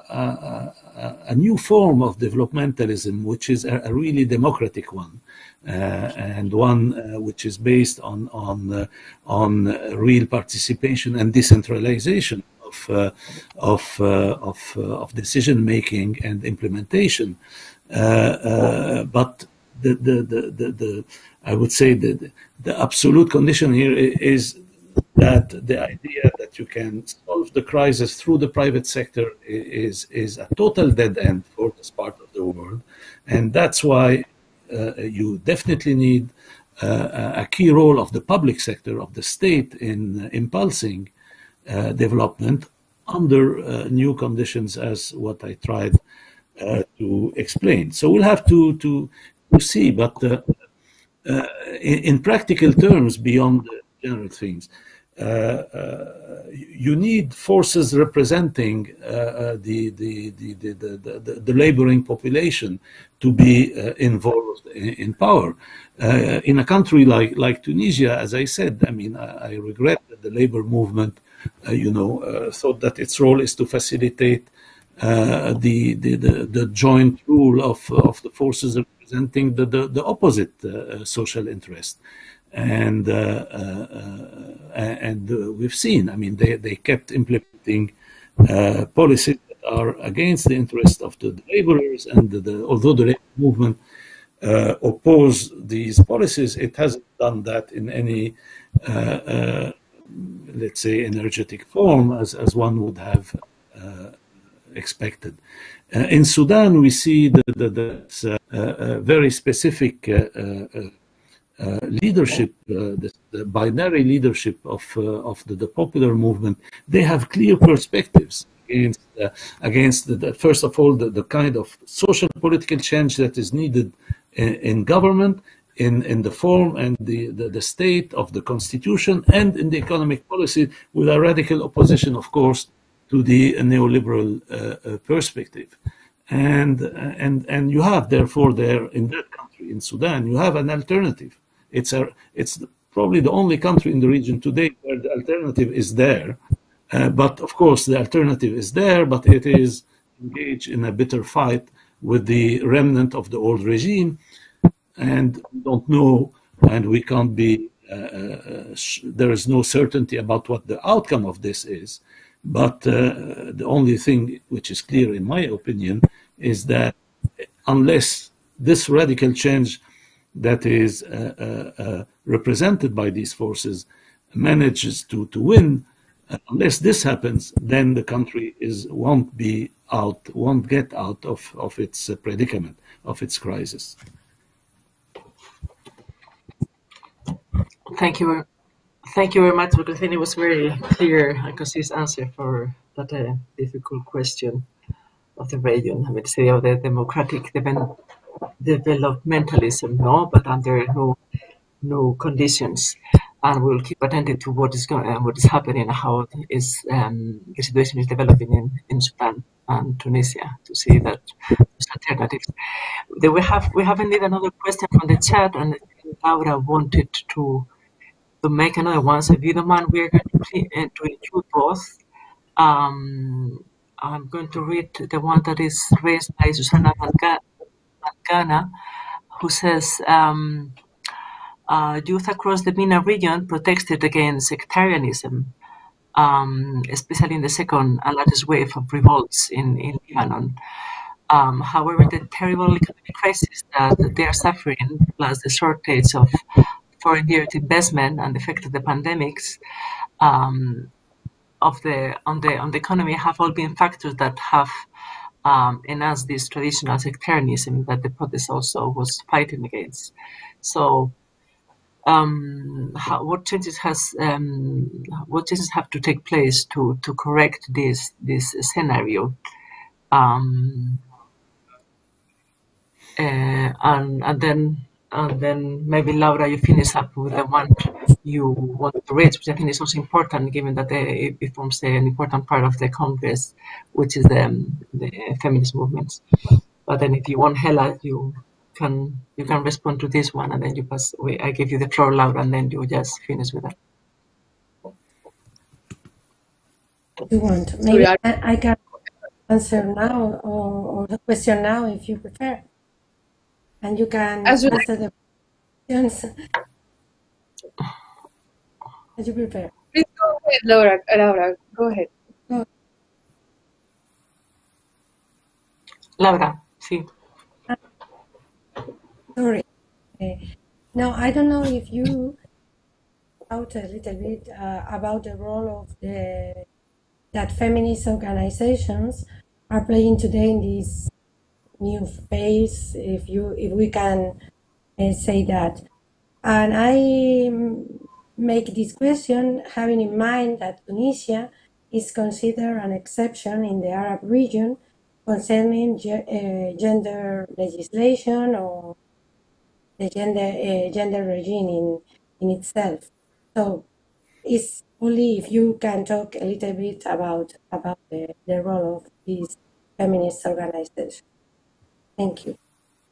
a, a new form of developmentalism, which is a, a really democratic one, uh, and one uh, which is based on on uh, on real participation and decentralization of uh, of uh, of, uh, of decision making and implementation. Uh, uh, but the the, the the the I would say the the absolute condition here is that the idea that you can solve the crisis through the private sector is is a total dead end for this part of the world, and that's why uh, you definitely need uh, a key role of the public sector, of the state, in uh, impulsing uh, development under uh, new conditions, as what I tried uh, to explain. So we'll have to to, to see, but uh, uh, in, in practical terms, beyond the general things, uh, uh, you need forces representing uh, uh, the, the, the, the, the, the, the laboring population to be uh, involved in, in power. Uh, in a country like, like Tunisia, as I said, I mean, I, I regret that the labor movement, uh, you know, uh, thought that its role is to facilitate uh, the, the, the, the joint rule of, of the forces representing the, the, the opposite uh, social interest. And uh, uh, and uh, we've seen, I mean, they, they kept implementing uh, policies that are against the interest of the, the laborers, and the, the, although the labor movement uh, oppose these policies, it hasn't done that in any, uh, uh, let's say, energetic form as, as one would have uh, expected. Uh, in Sudan, we see the, the, the uh, uh, very specific uh, uh, Uh, leadership, uh, the, the binary leadership of uh, of the, the popular movement. They have clear perspectives against uh, against the, the, first of all the, the kind of social political change that is needed in, in government, in, in the form and the, the, the state of the constitution and in the economic policy, with a radical opposition, of course, to the neoliberal uh, uh, perspective. And, and, and you have, therefore, there in that country, in Sudan, you have an alternative. It's, a, it's probably the only country in the region today where the alternative is there. Uh, but, of course, the alternative is there, but it is engaged in a bitter fight with the remnant of the old regime. And we don't know, and we can't be, uh, uh, there is no certainty about what the outcome of this is. But uh, the only thing which is clear, in my opinion, is that unless this radical change that is uh, uh, uh, represented by these forces manages to, to win, uh, unless this happens, then the country is won't be out, won't get out of, of its uh, predicament, of its crisis. Thank you. Thank you very much, because I think it was very clear and concise answer for that uh, difficult question of the region. I mean, say of the democratic develop, developmentalism, no, but under no no conditions. And we'll keep attentive to what is going, uh, what is happening, and how is um, the situation is developing in, in Sudan and Tunisia, to see that there's alternatives. Then we have we have indeed another question from the chat, and Laura wanted to. To make another one, so if you don't mind, we're going to, uh, to include both. Um, I'm going to read the one that is raised by Susanna Mangana, who says, um, uh, youth across the MENA region protested against sectarianism, um, especially in the second and latest wave of revolts in, in Lebanon. Um, however, the terrible economic crisis that they are suffering, plus the shortage of foreign direct investment and the effect of the pandemics um, of the on the on the economy have all been factors that have um, enhanced this traditional sectarianism that the protest also was fighting against. So, um, how, what changes has um, what changes have to take place to to correct this this scenario? Um, uh, and and then. And then maybe, Laura, you finish up with the one you want to raise, which I think is also important, given that they, it forms an important part of the Congress, which is the, um, the feminist movements. But then if you want, Hela, you can you can respond to this one, and then you pass away. I give you the floor, Laura, and then you just finish with that. You want? Maybe I, I can answer now, or, or the question now, if you prefer. And you can As you answer the questions as you prepare. Please go ahead, Laura. Laura, go ahead. Go. Laura, sí. Sorry. Okay. No, I don't know if you out a little bit uh, about the role of the that feminist organizations are playing today in this new phase, if you if we can uh, say that. And I make this question having in mind that Tunisia is considered an exception in the Arab region concerning ge uh, gender legislation or the gender uh, gender regime in, in itself. So it's only if you can talk a little bit about about the, the role of these feminist organizations. Thank you.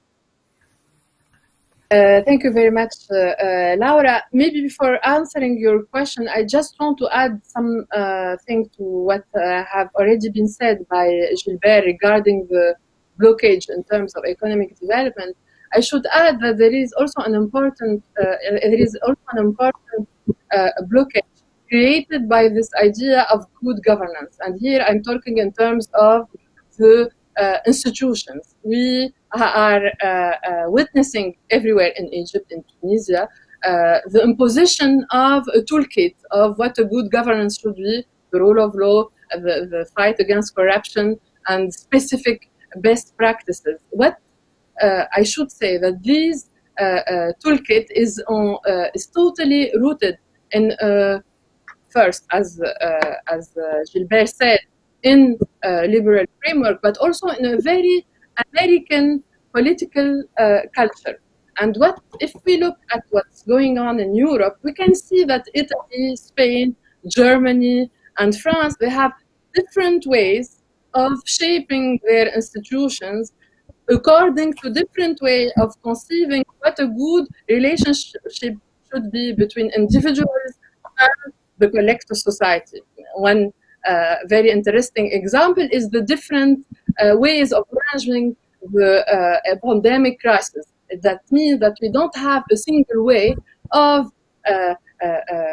Uh, thank you very much, uh, uh, Laura. Maybe before answering your question, I just want to add some uh, thing to what uh, have already been said by Gilbert regarding the blockage in terms of economic development. I should add that there is also an important, uh, there is also an important uh, blockage created by this idea of good governance. And here I'm talking in terms of the uh, institutions. We are uh, uh, witnessing everywhere in Egypt, in Tunisia, uh, the imposition of a toolkit of what a good governance should be, the rule of law, the, the fight against corruption, and specific best practices. What uh, I should say that this uh, uh, toolkit is on uh, is totally rooted in uh, first, as uh, as uh, Gilbert said, in a liberal framework, but also in a very American political uh, culture. And what if we look at what's going on in Europe, we can see that Italy, Spain, Germany, and France, they have different ways of shaping their institutions according to different way of conceiving what a good relationship should be between individuals and the collective society. One uh, very interesting example is the different uh, ways of managing the uh, pandemic crisis. That means that we don't have a single way of uh, uh, uh,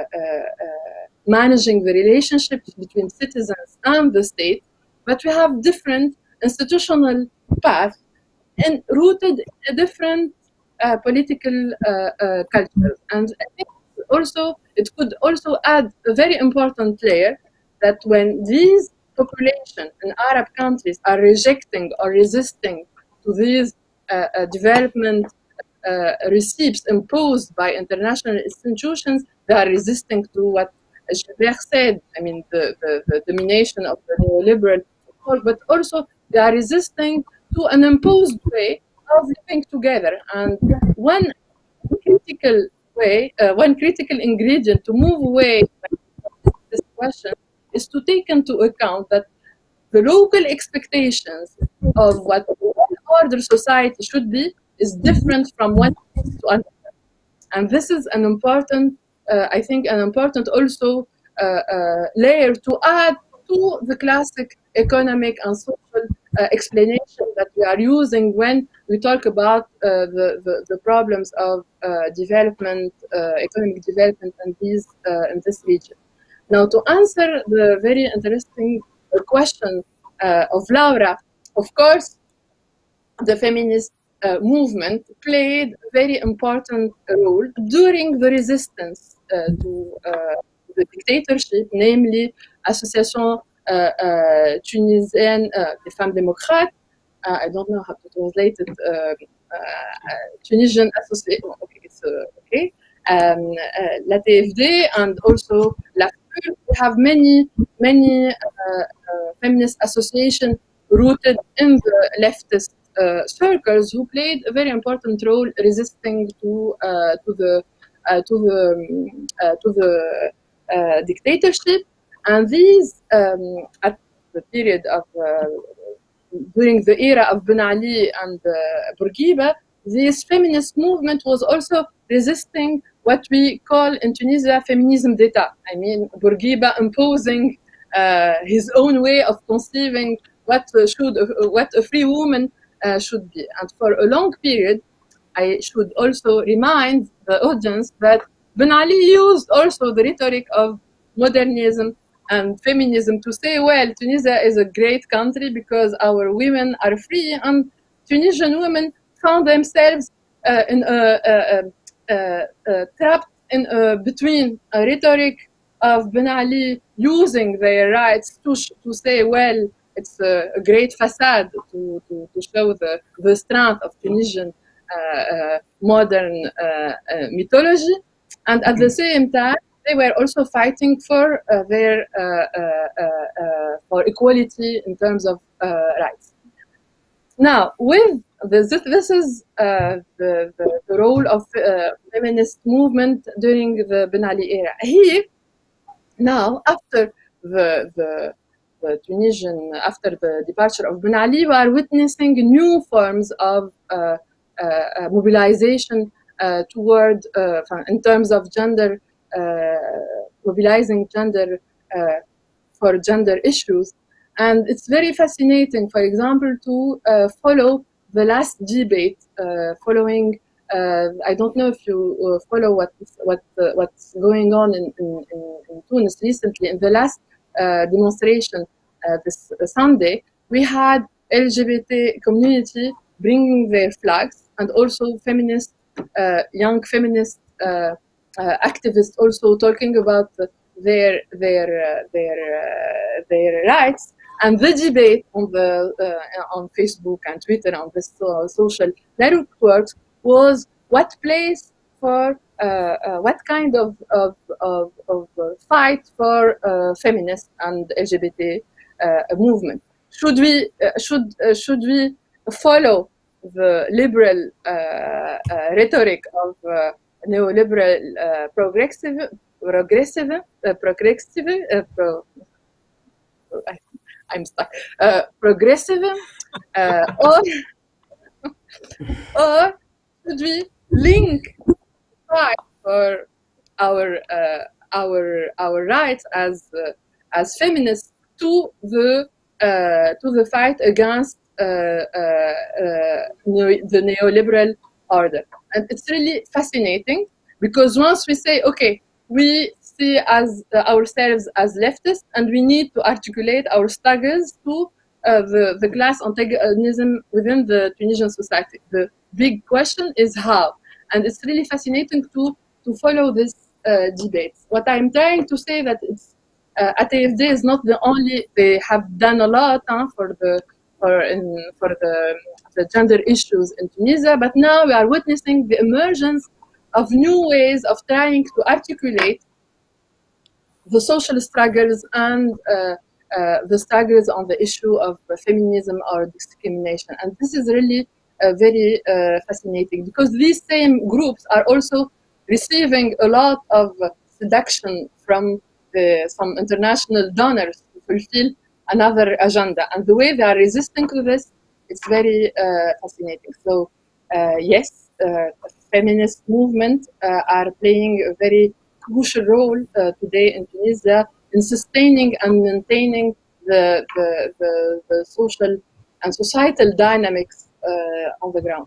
uh, managing the relationships between citizens and the state, but we have different institutional paths and rooted in different uh, political uh, uh, cultures. And I think also it could also add a very important layer that when these populations in Arab countries are rejecting or resisting to these uh, uh, development uh, receipts imposed by international institutions, they are resisting to what Gilbert said, I mean, the, the, the domination of the neoliberal, but also they are resisting to an imposed way of living together. And one critical way, uh, one critical ingredient to move away from this question is to take into account that the local expectations of what one order society should be is different from one to another. And this is an important, uh, I think, an important also uh, uh, layer to add to the classic economic and social uh, explanation that we are using when we talk about uh, the, the, the problems of uh, development, uh, economic development in, these, uh, in this region. Now, to answer the very interesting question uh, of Laura, of course, the feminist uh, movement played a very important role during the resistance uh, to uh, the dictatorship, namely Association uh, uh, Tunisienne uh, des Femmes Démocrates. Uh, I don't know how to translate it. Uh, uh, Tunisian Association. Okay, it's uh, okay. Um, uh, La T F D and also La F U. We have many, many uh, uh, feminist associations rooted in the leftist uh, circles who played a very important role resisting to uh, to the uh, to the uh, to the uh, dictatorship. And these um, at the period of uh, during the era of Ben Ali and uh, Bourguiba, this feminist movement was also resisting what we call in Tunisia feminism d'État. I mean, Bourguiba imposing uh, his own way of conceiving what uh, should uh, what a free woman uh, should be. And for a long period, I should also remind the audience that Ben Ali used also the rhetoric of modernism and feminism to say, well, Tunisia is a great country because our women are free, and Tunisian women found themselves uh, in a, a, a, a, a trapped in a, between a rhetoric of Ben Ali using their rights to, to say, well, it's a, a great facade to, to, to show the, the strength of Tunisian uh, uh, modern uh, uh, mythology, and at the same time, they were also fighting for uh, their uh, uh, uh, for equality in terms of uh, rights. Now, with this, this is uh, the, the, the role of uh, feminist movement during the Ben Ali era. Here, now, after the, the, the Tunisian, after the departure of Ben Ali, we are witnessing new forms of uh, uh, mobilization uh, toward, uh, in terms of gender. Uh, mobilizing gender uh, for gender issues. And it's very fascinating, for example, to uh, follow the last debate uh, following, uh, I don't know if you uh, follow what, what, uh, what's going on in, in, in Tunis recently. In the last uh, demonstration uh, this uh, Sunday, we had L G B T community bringing their flags, and also feminist, uh, young feminist uh, Uh, activists also talking about uh, their their uh, their uh, their rights, and the debate on the uh, on Facebook and Twitter on the uh, social networks was what place for uh, uh, what kind of of of, of uh, fight for uh, feminist and L G B T uh, movement. Should we uh, should uh, should we follow the liberal uh, uh, rhetoric of uh, neoliberal uh, progressive, progressive, uh, progressive, uh, pro, I, I'm stuck, uh, progressive, uh, or, or should we link fight for our uh, our our rights as uh, as feminists to the uh, to the fight against uh, uh, uh, neo- the neoliberal order? And it's really fascinating because once we say, okay, we see as uh, ourselves as leftists, and we need to articulate our struggles to uh, the the class antagonism within the Tunisian society. The big question is how, and it's really fascinating to to follow this uh, debate. What I'm trying to say that it's uh, A T F D is not the only. They have done a lot huh, for the for in, for the the gender issues in Tunisia, but now we are witnessing the emergence of new ways of trying to articulate the social struggles and uh, uh, the struggles on the issue of feminism or discrimination. And this is really uh, very uh, fascinating because these same groups are also receiving a lot of seduction from the, some international donors to fulfill another agenda. And the way they are resisting to this, it's very uh, fascinating. So uh, yes, uh, feminist movement uh, are playing a very crucial role uh, today in Tunisia in sustaining and maintaining the, the, the, the social and societal dynamics uh, on the ground.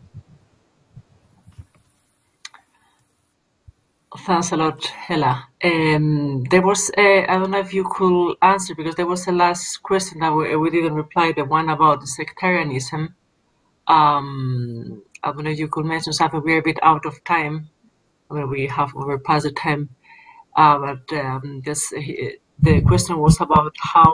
Thanks a lot, Hela. Um, there was, a, I don't know if you could answer, because there was a last question that we, we didn't reply, the one about the sectarianism. Um, I don't know if you could mention something. We're a bit out of time. I mean, we have overpassed the time. Uh, but um, this, the question was about how,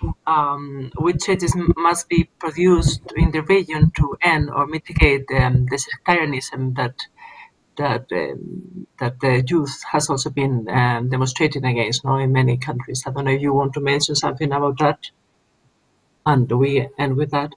um, which changes must be produced in the region to end or mitigate um, the sectarianism that that um, that the youth has also been um, demonstrating against now in many countries. I don't know if you want to mention something about that, and we end with that.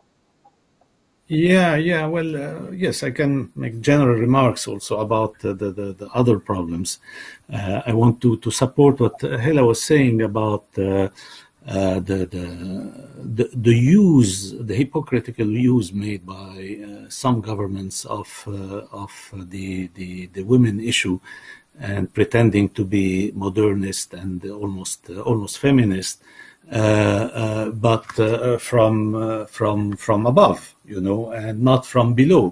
Yeah, yeah. Well, uh, yes, I can make general remarks also about uh, the, the the other problems. Uh, I want to to support what Hela was saying about uh, uh, the, the the the use, the hypocritical use made by uh, some governments of uh, of the, the the women issue, and pretending to be modernist and almost uh, almost feminist, uh, uh, but uh, from uh, from from above, you know, and not from below.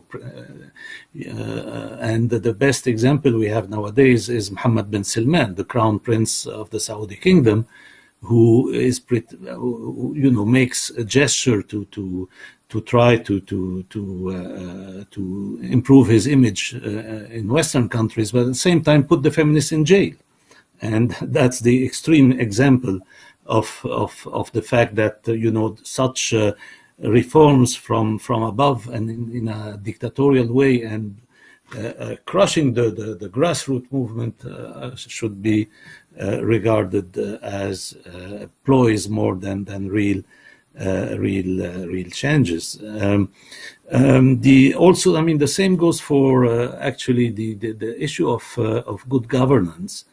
Uh, and the best example we have nowadays is Mohammed bin Salman, the crown prince of the Saudi kingdom, who is, who, you know, makes a gesture to to to try to to to uh, to improve his image uh, in Western countries, but at the same time put the feminists in jail. And that's the extreme example of of of the fact that uh, you know, such uh, reforms from from above and in, in a dictatorial way and uh, uh, crushing the, the the grassroots movement uh, should be uh, regarded uh, as uh, ploys more than than real uh, real uh, real changes. Um, um, the also, I mean, the same goes for uh, actually the, the the issue of uh, of good governance.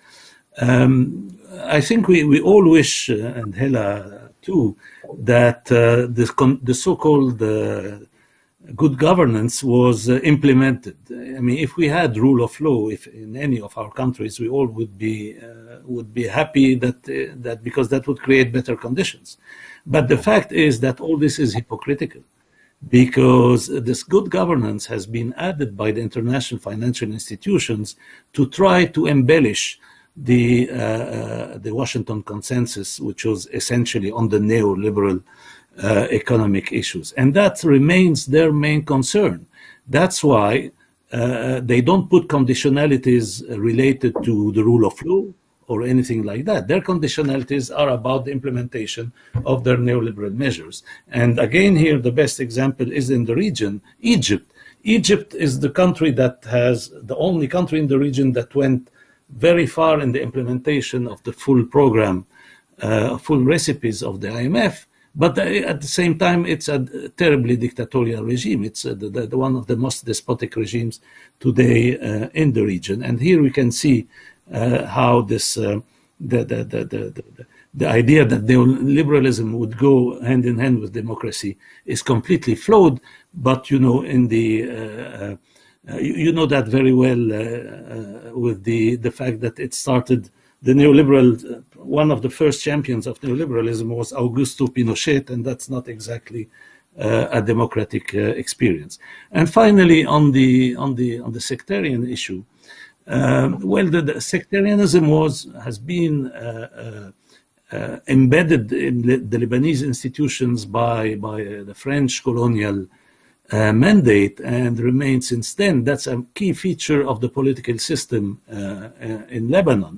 Um, I think we, we all wish, uh, and Hela too, that uh, the, the so-called uh, good governance was uh, implemented. I mean, if we had rule of law, if in any of our countries, we all would be uh, would be happy that uh, that because that would create better conditions. But the fact is that all this is hypocritical, because this good governance has been added by the international financial institutions to try to embellish the uh, uh, the Washington Consensus, which was essentially on the neoliberal uh, economic issues, and that remains their main concern. That's why uh, they don't put conditionalities related to the rule of law or anything like that. Their conditionalities are about the implementation of their neoliberal measures. And again, here the best example is in the region, Egypt. Egypt is the country that has the only country in the region that went very far in the implementation of the full program, uh, full recipes of the I M F, But at the same time, it's a terribly dictatorial regime. It's uh, the, the, one of the most despotic regimes today uh, in the region. And here we can see uh, how this uh, the, the, the, the, the, the idea that neoliberalism would go hand in hand with democracy is completely flawed. But, you know, in the uh, uh, you, you know that very well uh, uh, with the, the fact that it started. The neoliberal, one of the first champions of neoliberalism was Augusto Pinochet, and that's not exactly uh, a democratic uh, experience. And finally, on the on the on the sectarian issue, um, well, the, the sectarianism was has been uh, uh, uh, embedded in the, the Lebanese institutions by by uh, the French colonial uh, mandate and remained since then. That's a key feature of the political system uh, uh, in Lebanon.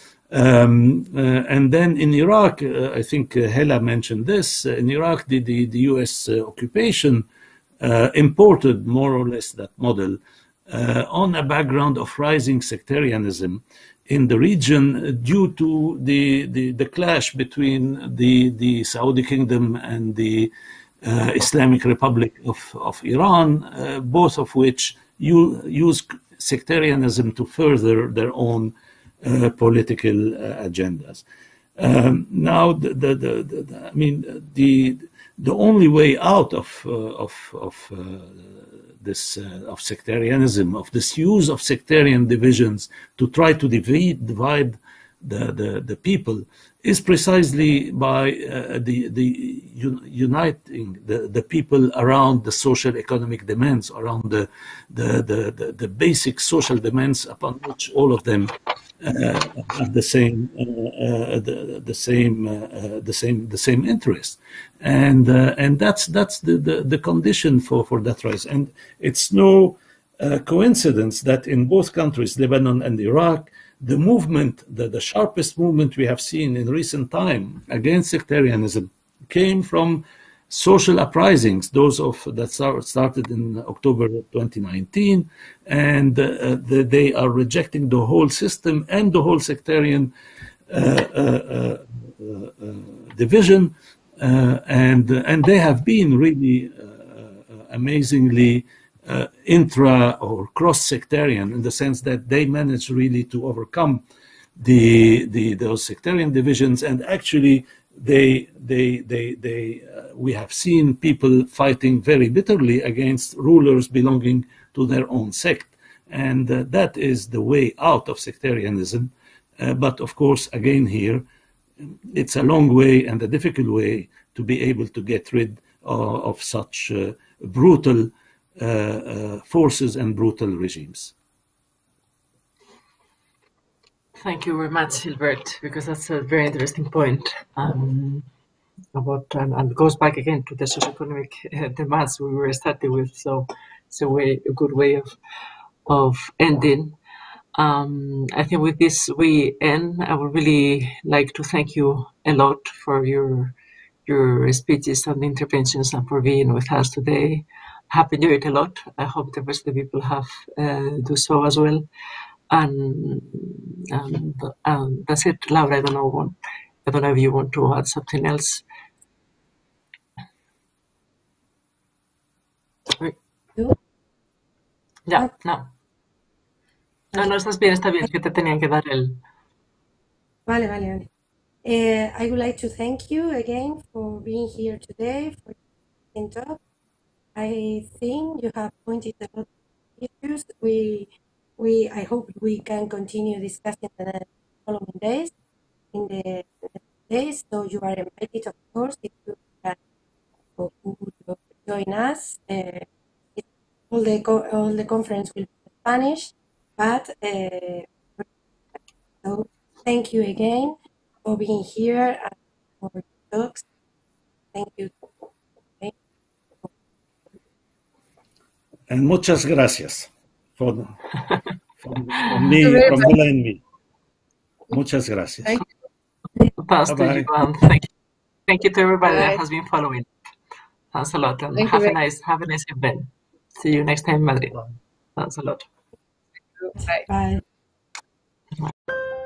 Um, uh, and then in Iraq, uh, I think uh, Hela mentioned this, uh, in Iraq, the, the, the U S uh, occupation uh, imported more or less that model uh, on a background of rising sectarianism in the region due to the, the, the clash between the, the Saudi Kingdom and the uh, Islamic Republic of, of Iran, uh, both of which u- use sectarianism to further their own Uh, political uh, agendas. Um, now, the, the, the, the, I mean, the the only way out of uh, of of uh, this uh, of sectarianism, of this use of sectarian divisions to try to divide divide the the, the people, is precisely by uh, the the uniting the, the people around the social economic demands, around the the, the the the basic social demands upon which all of them Uh, have the same, uh, uh, the, the same, uh, the same, the same interest, and uh, and that's that's the, the, the condition for, for that rise. And it's no uh, coincidence that in both countries, Lebanon and Iraq, the movement, the, the sharpest movement we have seen in recent time against sectarianism, came from social uprisings, those of that started in October twenty nineteen, and uh, the, they are rejecting the whole system and the whole sectarian uh, uh, uh, uh, division, uh, and and they have been really uh, amazingly uh, intra or cross-sectarian in the sense that they managed really to overcome the the those sectarian divisions, and actually they they they they uh, we have seen people fighting very bitterly against rulers belonging to their own sect, and uh, that is the way out of sectarianism. Uh, but of course, again here, it's a long way and a difficult way to be able to get rid of, of such uh, brutal uh, uh, forces and brutal regimes. Thank you very much, Gilbert, because that's a very interesting point um, about, um, and goes back again to the socioeconomic uh, demands we were starting with. So it's a way, a good way of of ending. Um, I think with this we end. I would really like to thank you a lot for your your speeches and interventions and for being with us today. I have enjoyed it a lot. I hope the rest of the people have uh, do so as well. And, and, and that's it, Laura. I don't know. I don't know if you want to add something else. Ya, no. No, no, estás bien, está bien. Que te tenían que dar el. Vale, vale, vale. Uh, I would like to thank you again for being here today, for your talk. I think you have pointed a lot of issues. We We, I hope we can continue discussing in the following days, in the days. So you are invited, of course, if you can join us. Uh, all the all the conference will be in Spanish, but uh, so thank you again for being here and for your talks. Thank you. Okay. And muchas gracias. For, from, from me, from Hela and me. Muchas gracias. Thank you. Bye-bye. Thank you. Thank you to everybody Bye. That has been following. Thanks a lot. And Thank have a nice, have a nice evening. See you next time in Madrid. Thanks a lot. Bye. Bye.